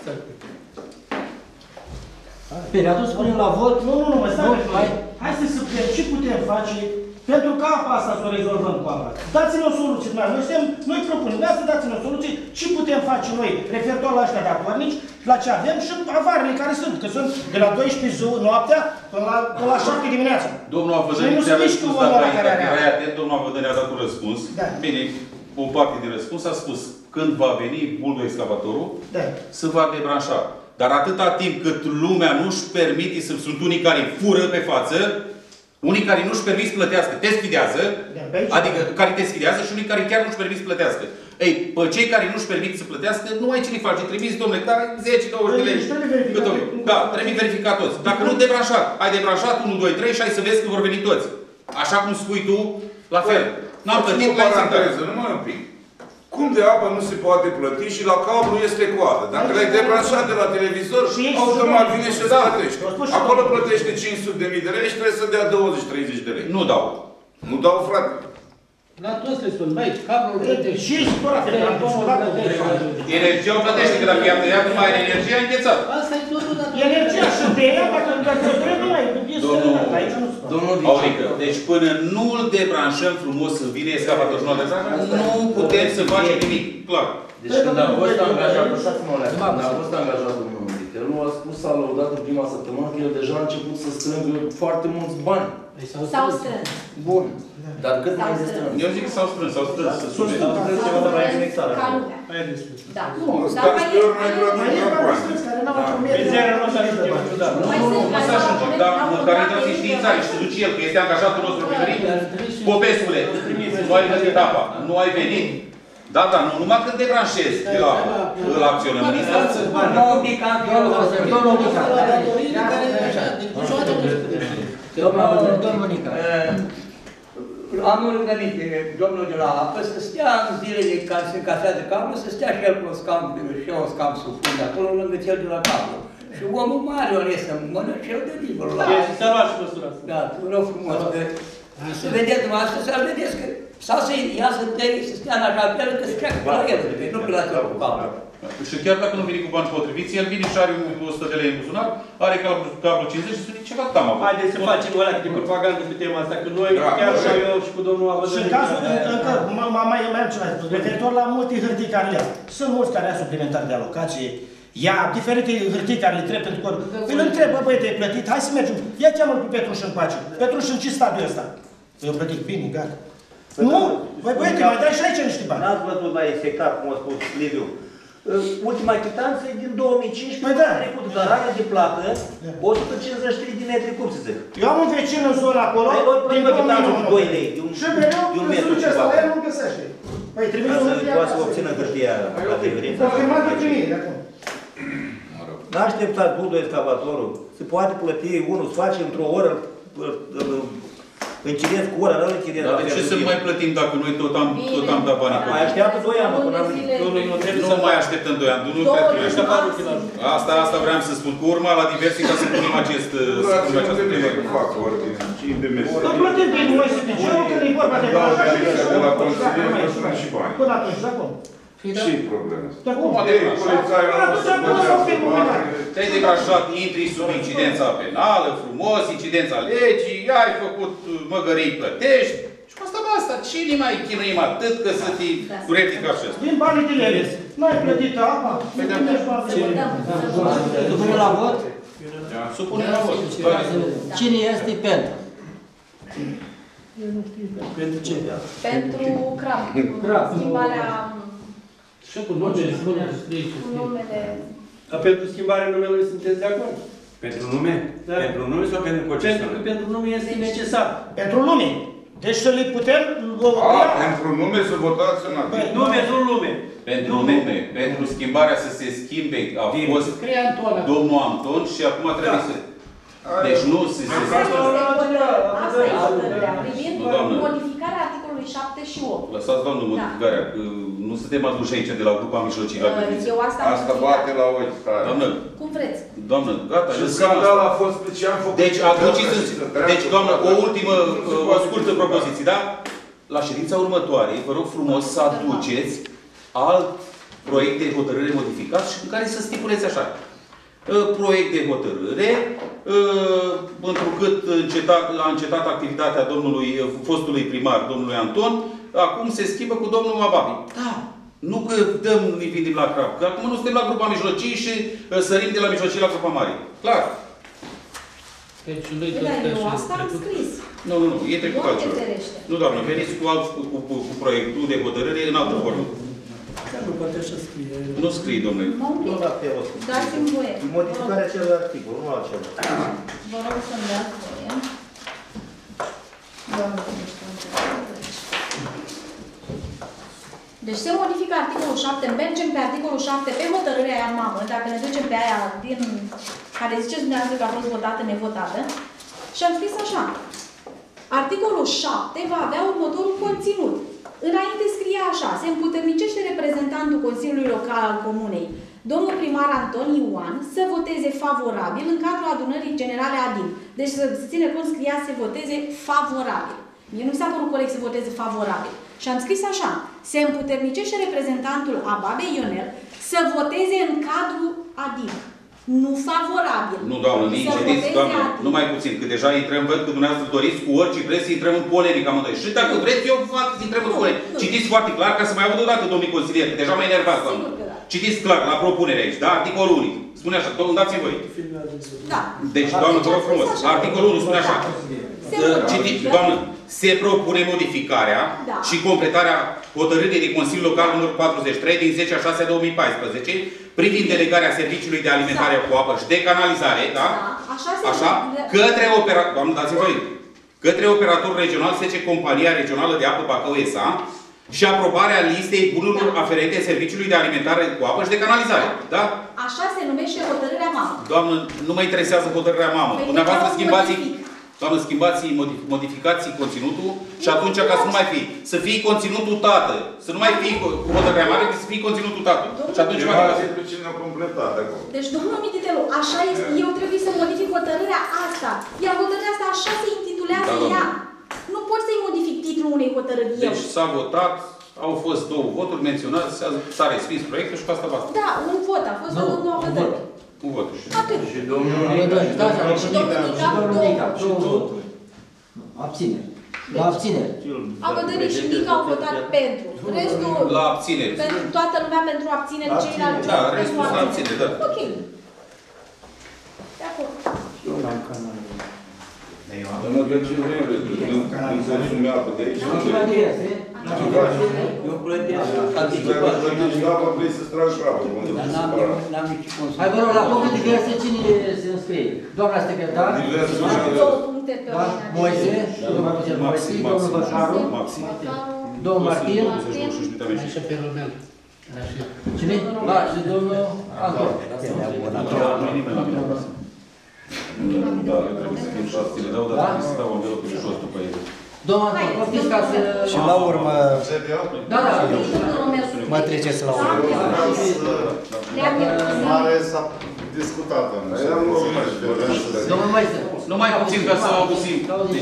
Perioadul spunem la vot. Nu, mă stai. Hai să vedem ce putem face pentru ca apa asta să o rezolvăm cu apa. Dați-ne o soluție, noi propunem, dați-ne o soluție, ce putem face noi referitor la ăștia datornici, la ce avem și avarele care sunt, că sunt de la 12 ziua noaptea până la 7 dimineața. Domnul Avădănic ți-a răspuns, dacă erai atent, domnul Avădănic a dat un răspuns. Bine, o parte din răspuns a spus când va veni bulbo-excavatorul, se va debranșa. Dar atâta timp cât lumea nu-și permite, sunt unii care fură pe față, unii care nu-și permit să plătească, te sfidează, adică care te sfidează și unii care chiar nu-și permit să plătească. Ei, pe cei care nu-și permit să plătească, nu ai ce-i face. Trimis, domnule, dar 10-20 de lei. Da, trebuie verificat toți. Dacă nu debranșat, ai debranșat 1, 2, 3 și ai să vezi că vor veni toți. Așa cum spui tu, la fel. N-am plătit, la paranteză, numai un pic. Cum de apă nu se poate plăti și la cablu este coadă? Dacă l-ai debranșat de la televizor, automat vine și îți plătește. Acolo plătește 500.000 de lei și trebuie să dea 20-30 de lei. Nu dau. Nu dau, frate. La toți le spun, băi, cablul plătește. Și foarte, energia o plătește, că dacă i-a tăiat numai energie, a înghețat. Asta e totul, dar... Energia și de ea, dacă trebuie, nu mai Domnul Aurică, deci până nu îl debranșăm frumos să vină excavator și nu putem să facem nimic, clar. Deci când a fost angajat, când a fost angajat domnul Mițelu, a spus, a lăudat în prima săptămână că el deja a început să strângă foarte mulți bani. S-au strâns. Bun. Dar cât mai este strâns? Eu zic că s-au strâns, s-au strâns. Ca lumea. Da. Nu, dar mai dar măcar intră în științare și se duce el, că este angajatul nostru preferit. Popescule, nu ai venit apa, nu ai venit. Da, nu numai când debranșezi de la îl acționăm în instanță. Domnul Nica. Am rugămit domnul de la apă să stea în zilele care se încasează cablul, să stea și el cu un scam, și eu un scam sub fund acolo, lângă cel de la cablu. Și omul mare o iese în mână și el de dincolo la apă. S-a luat și măsura asta. Da, tu rog frumos. Să vedeți dumneavoastră, să-l vedeți că sau să iasă tăi, să stea în așa fel, că se treacă pe la el, nu pe la cel cu cablu. Și chiar dacă nu vine cu bani potriviți, el vine și are 100 de lei în buzunar, are cablu 50 și spune ceva tam acolo. Haideți să facem o de propagandă pe tema asta, că noi, chiar și eu și cu domnul Avădănic. Și în cazul, încă, mai am ceva, referitor la multe hârtii care ia. Sunt mulți care ia suplimentar de alocație, ia diferite hârtii care le trebuie pentru că îl întrebă, băi, te-ai plătit, hai să mergem, ia cheamă-l pe Petruș încoace. Petruș în ce stadiu ăsta? Eu plătit bine, gata. Nu, băi, te mai dai și aici niște bani. N-ați văzut la sectar, cum a spus Liviu. Ultima chitanță e din 2015, păi da. trecut gararea de plată, 153 de metri cub, să zic. Eu am un vecin în zona acolo, din 2 lei, de un metru ceva. Și nu găsește. Păi trebuie să obțină hârtia la preferință. S-a firmat de primire, acum. N-așteptați budul excavatorul. Se poate plăti unul, se face într-o oră, închiriez cu ora, nu închiriez. Dar de ce să mai plătim dacă noi tot am dat banii? Mai așteaptă 2 ani până nu mai așteptăm 2 ani. Nu cred că asta vreau să spun. Cu urma la diverse ca să punem acest problemă. Nu plătim pe noi să piciorul când e vorba de bani. La consilier nu și bani. Până atunci, de acum. Ce-i problema? Te-ai degajat, intri sub incidența penală, frumos, incidența legii, ai făcut măgării, plătești. Și cu asta, cine mai chinuim atât că să te curetic așa? Din banii de leles. N-ai plătit apa, nu primești bani de leles. Supunem la vot? Supunem la vot. Cine este pentru? Pentru ce? Pentru CRAP. Schimbarea... Și cu numele, cu numele... Pentru schimbarea numelui sunteți de acord? Pentru nume? Da. Pentru nume sau pentru concesionare? Pentru nume este necesar. Pentru nume. Deci să le putem... Pentru nume să votați în acest. Nume, nu lume. Pentru nume, pentru schimbarea să se schimbe, a fost domnul Anton și acum trebuie să... Deci nu se... Asta e hotărârea privind modificarea articolului 7 și 8. Lăsați, doamnă, modificarea, că nu suntem aduși aici de la grupa mijlocii la gândiți. Eu asta bate la ochi. Doamnă, cum vreți? Doamnă, gata. Și scandal a fost ce am făcut. Deci, deci, doamnă, o ultimă, o scurtă propoziție, da? La ședința următoare, vă rog frumos să aduceți alt proiect de hotărâre modificat și în care să stipulezi așa. Proiect de hotărâre, întrucât a încetat activitatea fostului primar, domnului Anton, acum se schimbă cu domnul Ababi. Da. Nu că dăm nivindim la crap, că acum nu suntem la grupa mijlocii și sărim de la mijlocii la grupa mare. Clar. Deci, eu asta am scris. Nu, e trecut altceva. Nu, doamnă, veniți cu proiectul de hotărâre în altă formă. Nu poate așa scrie. Nu scrie, domnule. Dați-mi voie. Modificarea celor articol, nu altceva. Vă rog să-mi dați voie. Deci se modifică articolul 7, mergem pe articolul 7 pe hotărârea aia mamă, dacă ne ducem pe aia din care ziceți dumneavoastră că a fost votată, nevotată, și am scris așa. Articolul 7 va avea următorul conținut. Înainte scria așa, se împuternicește reprezentantul Consiliului Local al Comunei, domnul primar Anton Ioan, să voteze favorabil în cadrul adunării generale ADIN. Deci să ține cont, scria să voteze favorabil. Mie nu mi s-a părut corect să voteze favorabil. Și am scris așa, se împuternicește reprezentantul Ababe Ionel să voteze în cadrul ADIN. Nu favorabil. Nu, doamnă, nici știți, doamnă, numai puțin, că deja intrăm, văd că dumneavoastră doriți cu orice preț să intrăm în polemică amândoi. Și dacă vreți, eu fac să intrăm în polemică. Citiți foarte clar, ca să mai aud o dată, domnul consilier, că deja mă enervați, doamnă. Citiți clar, la propunere aici, da? Articolul 1. Spune așa, dați-mi voi. Da. Deci, doamnă, vă rog frumos, articolul 1 spune așa. Citiți, doamnă, se propune modificarea și completarea hotărârii de Consiliul Local numărul 43 din 10/6/2014 privind delegarea serviciului de alimentare cu apă și de canalizare, da? Așa, către operator, doamnă, dați-mi voi, către operatorul regional, SC Compania Regională de Apă Bacău S.A. și aprobarea listei bunurilor aferente serviciului de alimentare cu apă și de canalizare, da? Așa se numește hotărârea mamă. Doamnă, nu mă interesează hotărârea mamă. Dumneavoastră schimbați, doamnă, schimbați, modificați conținutul și atunci ca să nu mai fie, să fie conținutul tată, să nu mai fie cu hotărârea mare, să fie conținutul tată. Și atunci mai cine a completat acolo. Deci, domnul Mititelu, așa este, eu trebuie să modific hotărârea asta. Iar hotărârea asta așa se intitulează ea. Nu pot să-i modific titlul unei hotărâri eu. Deci s-a votat, au fost 2 voturi menționate, s-a respins proiectul și cu asta basta. Da, un vot, a fost o două hotărâri. Un vot. Atât. Și domnul Nica, abține. La abținere. Abădării și Nica au votat pentru. Restul... La abținere. Pentru toată lumea pentru abținere, ceilalți restul la abținere, da. Ok. De acord. Eu n-am canal. Domnul Găciu, nu consumi apă de aici. Nu plătesc, eu plătesc. Dacă vrei să stragi apă. N-am nici consum. Hai, vă rog, la punctul diverse, cine se înscrie? Doamna secretar? Moise, domnul Moise, domnul Bășaru, domnul Martin, și pe Romel. cine? Și domnul Anton. nimeni la mine acasă. Da, trebuie să fim 6 zile. Dau, dar trebuie să dau învelopul și jos după ele. Domnul Anton, poftiți ca să... Și la urmă... Da, da. Mă treceți la urmă. Mare s-a discutat, Domnul Moise. Numai puțin ca să auzim.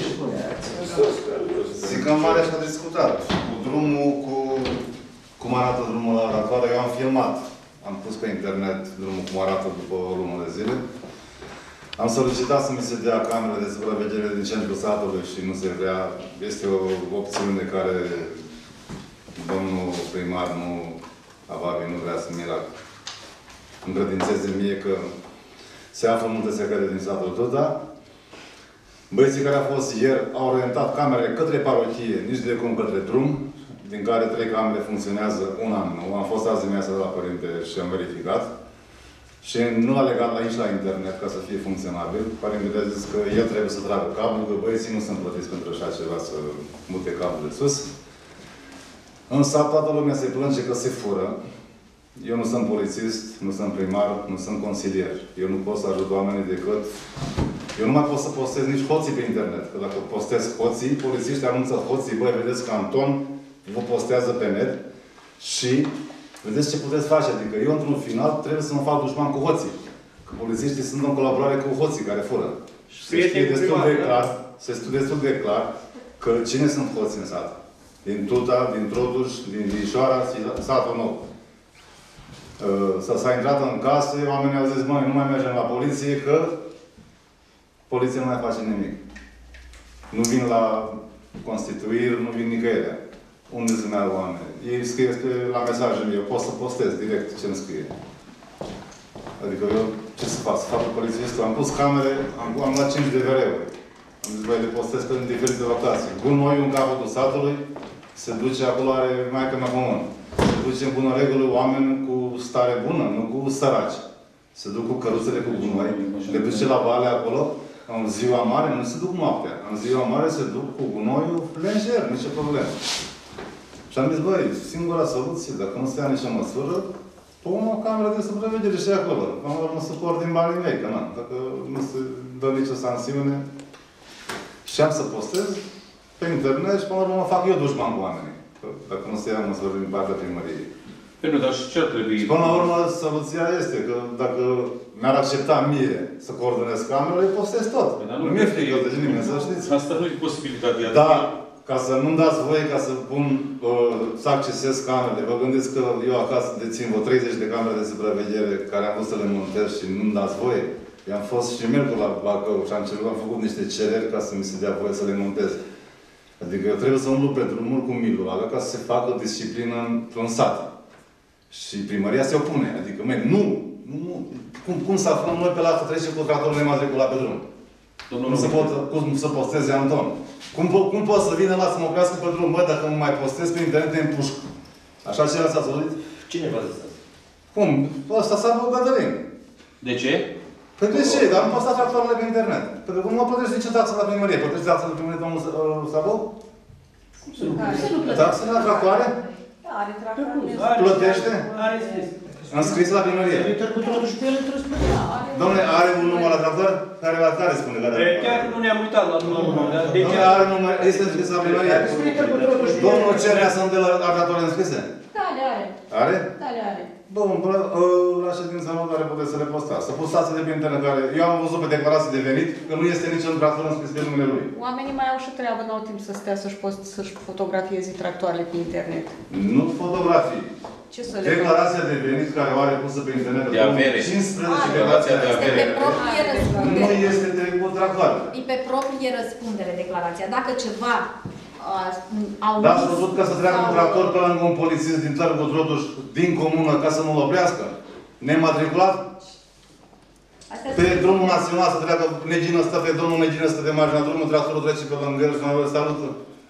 Zic că mare s-a discutat. Cu drumul, cum arată drumul la oratoare, eu am filmat. Am pus pe internet drumul cum arată după o lună de zile. Am solicitat să mi se dea camerele de supraveghere din centrul satului și nu se vrea. Este o opțiune de care domnul primar nu vrea să mi-l încredințeze mie că se află multe secrete din satul Tuta. Băieții care au fost ieri au orientat camerele către parochie, nici de cum către drum, din care 3 camere funcționează, una nu. Am fost azi dimineața la părinte și am verificat. Și nu l-a legat aici la internet ca să fie funcționabil. Părintele a zis că el trebuie să tragă cablul, că băieții nu sunt plătiți pentru așa ceva să mute cablul de sus. În sat toată lumea se plânge că se fură. Eu nu sunt polițist, nu sunt primar, nu sunt consilier. Eu nu pot să ajut oamenii decât... Eu nu mai pot să postez nici hoții pe internet. Că dacă postez hoții, polițiștii anunță hoții, băi, vedeți că Anton vă postează pe net și vedeți ce puteți face. Adică eu, într-un final, trebuie să mă fac dușman cu hoții. Că polițiștii sunt în colaborare cu hoții care fură. Se știe destul de clar că cine sunt hoții în sat. Din Tuta, din Trotuș, din Vișoara, satul nou. S-a intrat în casă, oamenii au zis, măi, nu mai mergem la poliție, că poliția nu mai face nimic. Nu vin la constituiri, nu vin nicăieri. Unde se merg oameni? Ei scrie la mesajul meu, pot să postez direct ce-mi scrie. Adică eu, ce să fac? Să fac polițistul? Am pus camere, am luat 5 DVR-uri. Am zis, băi, le postez pe diferite locații. Gunoiul în capătul satului se duce acolo, are maică mea comun. Se duce în bună regulă oameni cu stare bună, nu cu săraci. Se duc cu căruțele cu gunoi, le duce la vale acolo, în ziua mare, nu se duc noaptea. În ziua mare se duc cu gunoiul lejer, nicio problemă. Și am zis, băi, singura soluție, dacă nu se ia nicio măsură, pun o cameră de supraveghere și acolo. Până la urmă suport din banii mei, că na, dacă nu se dă nicio sancțiune. Și am să postez pe internet și până la urmă mă fac eu dușman cu oamenii. Dacă nu se ia măsură din partea primăriei. Pentru, dar și ce ar trebui? Și până la urmă, soluția este că dacă mi-ar accepta mie să coordonez camerele, postez tot. Nu mi-e frică de nimeni, să știți. Asta nu e posibilitatea. Da, ca să nu-mi dați voie ca să pun, să accesez camerele. Vă gândiți că eu acasă dețin vreo 30 de camere de supraveghere care am vrut să le montez și nu-mi dați voie. Eu am fost și merg la Bacău și am făcut niște cereri ca să mi se dea voie să le montez. Adică eu trebuie să umblu pe drumul cu miloagă ca să se facă disciplină într-un sat. Și primăria se opune. Adică, nu. Cum să aflăm noi pe la să trece cu tractorul nematriculat pe drum? Cum să posteze Anton? Cum pot să vină la să mă oprească pe drum? Bă, dacă mă mai postez pe internet, te împușc. Așa ceva s-a auzit? Cine v-a zis asta? Cum? Ăsta s-a băgătărin. De ce? Păi de ce? Dar am postat tractoarele pe internet. Pentru că nu mă plătește nicio taxă la primărie. Plătește taxă la primărie, domnul Sabou? Cum să nu plătește? Taxă la tractoare? Are tractoare. Plătește? Are scris. Înscris la primărie. Dom'le, are un număr la tractor? Care spune că are? Chiar nu ne-am uitat la numărul. Dom'le, are număr, este înscris la primărie? Domnul Cernea sunt de la tractoare înscrise? Da, le are. Are? Da, le are. Bun, la ședința următoare puteți să le postați. Să postați de pe internet care... Eu am văzut pe declarații de venit că nu este niciun tractor înscris pe numele lui. Oamenii mai au și treabă, n-au timp să stea să-și fotografieze tractoarele pe internet. Nu fotografii. Ce să le... Declarația de venit care o are pusă pe internet. De avere. 15 declarația de avere. Pe proprie răspundere. Nu este trecut tractoare. E pe proprie răspundere declarația. Dacă ceva au... Da, ați văzut că să treacă un tractor pe lângă un polițist din Târgu Trotuș, din comună, ca să nu-l oprească? Nematriculat? Pe drumul național să treacă Negină stă pe domnul Negină stă pe marginea drumului, tractorul trece pe lângă el și noi îl salută.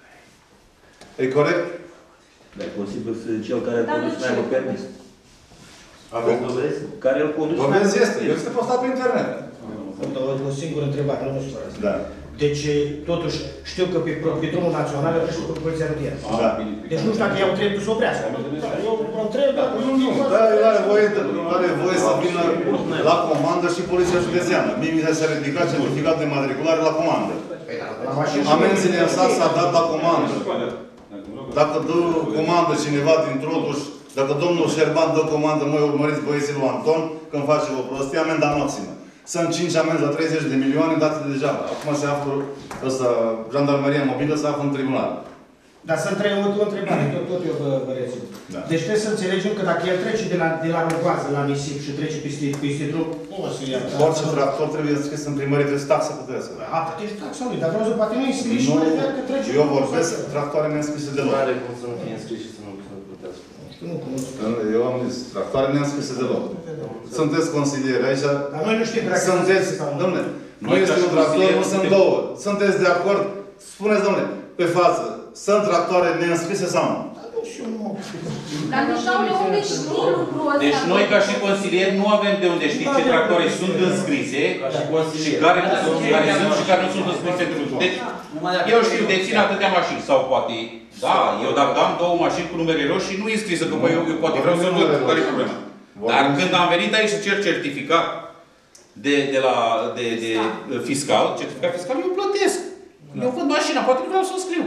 E corect? Dar e posibil să cel care îl conduce mai mult permis. Aveți dovezi? Care îl conduce mai mult permis? Dovezi este. El este postat pe internet. O singură întrebare, nu știu. Da. Deci, totuși, știu că pe drumul național știu că poliția rutieră. Da. Deci nu știu dacă iau dreptul să oprească. Eu mă întreb dacă nu... Da, el are voie să vină la comandă și poliția județeană. Mie mi s-a ridicat certificat de matriculare la comandă. Amenziile în sat s-a dat la comandă. Dacă dă comandă cineva din Trotuș, dacă domnul Șerban dă comandă, măi, urmăriți băieții lui Anton, când face o prostie, amenda maximă. Sunt 5 amenzi la 30 de milioane date deja. Acum se află, jandarmeria mobilă se află în tribunal. Dar să întreb o întrebare, tot eu vă rețin. Da. Deci trebuie să înțelegem că dacă el trece de la Rogoază la nisip și trece peste drum, nu o să ia. Orice tractor trebuie scris în primărie, trebuie taxă plătesc. A, plătești taxa lui, dar vreau să poate nu înscris și mai că trece. Eu vorbesc tractoare neînscrise deloc. Nu are cum să nu fie înscris și să nu plătească. Eu am zis, tractoare neînscrise deloc. Sunteți consilieri aici. Dar noi nu știm dacă sunteți, dom'le, nu este un tractor, nu sunt două. Sunteți de acord? Spuneți, dom'le, pe față, sunt tractoare neînscrise sau nu? Dar nici nu unde știi lucrul ăsta. Deci noi, ca și consilieri, nu avem de unde știi ce tractoare sunt înscrise și care sunt și care nu sunt înscrise. Deci, eu știu, dețin atâtea mașini. Sau poate, da, eu dacă am două mașini cu numere roșii, nu e înscrisă, că eu poate vreau să văd care e problema. Dar când am venit aici să cer certificat de fiscal, certificat fiscal, eu plătesc. Eu văd mașina, poate că vreau să o scriu.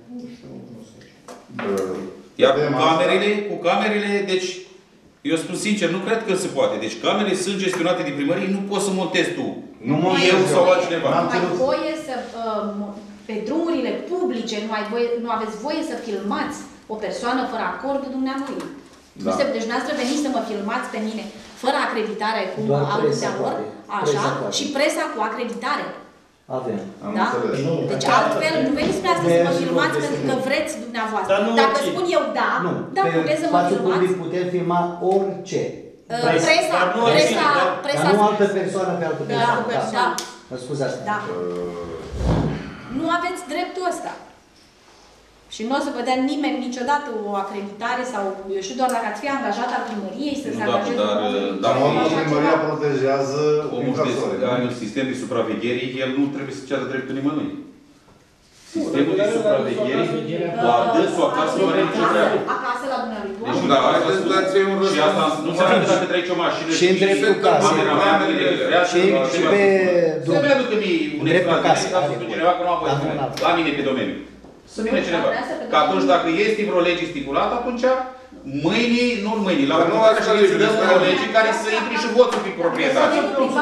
Iar cu camerele, deci, eu spun sincer, nu cred că se poate. Deci camerele sunt gestionate de primărie, nu poți să montezi tu. Nu eu sau altcineva. Nu ai voie să, pe drumurile publice, nu aveți voie să filmați o persoană fără acordul dumneavoastră. Da. Deci dumneavoastră veniți să mă filmați pe mine fără acreditare, cum au lor, așa, și presa cu acreditare. Avem. Da? Deci altfel, nu veniți spre asta să mă filmați pentru că vreți dumneavoastră. Dacă spun eu da, da, puteți să mă filmați. Putem filma orice. Presa. Dar nu altă persoană pe altă persoană. Da. Mă scuzați. Da. Nu aveți dreptul ăsta. Și nu o să vă dea nimeni niciodată o acreditare sau, eu știu, doar dacă ați fi angajat al primăriei să se angajeze. Dar primăria protejează omul are un sistem de supraveghere, el nu trebuie să ceară dreptul nimănui. Sistemul de supraveghere la dânsul acasă nu are nicio treabă. Acasă la dumneavoastră. Deci da, și asta nu înseamnă dacă treci o mașină și în dreptul casei. Și pe să-mi aducă mie un extra să spun cineva că nu am voie la mine pe domeniu. Să vină cineva. Că atunci dacă este vreo lege stipulată, atunci mâine, nu mâine, la urmă să dăm vreo lege care să intri și votul pe proprietate.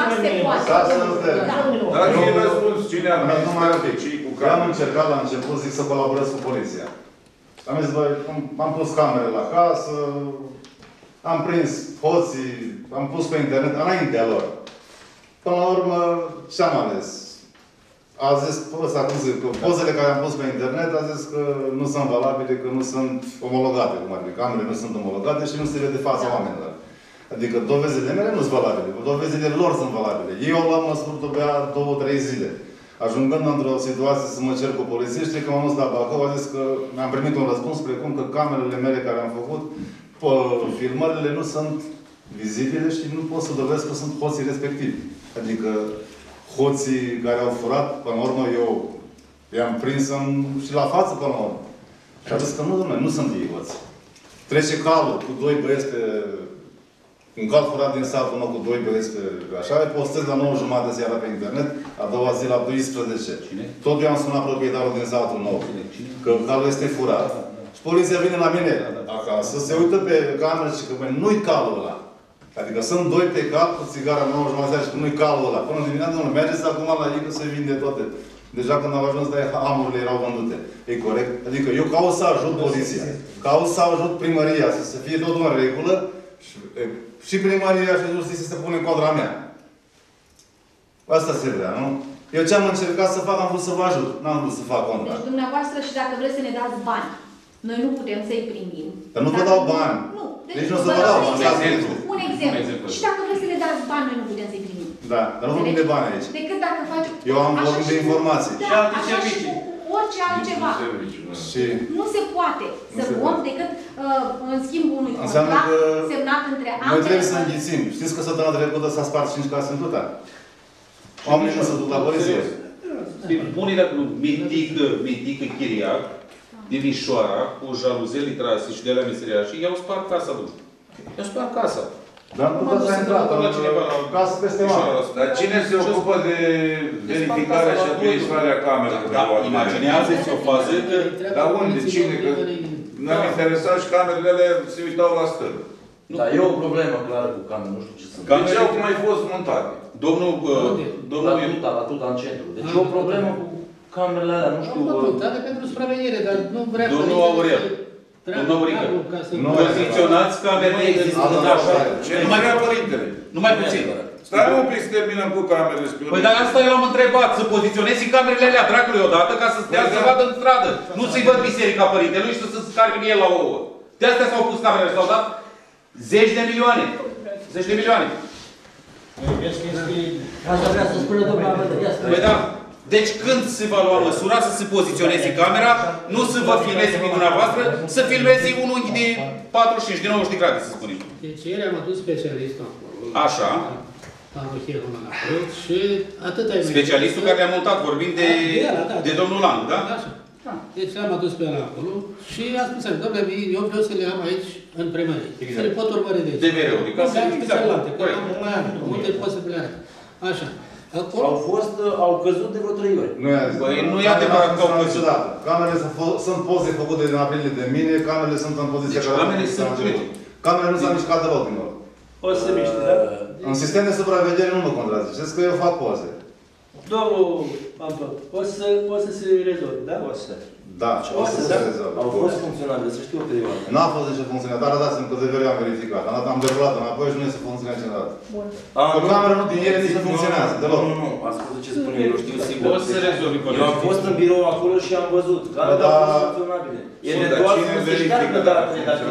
Dar cine mi-a spus? Cine a Eu am încercat la început, zic, să colaborez cu poliția. Am zis, băi, am pus camere la casă, am prins hoții, am pus pe internet, înaintea lor. Până la urmă, ce-am ales? A zis, pozele care am pus pe internet, a zis că nu sunt valabile, că nu sunt omologate, cum ar fi, camerele nu sunt omologate și nu se vede fața oamenilor. Adică dovezile mele nu sunt valabile, dovezile lor sunt valabile. Eu au luat măsuri după 2-3 zile. Ajungând într-o situație să mă cer cu polițiștii, că m-am dus la Bacău, a zis că mi-am primit un răspuns precum că camerele mele care am făcut, filmările nu sunt vizibile și nu pot să dovedesc că sunt hoții respectivi. Adică hoții care au furat, până la urmă eu i-am prins și la față până la urmă. Și a zis că nu, domnule, nu sunt ei hoți. Trece calul cu 2 băieți pe... Un cal furat din satul nou cu 2 băieți pe... Așa, le postez la 9:30 seara pe internet, a doua zi la 12. Cine? Tot eu am sunat proprietarul din satul nou. Că calul este furat. Și poliția vine la mine acasă, se uită pe cameră și că nu-i calul ăla. Adică sunt 2 pe cap cu țigara 9:30 seara și că nu-i calul ăla. Până dimineața, domnule, mergeți acum la ei că se vinde toate. Deja când am ajuns, amurile erau vândute. E corect? Adică eu caut să ajut poliția. Caut să ajut primăria, să fie totul în regulă. Și primăria și justiție se pune în contra mea. Asta se vrea, nu? Eu ce am încercat să fac, am vrut să vă ajut. N-am vrut să fac contra. Deci dumneavoastră și dacă vreți să ne dați bani, noi nu putem să-i primim. Dar nu vă dau bani. Nu. Deci nu o să vă dau bani. Un exemplu. Și dacă vreți să ne dați bani, noi nu putem să-i primim. Da, dar nu vorbim de bani aici. Decât dacă faci... Eu am vorbit de informații. Da, așa și cu orice altceva. Și... Nu se poate să luăm decât în schimbul unui contract semnat între ambele. Noi trebuie să înghițim. Știți că săptămâna trecută s-a spart 5 case în Tuta? Oamenii nu se duc la poliție. Punerea cu mitică chiriac, din Ișoara, cu jaluzeli trase și de la meseriașii, i-au spart casa lui. I-au spart casa. Dar nu poți să intrat la casă peste oameni. Dar cine se ocupă de verificarea și administrarea camerelor? Da, imaginează-ți o fază că... Dar unde? Cine? Că ne-am interesat și camerele alea se uitau la stări. Da, e o problemă clară cu camerele, nu știu ce sunt. Deci au mai fost montate. Domnul... La Tuta, în centru. Deci e o problemă cu camerele alea, nu știu... Montate pentru supraveghere, dar nu vrea... Domnul Aurel. Domnul Aurică. Poziționați camerele există. Ce nu vrea părintele? Numai puțin. Stai un pic să terminăm cu camerele. Păi dar asta eu am întrebat, să poziționezi camerele alea dracului odată ca să stea să vadă în stradă. Nu să-i văd biserica părintelui și să se scarpe el la ouă. De astea s-au pus camerele, s-au dat zeci de milioane. Zeci de milioane. Asta vrea să spună domnul Abădă. Păi da. Deci când se va lua măsura să se poziționeze camera, nu să vă filmeze pe dumneavoastră, să filmeze un unghi de 45, de 90 de grade, să spunem. Deci ieri am adus specialistul acolo. Așa. Parohierul ăla și atât ai specialistul care a montat, vorbim de domnul Lang, da? Așa. Deci am adus pe ăla acolo și a spus, domnule, eu vreau să le am aici în primărie. Să le pot urmări de aici. DVR-ul. Unde pot să le arăt. Așa. Au căzut de vreo 3 ori. Nu e adevărat că au căzut. Camerele sunt poze făcute din aprilie de mine, camerele sunt în poziția care... Camerele sunt plătite. Camerele nu s-au mișcat deloc din urmă. O să se miște, da? În sistem de supraveghere nu mă contraziceți, că eu fac poze. Domnul Anton, o să se rezolve, da? O să. Da, o să se rezolve. Au fost funcționabile, să știu o perioadă. N-a fost nicio funcționare, dar dați-mi că DVR am verificat. Am derulat înapoi și nu este funcționat niciodată. Că camera nu din ele nici nu funcționează, deloc. Nu, ascultă ce spune el, nu știu sigur. O să rezolvi pe eu am fost în birou acolo și am văzut. Camerele au fost funcționabile. E de doar să se șteargă datele dacă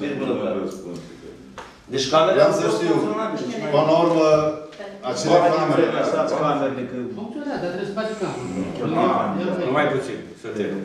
deci camerele vreau să știu, până la urmă, acele camere... Funcționează, dar trebuie să faci cameră. Numai puțin, să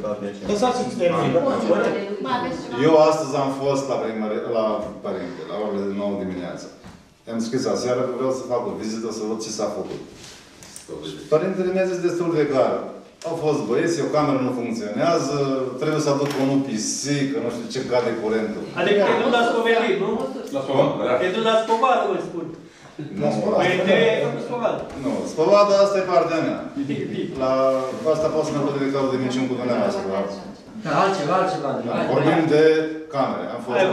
Eu astăzi am fost la părinte, la orele 9 dimineața. I-am scris aseară că vreau să fac o vizită, să văd ce s-a făcut. Părintele mi-a zis destul de clar. Au fost băieți, o cameră nu funcționează, trebuie să aduc o pisică, nu știu ce cade curentul. Adică te duci la spovedit, nu? La spovedit, da. Te duci la spovadă, vă spun. Părintele e făcut spovadă. Nu, spovada asta e partea mea. La asta pot să ne văd de cazul de minciuni cu dumneavoastră. Altceva. Vorbim de camere. Am fost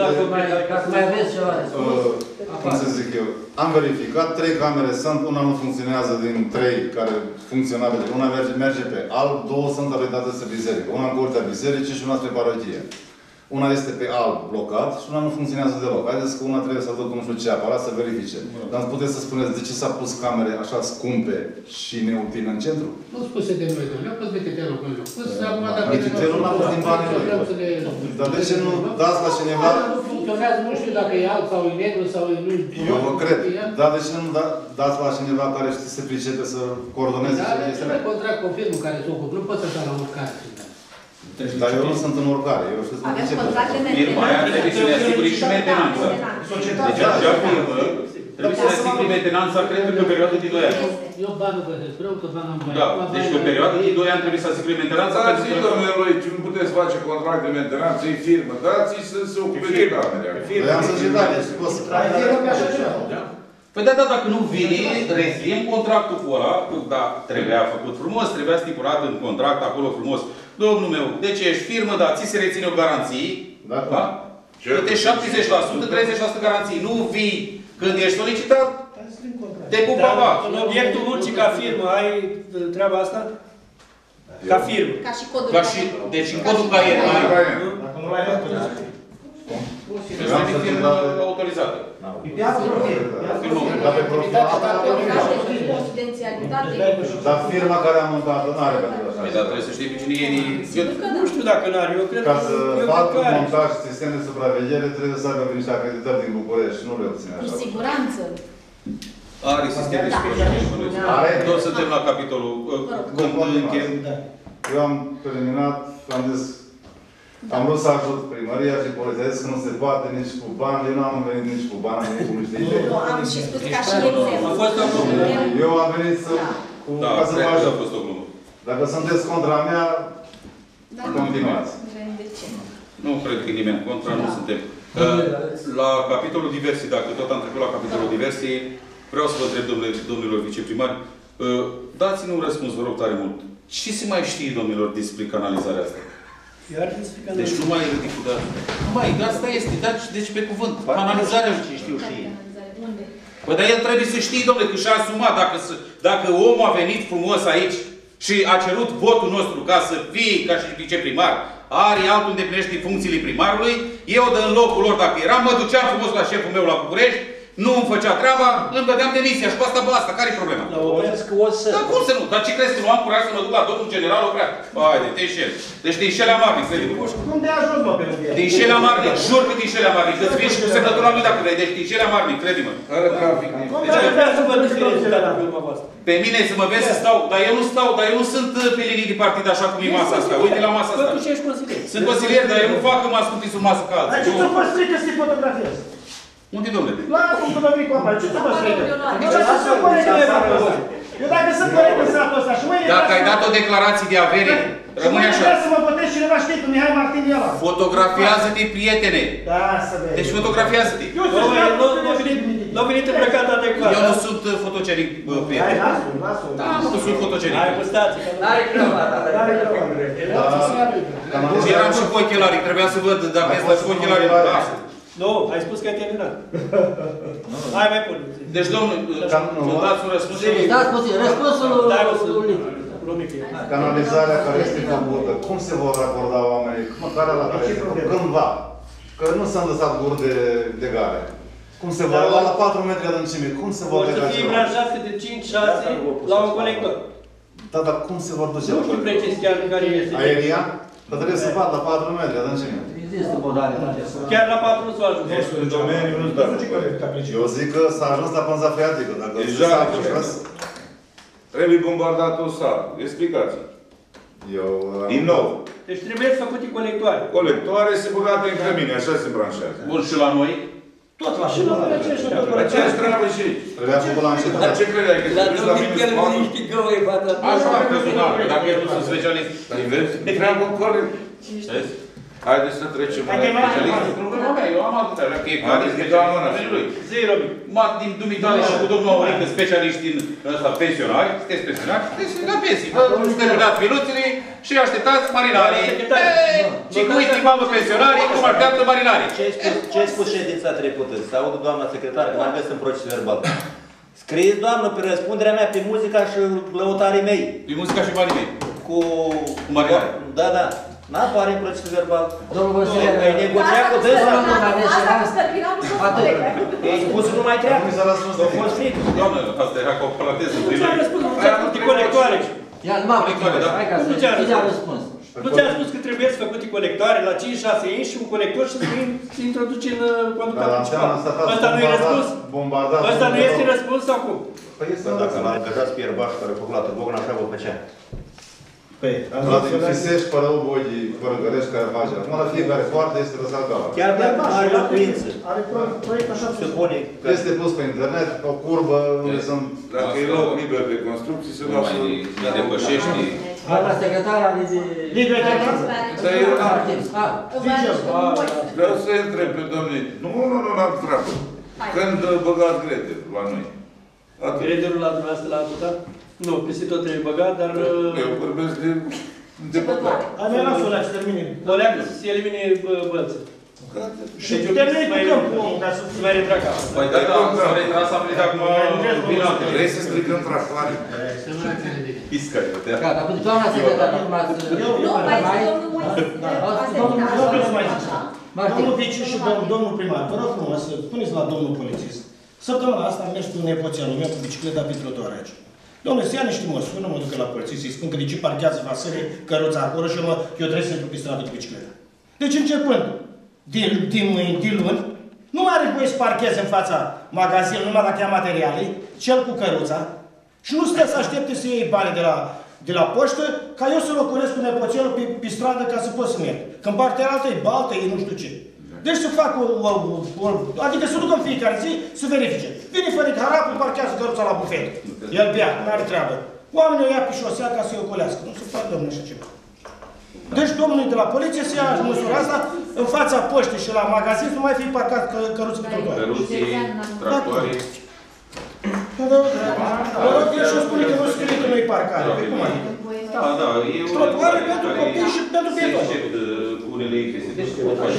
ca să mai aveți ceva. Cum să zic eu? Am verificat, 3 camere sunt, una nu funcționează din 3 care funcționabile. Una merge pe alb, 2 sunt orientate spre biserică. Una în curtea bisericii și una spre parohie. Una este pe alb blocat și una nu funcționează deloc. Haideți că una trebuie să aducă nu știu ce aparat să verifice. Dar puteți să spuneți de ce s-a pus camere așa scumpe și neutile în centru? Nu spuse de noi, domnule. A pus vetitelul pe loc. Vetitelul n-a pus din banii lui. Dar de ce nu dați la cineva? Nu funcționează, nu știu dacă e alb sau e negru sau e nu. Eu vă cred. Dar de ce nu dați la cineva care se pricepe să coordoneze chestiile? Dar contract cu firmul care se ocupă. Nu poți să la urcare. Dar eu nu sunt în oricare. Eu știu avem contract de firma aia trebuie să ne asigure și mentenanță. Deci acea firmă trebuie să ne asigure mentenanța, cred că pe o perioadă de 2 ani. Eu banul găsesc, vreau că banul am Da, deci pe o perioadă de 2 ani trebuie să asigure mentenanța. Dați-i, domnule, nu puteți face contract de mentenanță, e firmă. Dați-i să se ocupe de camere. Vreau să zic, da, deci poți să ai firmă ca așa ceva. Păi da, dacă nu vine, rescriem contractul cu ăla, da, trebuia făcut frumos, trebuia stipulat în contract acolo frumos. Domnul meu, deci ești firmă, da, ți se reține o garanție, da? Plătești 70%, 30% garanții. Nu vii când ești solicitat, te pupa ba. În obiectul muncii ca firmă, ai treaba asta? Ca firmă. Ca și codul. Deci în codul caiet. Dacă nu mai ai este firmă autorizată. Dar firma care a montat-o nu are pentru așa. Dar trebuie să știi pe cine e. Nu știu dacă n-are, eu cred că... Ca să facă montaj sistem de supraveghere, trebuie să aibă niște acreditări din București. Nu le obține așa. Cu siguranță. Are sistem de supraveghere. Toți suntem la capitolul. Eu am terminat, am zis, am vrut să ajut primăria și poliția că nu se poate nici cu bani. Eu nu am venit nici cu bani, am venit cu niște idei. Nu, am și spus ca și exemplu. Eu am venit să... Da, cred că a fost o glumă. Dacă sunteți contra mea, continuați. Nu cred că nimeni contra, nu suntem. La capitolul diversi, dacă tot am trecut la capitolul diversi, vreau să vă întreb, domnilor viceprimari, dați-ne un răspuns, vă rog tare mult. Ce se mai știe, domnilor, despre canalizarea asta? Deci nu mai e ridicat. Nu mai, asta este, deci pe cuvânt. Canalizarea ce știu și păi, dar el trebuie să știe, domnule, că și-a asumat. Dacă omul a venit frumos aici și a cerut votul nostru ca să fie ca și viceprimar, are altul îndeplinește funcțiile primarului, eu de în locul lor, dacă eram, mă duceam frumos la șeful meu la București, nu îmi făcea treaba, îmi dădeam demisia și cu asta basta. Care-i problema? Dar cum să nu? Dar ce crezi că nu am curaj să mă duc la domnul general Ocrea? Haide, te înșel. Deci te înșeli amarnic, crede-mă. Cum te ajuns, mă, pe mine? Te înșeli amarnic, jur că te înșeli amarnic. Că-ți vii și cu semnătura lui dacă vrei. Deci te înșeli amarnic, crede-mă. Fără trafic. Pe mine să mă vezi să stau, dar eu nu sunt pe linii de partid așa cum e masa asta. Uite la masa asta. Sunt consilier, dar eu nu fac că mă ascult sub masă ca alții. Dar ce ți-o fost frică să te fotografiezi? Unde, domnule? La punctul de mic cu apă, ce ți-o fost frică? Eu dacă sunt corect în satul ăsta și mâine... Dacă ai dat o declarație de avere, rămâne așa. Și să mă votez cineva, știi, cu Mihai Martin de ăla. Fotografiază-te, prietene! Da, să vezi. Deci fotografiază-te! Nu a venit îmbrăcat adecvat. Eu nu sunt fotoceric, prieten. Hai, lasă-o. Da, nu sunt fotoceric. Hai, gustați. N-are cravat, N-are cravat. Și eram și cu ochelarii, trebuia să văd dacă este și cu ochelarii. Nu, ai spus că ai terminat. Hai, mai pune. Deci, domnul, dați un răspuns. Dați puțin, răspunsul lui. Canalizarea care este făcută, cum se vor racorda oamenii? Măcar la care este făcută? Cândva. Că nu s-a lăsat guri de gare. Cum se vor lua la 4 metri adâncime? Cum se vor lega? Vor să fie branșate de 5-6 la un colector. Da, dar cum se vor duce? Nu știu precis chiar care este. Aerian? Dar trebuie să fac la 4 metri adâncime. Există modalitate. Chiar la 4 nu s-a ajuns. În domeniu nu-ți dă. Eu zic că s-a ajuns la pânza freatică. Trebuie bombardat o sat. Explicați. Din nou. Deci trebuie făcute colectoare. Colectoare se băgate în cămine, așa se branșează. Bun, și la noi? Tot la și la noi. Aceeași treabă și aici. Trebuia făcut la început. Dar ce credeai? Că se la mine spate? Așa am crezut, dacă eu nu sunt specialist. Dar vezi? Treabă corect. Haideți să trecem la specialist. Problema mea, eu am atâta, că e care specialist. Zero. Din dumitale și cu domnul Aurică, specialiști din ăsta pensionari, sunteți pensionari, sunteți la pensii. Vă terminați minuțele și așteptați marinarii. Și cum îi stimăm pensionarii, cum așteaptă marinarii. Ce ai spus ședința trecută? Să audă doamna secretară, că n-aveți în proces verbal. Scrieți, doamnă, pe răspunderea mea, pe muzica și lăutarii mei. Pe muzica și banii mei. Cu marinarii. Da, da. N-apare în procesul verbal. Domnul consilier, ai negociat cu dânsa. Atât. Ei spus nu mai treabă. A fost frică. Doamnă, asta era ca o palateză. Nu ți-am răspuns, nu ți-am făcut colectoare. Ia, numai hai ca să ți-am răspuns. Nu ți-am spus că trebuie să făcute colectoare la 5-6 inși și un colector și să introduci în conducta principală. Ăsta nu e răspuns? Ăsta nu este răspuns sau cum? Dacă l-am angajați pe ierbaș care a făcut la Târgogan, așa vă făcea. Păi, la Fisești, fără Ubogii, fără Gărești care face. Acum la fiecare foarte este lăsat gala. Chiar dacă are locuință. Are proiect așa se pune. Este pus pe internet, o curbă unde sunt... Dacă e loc liber de construcții, se lasă... Îi depășești. Doamna secretară de... Liber de Vreau să întreb pe domnii. Nu, n-am treabă. Când băgați grede la noi? Grederul la dumneavoastră la atâta? Nu, peste tot trebuie băgat, dar... Eu vorbesc de băgat. Ai mai las-o la să termine. O leagă să se elimine bălță. Și termine cu câmpul, ca să mai retraca. Păi da, s-a retras, a venit acum... Vrei să stricăm tractoare? Iscă, te Gata, dar doamna secretară, acum ați... Nu, mai Domnul Viciu și domnul primar, vă rog frumos să puneți la domnul polițist. Săptămâna asta am mers cu nepoțianul meu cu bicicleta pe trotuar aici. Domnule, să ia niște măsuri, nu mă duc la poliție să-i spun că de ce parchează Vasile căruța acolo și eu trebuie să intru pe stradă cu bicicleta. Deci începând din mâini, din luni, nu are voie să parcheze în fața magazinului numai dacă ia materiale, cel cu căruța, și nu stă să aștepte să iei bani de la poștă, ca eu să locuiesc cu nepoțianul pe stradă ca să pot să merg. Că în partea altă e baltă, e nu știu ce. Deci să fac adică să duc în fiecare zi să verifice. Vine fără harapul, parchează căruța la bufet. El bea, nu are treabă. Oamenii o ia pe șosea ca să-i ocolească. Nu se poate, domnule, așa ceva. Deci domnul de la poliție să ia măsura asta în fața poștii și la magazin să nu mai fie parcat căruți pe trotuar. Căruții, tractoare. Vă rog, el și-o spune că nu scrie că nu-i parcare. Pe cum adică? Da, Trotuare pentru copii și pentru pietoni. Unele chestii. Deci,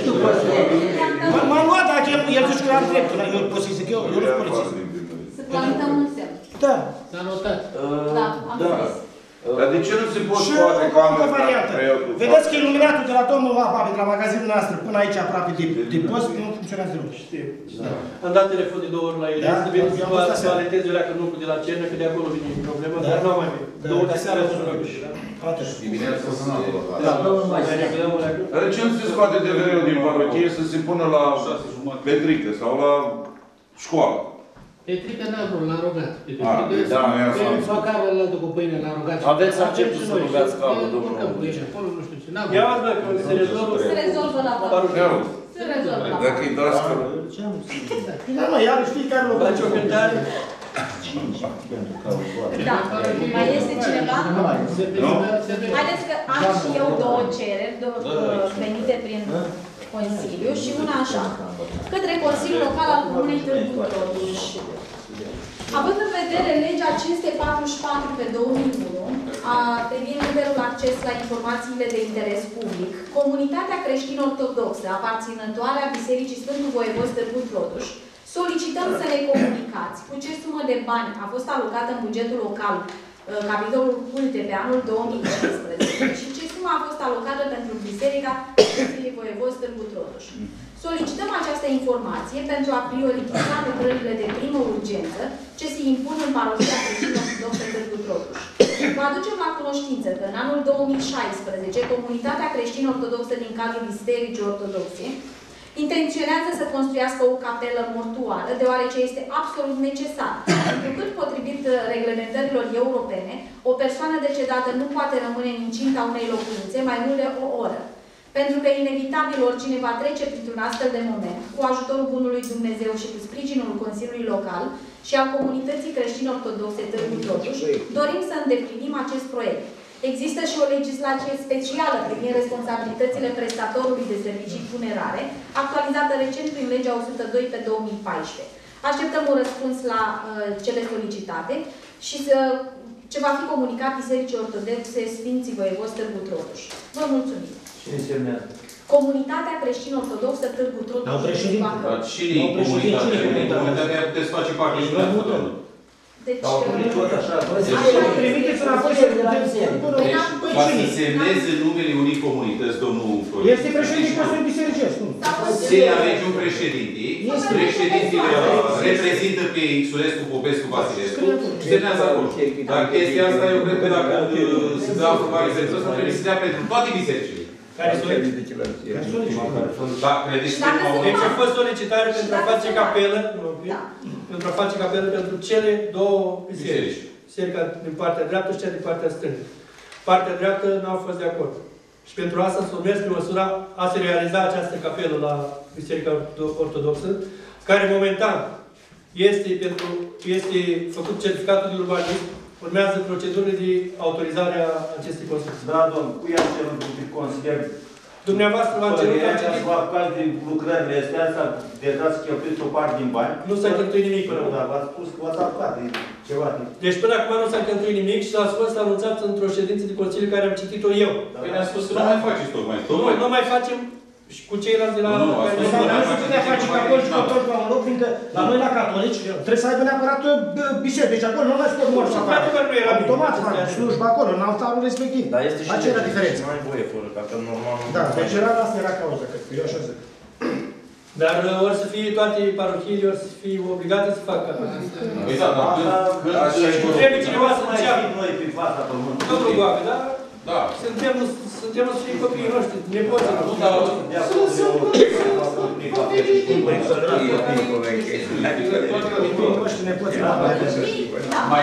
m-am luat dacă el zice că am dreptul, eu pot să-i zic eu nu sunt polițist. Să plantăm un semn. Da. S-a notat. Da, am scris. Dar de ce nu se pot Și scoate o variantă. camerele? Vedeți că iluminatul de la domnul Apabe, de la magazinul noastră, până aici aproape de post, nu funcționează deloc. Știu. Am dat telefon de 2 ori la el. Să vin să aletez eu dacă nu de la cernă, că de acolo vine problema, dar nu mai vine. 2 de seara sunt la cușă. Dimineața sunt acolo. Da, domnul mai Dar de ce nu se scoate DVR-ul din parochie să se pună la petrică sau la școală? Petrică n-a vrut, l-a rugat. Da, nu i-a spus. Măcar ălaltă cu pâine l-a rugat. Aveți acceptul să rugați capul, domnul pâine acolo, nu știu ce. Ia azi, bă, că se rezolvă. Se rezolvă la parochie. Se rezolvă la parochie. Dacă îi dați că... Da, mă, iar știi care l-o face o cântare. Da, mai este cineva? Nu? Haideți că am și eu 2 cereri venite prin Consiliu și una așa. Către Consiliul Local al Comunei Târgu Trotuș. Având în vedere legea 544 pe 2001, privind liberul acces la informațiile de interes public, comunitatea creștin-ortodoxă aparținătoare a Bisericii Sfântul Voievod Târgu Trotuș, solicităm să ne comunicați cu ce sumă de bani a fost alocată în bugetul local, capitolul culte pe anul 2015 și ce sumă a fost alocată pentru Biserica Sfântului Voievod Târgu Trotuș. Solicităm această informație pentru a prioritiza lucrările de primă urgență ce se impun în parohia creștin-ortodoxă Târgu Trotuș. Vă aducem la cunoștință că în anul 2016 comunitatea creștin-ortodoxă din cadrul Bisericii Ortodoxe intenționează să construiască o capelă mortuară, deoarece este absolut necesar. Întrucât, potrivit reglementărilor europene, o persoană decedată nu poate rămâne în incinta unei locuințe mai mult de o oră. Pentru că, inevitabil, oricine va trece printr-un astfel de moment, cu ajutorul Bunului Dumnezeu și cu sprijinul Consiliului Local și al comunității creștine-ortodoxe Târgu Trotuș, dorim să îndeplinim acest proiect. Există și o legislație specială privind responsabilitățile prestatorului de servicii funerare, actualizată recent prin legea 102 pe 2014. Așteptăm un răspuns la cele solicitate și ce va fi comunicat Bisericii Ortodoxe Sfinții Voievozi Târgu Trotuș. Vă mulțumim! Cine însemnează? Comunitatea creștin-ortodoxă Târgu Trotuș. Dar cine e comunitatea? Comunitatea puteți face parte și la futbolul. Deci, trimiteți înapoi să va să semneze numele unei comunități, domnul Florin. Este președinte Consiliului Bisericesc, nu? Se alege un președinte, președintele reprezintă pe Xulescu, Popescu, Vasilescu, semnează acolo. Dar chestia asta, eu cred că dacă se dă aprobare bisericii, asta trebuie să dea pentru toate bisericile. Care solicită? Da, credeți că deci a fost solicitare pentru a face capelă, pentru a face capelă pentru cele 2 biserici. Biserica din partea dreaptă și cea din partea stângă. Partea dreaptă nu au fost de acord. Și pentru asta s-o mers pe măsura a se realiza această capelă la Biserica Ortodoxă, care momentan este făcut certificatul de urbanism, urmează procedurile de autorizare a acestei construcții. Da, domn, cu ea cerut de consilier. Dumneavoastră v-am cerut ca citit. V-a apucat de lucrările astea, deja să cheltuiți o parte din bani. Nu s-a cheltuit nimic până acum. Da, v-ați spus că v-ați apucat de ceva. Deci până acum nu s-a cheltuit nimic și a fost anunțat într-o ședință de Consiliu care am citit-o eu. Păi ne-a spus că nu mai faceți tocmai. Nu mai facem și cu ceilalți de la... Nu, nu se putea face catolici cu tot la un loc, fiindcă la noi la catolici trebuie să aibă neapărat biserică. Deci acolo nu mai scot morți afară. Automat fac slujba acolo, în altarul respectiv. Dar este și aceea era diferența. Nu ai voie fără, că normal... Da, deci asta era cauza, cred că eu așa zic. Dar ori să fie toate parohiile, ori să fie obligate să facă. Păi da, dar trebuie cineva să înceapă. Noi pe fața pământului. Domnul Goacă, da? Da. Suntem să fie copiii noștri, nepoții noștri. Nu, dar... Mai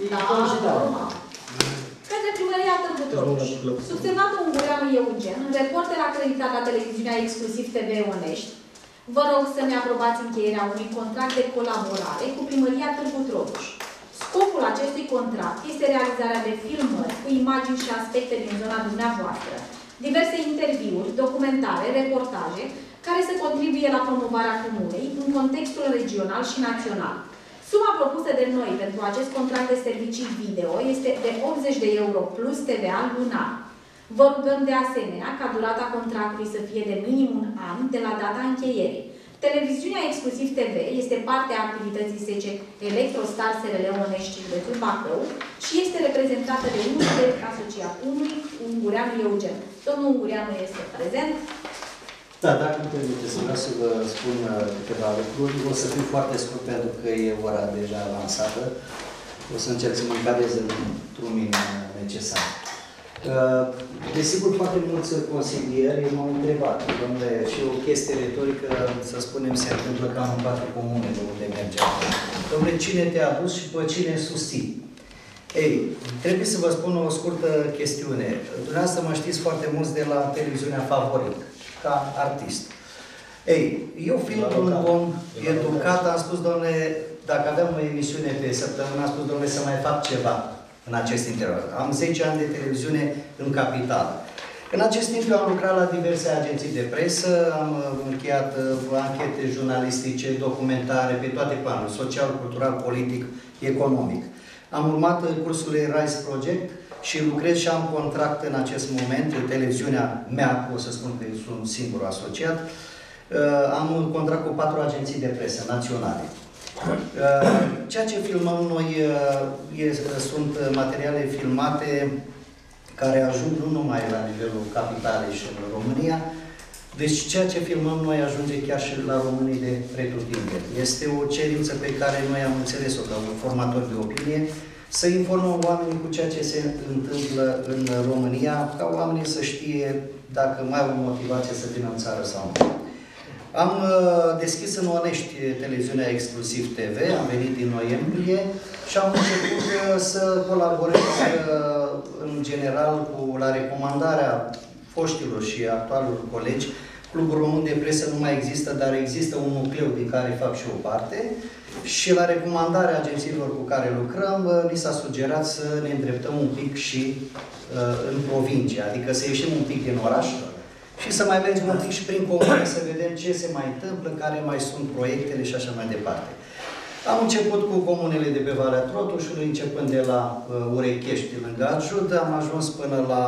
către primăria Târgu Trotuș. Subsemnatul Ungureanu Eugen, reporter acreditat la televiziunea Exclusiv TV Onești, vă rog să-mi aprobați încheierea unui contract de colaborare cu primăria Târgu Trotuș. Scopul acestui contract este realizarea de filmări cu imagini și aspecte din zona dumneavoastră, diverse interviuri, documentare, reportaje, care să contribuie la promovarea comunei în contextul regional și național. Suma propusă de noi pentru acest contract de servicii video este de 80 de euro plus TVA lunar. Vă rugăm de asemenea ca durata contractului să fie de minim un an de la data încheierii. Televiziunea Exclusiv TV este parte a activității SECE Electrostar SRL Onești, județul Bacău, și este reprezentată de unul de asociațiunii Ungureanu Eugen. Domnul Ungureanu este prezent. Da, dacă îmi permiteți, vreau să vă spun câteva lucruri. O să fiu foarte scurt pentru că e ora deja avansată. O să încerc să mă încadrez într-un minim necesar. Desigur, foarte mulți consilieri m-au întrebat, domnule, și o chestie retorică, să spunem, se întâmplă cam în 4 comune de unde mergem. Domnule, cine te-a dus și pe cine susții? Ei, trebuie să vă spun o scurtă chestiune. Dumneavoastră mă știți foarte mulți de la televiziunea Favorit, ca artist. Ei, eu fiind un om educat, am spus, domnule, dacă aveam o emisiune pe săptămână, am spus, domnule, să mai fac ceva în acest interior. Am 10 ani de televiziune în capitală. În acest timp eu am lucrat la diverse agenții de presă, am încheiat anchete jurnalistice, documentare, pe toate planurile, social, cultural, politic, economic. Am urmat cursurile Rise Project și lucrez și am contract în acest moment, televiziunea mea, o să spun că eu sunt singur asociat, am un contract cu 4 agenții de presă naționale. Ceea ce filmăm noi sunt materiale filmate care ajung nu numai la nivelul capitalei și în România, deci ceea ce filmăm noi ajunge chiar și la românii de pretutindeni. Este o cerință pe care noi am înțeles-o ca un formator de opinie, să informăm oamenii cu ceea ce se întâmplă în România, ca oamenii să știe dacă mai au motivație să vină în țară sau nu. Am deschis în Onești televiziunea Exclusiv TV, am venit din noiembrie și am început să colaborez în general la recomandarea foștilor și actualilor colegi. Clubul Român de Presă nu mai există, dar există un nucleu din care fac și o parte și la recomandarea agențiilor cu care lucrăm, ni s-a sugerat să ne îndreptăm un pic și în provincie, adică să ieșim un pic din oraș și să mai mergem un pic și prin comune, să vedem ce se mai întâmplă, care mai sunt proiectele și așa mai departe. Am început cu comunele de pe Valea Trotușului, începând de la Urechești, lângă Adjud, am ajuns până la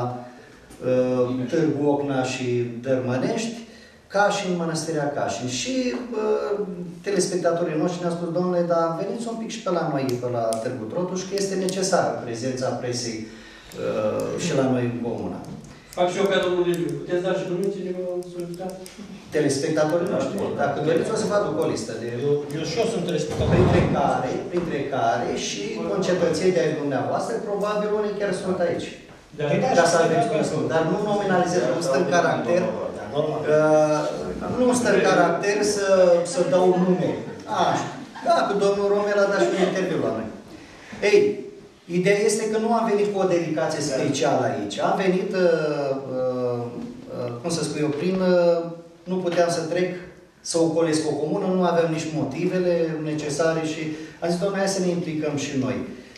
Târgu Ocna și Dărmănești, Cașin, Mănăstirea Cașin. Și telespectatorii noștri ne-au spus, domnule, dar veniți un pic și pe la noi, pe la Târgu Trotuș, că este necesară prezența presei și la noi în comună. Fac și eu ca domnul Liviu. Puteți da și numiți cine vă solicitat? Telespectatorii noștri. Dacă doriți, o să fac o listă de... Eu și eu sunt telespectator. Printre care și concetățenii de-ai dumneavoastră, probabil unii chiar sunt aici. Ca să aveți cum spun. Dar nu nominalizez, nu stă în caracter. Nu stă în caracter să dau nume. Da, cu domnul Romel a dat și un interviu la noi. Ei, ideea este că nu am venit cu o dedicație specială aici. Am venit, cum să spun eu, nu puteam să trec, să ocolesc o comună, nu aveam nici motivele necesare și am zis, doamne, hai să ne implicăm și noi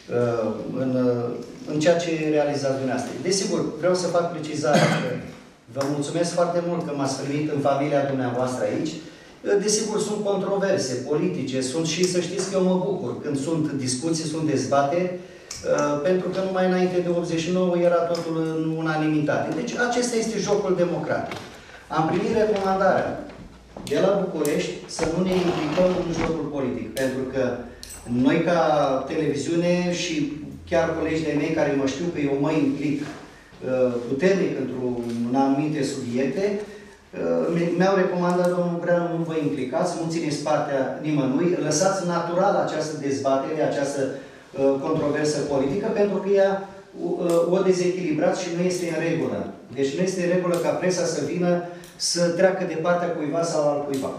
în ceea ce realizați dumneavoastră. Desigur, vreau să fac precizarea că vă mulțumesc foarte mult că m-ați primit în familia dumneavoastră aici. Desigur, sunt controverse politice, sunt și să știți că eu mă bucur când sunt discuții, sunt dezbateri, pentru că numai înainte de 89 era totul în unanimitate. Deci acesta este jocul democratic. Am primit recomandarea de la București să nu ne implicăm în jocul politic, pentru că noi ca televiziune și chiar colegii de mei care mă știu că eu mă implic puternic în anumite subiecte, mi-au recomandat, domnul Breanu, nu vă implicați, nu țineți partea nimănui, lăsați natural această dezbatere, această controversă politică, pentru că ea o dezechilibrați și nu este în regulă. Deci nu este în regulă ca presa să vină să treacă de partea cuiva sau al cuiva.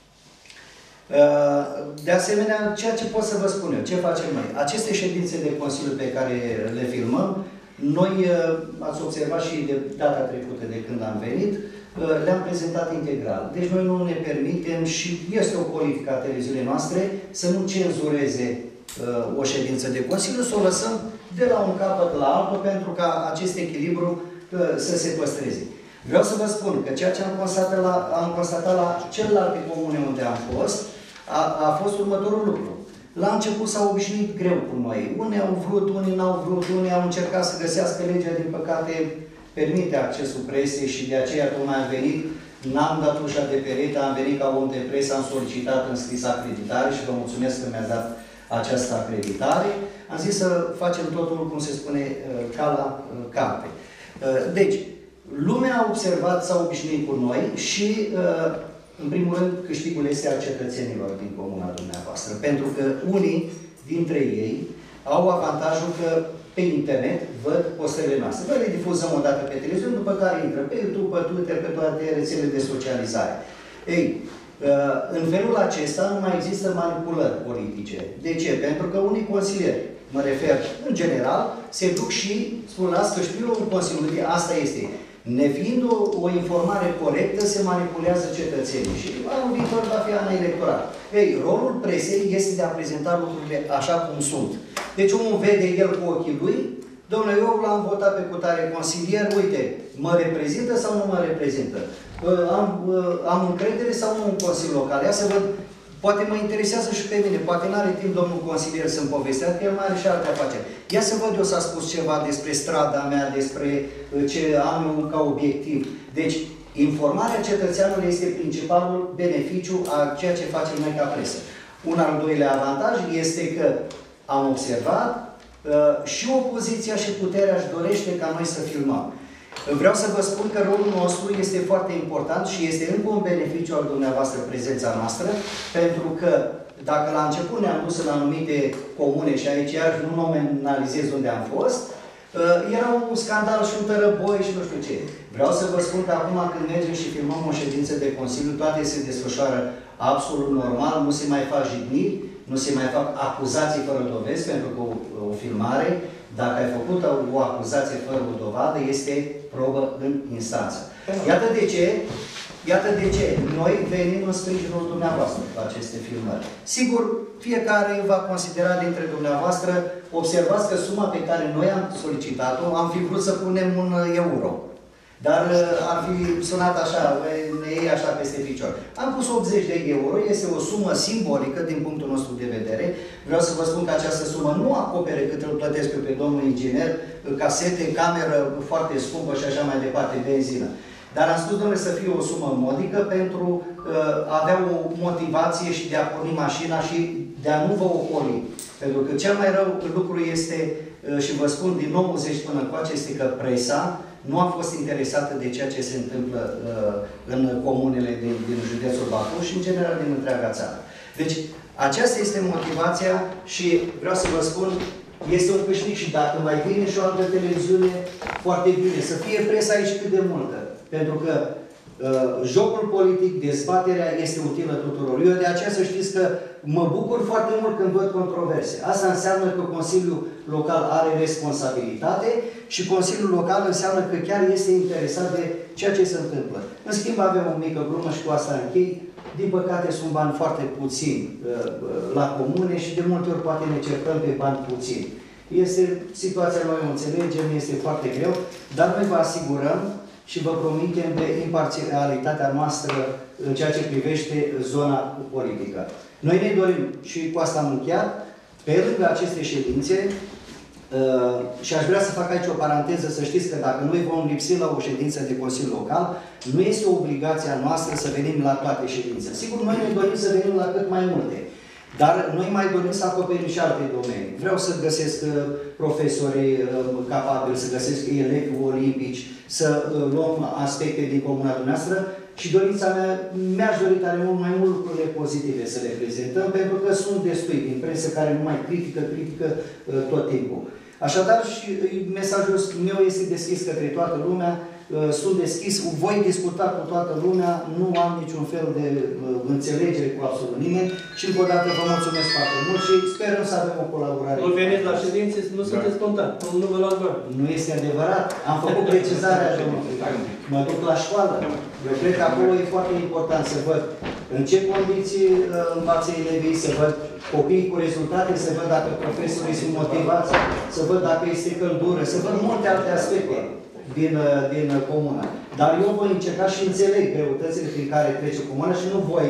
De asemenea, ceea ce pot să vă spun eu, ce facem noi? Aceste ședințe de Consiliu pe care le filmăm, noi, ați observat și de data trecută de când am venit, le-am prezentat integral. Deci noi nu ne permitem și este o politică a televiziunii noastre să nu cenzureze o ședință de Consiliu, să o lăsăm de la un capăt la altul pentru ca acest echilibru să se păstreze. Vreau să vă spun că ceea ce am constatat la celelalte comune unde am fost, a fost următorul lucru. La început s-au obișnuit greu cu noi. Unii au vrut, unii n-au vrut, unii au încercat să găsească legea, din păcate permite accesul presei și de aceea tocmai am venit, n-am dat ușa de perete, am venit ca om de presă, am solicitat în scris acreditare și vă mulțumesc că mi-ați dat această acreditare. Am zis să facem totul, cum se spune, ca la carte. Deci, lumea a observat, s-a obișnuit cu noi și, în primul rând, câștigul este al cetățenilor din comuna dumneavoastră. Pentru că unii dintre ei au avantajul că pe internet văd postările noastre. Noi le difuzăm o dată pe televiziune, după care intră pe YouTube, pe Twitter, pe toate rețelele de socializare. Ei, în felul acesta nu mai există manipulări politice. De ce? Pentru că unii consilieri, mă refer în general, se duc și spun, las că știu eu un consiliu, asta este. Nefiind o informare corectă, se manipulează cetățenii și anul viitor va fi an electoral. Ei, rolul presei este de a prezenta lucrurile așa cum sunt. Deci omul vede el cu ochii lui, domnule, eu l-am votat pe cutare consilier, uite, mă reprezintă sau nu mă reprezintă? Am încredere sau nu în Consiliul Local? Ia să văd, poate mă interesează și pe mine, poate n-are timp domnul consilier să-mi povestească, că el mai are și alte afaceri. Ia să văd eu s-a spus ceva despre strada mea, despre ce am eu ca obiectiv. Deci, informarea cetățeanului este principalul beneficiu a ceea ce facem noi ca presă. Un al doilea avantaj este că am observat și opoziția și puterea își dorește ca noi să filmăm. Vreau să vă spun că rolul nostru este foarte important și este încă un beneficiu al dumneavoastră prezența noastră, pentru că dacă la început ne-am dus în anumite comune și aici iar nu nominalizez unde am fost, era un scandal și un tărăboi și nu știu ce. Vreau să vă spun că acum când mergem și filmăm o ședință de Consiliu, toate se desfășoară absolut normal, nu se mai fac jigniri, nu se mai fac acuzații fără dovezi, pentru că o filmare, dacă ai făcut o acuzație fără o dovadă, este probă în instanță. Iată de ce noi venim în sprijinul dumneavoastră cu aceste filmări. Sigur, fiecare va considera dintre dumneavoastră, observați că suma pe care noi am solicitat-o, am fi vrut să punem €1. Dar ar fi sunat așa, ne iei așa peste picior. Am pus €80, este o sumă simbolică din punctul nostru de vedere. Vreau să vă spun că această sumă nu acopere cât îl plătesc eu pe domnul inginer, casete, cameră foarte scumpă și așa mai departe, benzină. Dar am spus, domnule, să fie o sumă modică pentru a avea o motivație și de a porni mașina și de a nu vă ocoli. Pentru că cel mai rău lucru este, și vă spun din 90 până încoace, este că presa nu a fost interesată de ceea ce se întâmplă în comunele din județul Bacău și, în general, din întreaga țară. Deci, aceasta este motivația și vreau să vă spun, este un câștig și dacă mai vine și o altă televiziune, foarte bine, să fie presa aici cât de multă. Pentru că jocul politic, dezbaterea este utilă tuturor. Eu de aceea să știți că mă bucur foarte mult când văd controverse. Asta înseamnă că Consiliul Local are responsabilitate și Consiliul Local înseamnă că chiar este interesat de ceea ce se întâmplă. În schimb, avem o mică glumă și cu asta închei. Din păcate, sunt bani foarte puțini la comune și de multe ori poate ne certăm pe bani puțini. Este situația, noi o înțelegem, este foarte greu, dar noi vă asigurăm și vă promitem de imparțialitatea noastră în ceea ce privește zona politică. Noi ne dorim, și cu asta am încheiat, pe lângă aceste ședințe, și aș vrea să fac aici o paranteză, să știți că dacă noi vom lipsi la o ședință de Consiliu Local, nu este obligația noastră să venim la toate ședințele. Sigur, noi ne dorim să venim la cât mai multe. Dar noi mai dorim să acoperim și alte domenii. Vreau să găsesc profesori capabili, să găsesc elevi olimpici, să luăm aspecte din comuna dumneavoastră și dorința mea, mi-aș dori tare mult mai mult lucrurile pozitive să le prezentăm, pentru că sunt destui din presă care nu mai critică tot timpul. Așadar, și mesajul meu este deschis către toată lumea, sunt deschis, voi discuta cu toată lumea, nu am niciun fel de înțelegere cu absolut nimeni și încă o dată vă mulțumesc foarte mult și sperăm să avem o colaborare. Nu veniți la ședințe, nu sunteți spontan, nu vă luați bani. Nu este adevărat, am făcut precizarea, mă duc la școală. Eu cred că acolo e foarte important să văd În ce condiții învață elevii, să văd copiii cu rezultate, să văd dacă profesorii sunt motivați, să văd dacă este căldură, să văd multe alte aspecte din comună. Dar eu voi încerca și înțeleg greutățile prin care trece comuna și nu voi,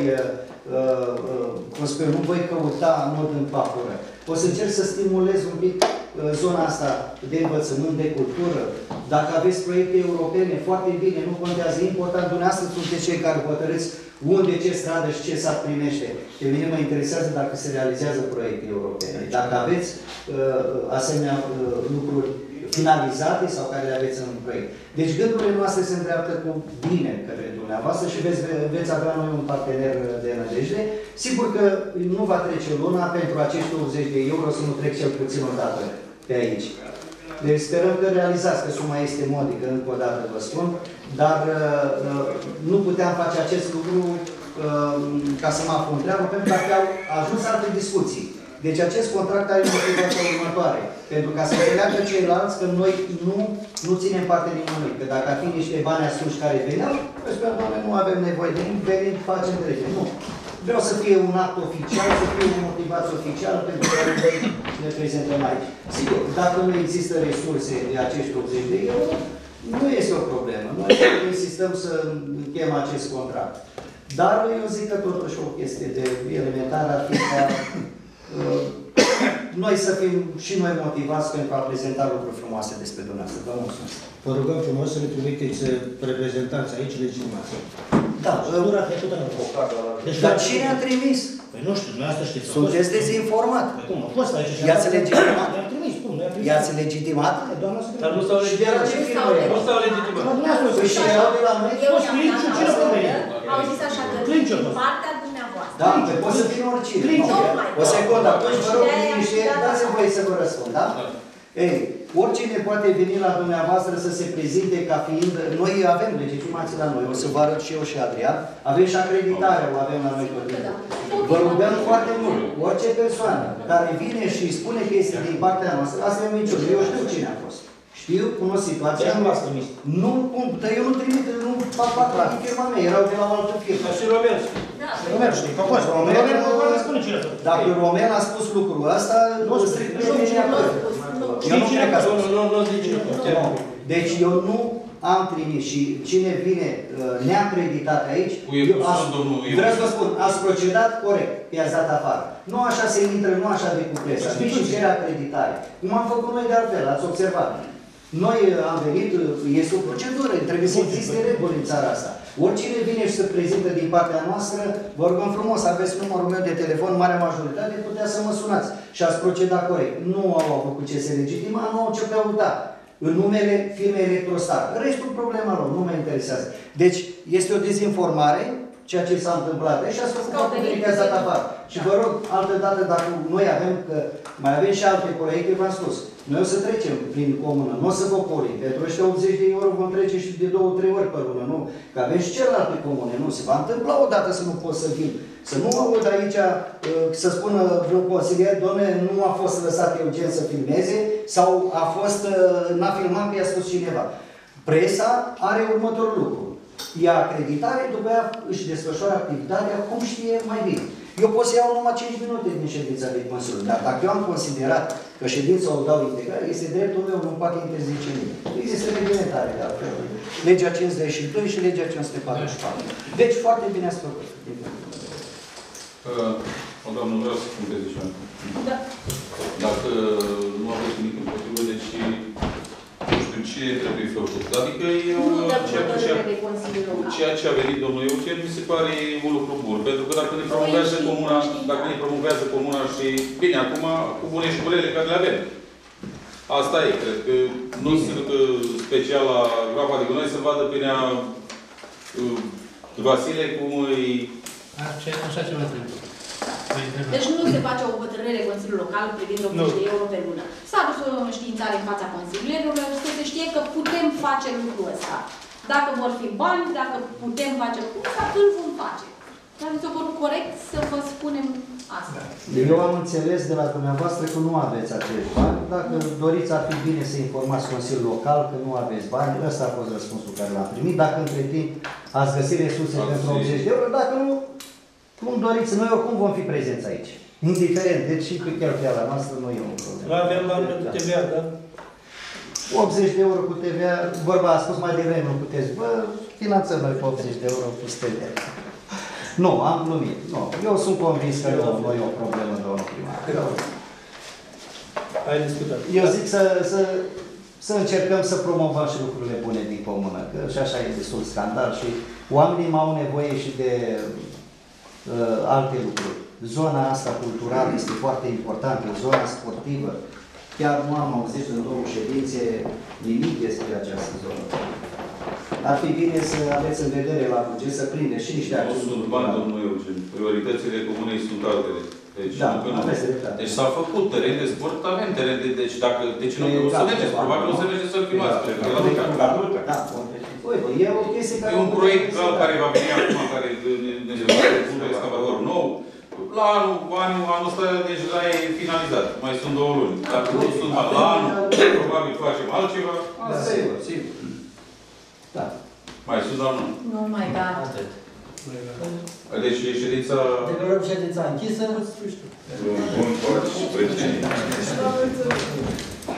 nu voi căuta în mod în papură. O să încerc să stimulez un pic zona asta de învățământ, de cultură. Dacă aveți proiecte europene, foarte bine, nu contează. Important, dumneavoastră sunteți cei care hotărâți unde, ce stradă și ce sat primește. Pe mine mă interesează dacă se realizează proiecte europene. Dacă aveți asemenea lucruri finalizate sau care le aveți în proiect. Deci gândurile noastre se îndreaptă cu bine către dumneavoastră și veți avea noi un partener de nădejde. Sigur că nu va trece luna pentru acești 80 de euro să nu trec cel puțin o dată pe aici. Deci sperăm că realizați că suma este modică, încă o dată vă spun, dar nu puteam face acest lucru ca să mă aflu în treabă, pentru că au ajuns alte discuții. Deci acest contract are motivația următoare. Pentru ca să înțeleagă ceilalți că noi nu ținem parte nimănui. Că dacă ar fi niște bani ascuși care veneau, îți spune, doamne, nu avem nevoie de nimic, venim, facem trecere. Nu. Vreau să fie un act oficial, să fie o motivație oficială pentru care noi ne prezentăm aici. Sigur, dacă nu există resurse de acești 80 de euro, nu este o problemă. Noi insistăm să încheiem acest contract. Dar eu zic că totuși o chestie de elementară ar fi ca noi să fim și noi motivați pentru a prezenta lucruri frumoase despre dumneavoastră. Vă mulțumesc. Vă rugăm frumos să ne trimiteți reprezentanți aici legitimați. Da. Deci, dar cine a trimis? Păi nu știu, dumneavoastră știți. Sunteți dezinformat. Cum? A fost aici. I-ați legitimat? I-am trimis, cum? I-ați legitimat? Dar nu s-au legitimat. Nu s-au legitimat. Păi și erau de la noi? Poți Clinciu, cine a venit? Au zis așa că din partea dumneavoastră. Da, că poți să fii oricine. O secundă, atunci vă rog liniște, dați-mi voie să vă răspund, da? Ei, oricine poate veni la dumneavoastră să se prezinte ca fiind... Noi avem legitimații la noi, o să vă arăt și eu și Adrian. Avem și acreditarea, o avem la noi tot timpul. Vă rugăm foarte mult, orice persoană care vine și spune că este din partea noastră, asta e minciună. Eu știu cine a fost. Știu, cunosc situația. Nu l-ați trimis. Nu, cum? Dar eu nu trimit, nu fac parte din firma mea, erau de la o altă firmă. Și Romelski. Romen știu, că a fost. Romen spune cine a fost. Dacă Romen a spus lucrul ăsta, nu strict pe mine acolo. Eu nu cred că a spus. Nu zice. Deci eu nu am trimis și cine vine neacreditat aici, vreau să vă spun, ați procedat corect, i-ați dat afară. Nu așa se intră, nu așa de cupres, ați venit și cere acreditare. Cum am făcut noi de altfel, ați observat. Noi am venit, este o procedură, trebuie să existe reguli în țara asta. Oricine vine și se prezintă din partea noastră, vă rugăm frumos, aveți numărul meu de telefon, marea majoritate, putea să mă sunați și ați procedat corect. Nu au avut cu ce se legitima, nu au ce căuta. În numele firmei Electrostar. Restul problema lor, nu mă interesează. Deci, este o dezinformare, ceea ce s-a întâmplat. Și ați făcut o comunicație dat afară. Și vă rog, altă dată, dacă noi avem, că mai avem și alte proiecte, v-am spus, noi o să trecem prin comună, nu o să vă polim. Pentru ăștia 80 de euro vom trece și de 2-3 ori pe lună, nu? Că avem și celelalte comune, nu? Se va întâmpla odată să nu pot să vin. Să nu aud aici să spună vreun consilier, doamne, nu a fost lăsat Eugen să filmeze sau a fost, n-a filmat că i-a spus cineva. Presa are următorul lucru. Ia acreditare, după aia își desfășoară activitatea cum știe mai bine. Eu pot să iau numai 5 minute din ședința de Consiliu, dar dacă eu am considerat că ședința o dau integrală, este dreptul meu, nu poate interzice nimeni. Există reglementare de altfel. Legea 52 și legea 544. Deci foarte bine ați făcut. Doamnă, vreau să puncteze și Da. Dacă nu aveți nimic împotrivă, deci nu știu ce trebuie făcut. Adică eu, ceea ce a venit domnul Eugen, mi se pare un lucru bun. Pentru că dacă ne promovează comuna, și bine, acum cu bune și cu rele care le avem. Asta e, cred că nu sunt special la groapa, adică noi să vadă pe nea Vasile cum îi... Așa ceva trebuie. Deci nu se face o hotărâre Consiliul Local privind 80 de euro pe lună. S-a dus o înștiințare în fața consilierilor, să se știe că putem face lucrul ăsta. Dacă vor fi bani, dacă putem face lucrul ăsta, îl vom face. Dar mi s-a părut corect să vă spunem asta. Eu am înțeles de la dumneavoastră că nu aveți acești bani. Dacă doriți, ar fi bine să informați Consiliul Local că nu aveți bani. Ăsta a fost răspunsul care l-am primit. Dacă între timp ați găsit resurse pentru 80 de euro, dacă nu, Cum doriți, noi oricum vom fi prezenți aici. Indiferent, deci și cu cheltuiala noastră nu e un problemă. Noi avem bani pentru TVA, da? 80 de euro cu TVA, vorba a spus mai devreme, nu puteți, bă, finanțăm noi cu 80 de euro cu TVA. Nu, am glumit, nu. Eu sunt convins că nu e o problemă, domnul primar. Ai discutat. Eu zic să încercăm să promovăm și lucrurile bune din comună, că și așa e destul scandal și oamenii au nevoie și de alte lucruri. Zona asta culturală este foarte importantă, zona sportivă. Chiar nu am auzit în două ședințe nimic despre această zonă. Ar fi bine să aveți în vedere la buget să prinde și niște acțiuni. Nu sunt bani, domnul Eugen. Prioritățile comunei sunt altele. Deci, da, deci s-a făcut teren de sport, avem teren de... Deci dacă... Deci nu o să mergeți, probabil o să mergeți să-l filmați. Da, uite, e o chestie care... E un proiect care va veni acum, care ne un excavator nou. La anul ăsta deja e finalizat. Mai sunt 2 luni. Dacă nu sunt la anul, probabil facem altceva. Sigur, sigur. Da. Mai sunt la anul. Nu mai da. Deci ședința... Declarăm ședința închisă. Bun, și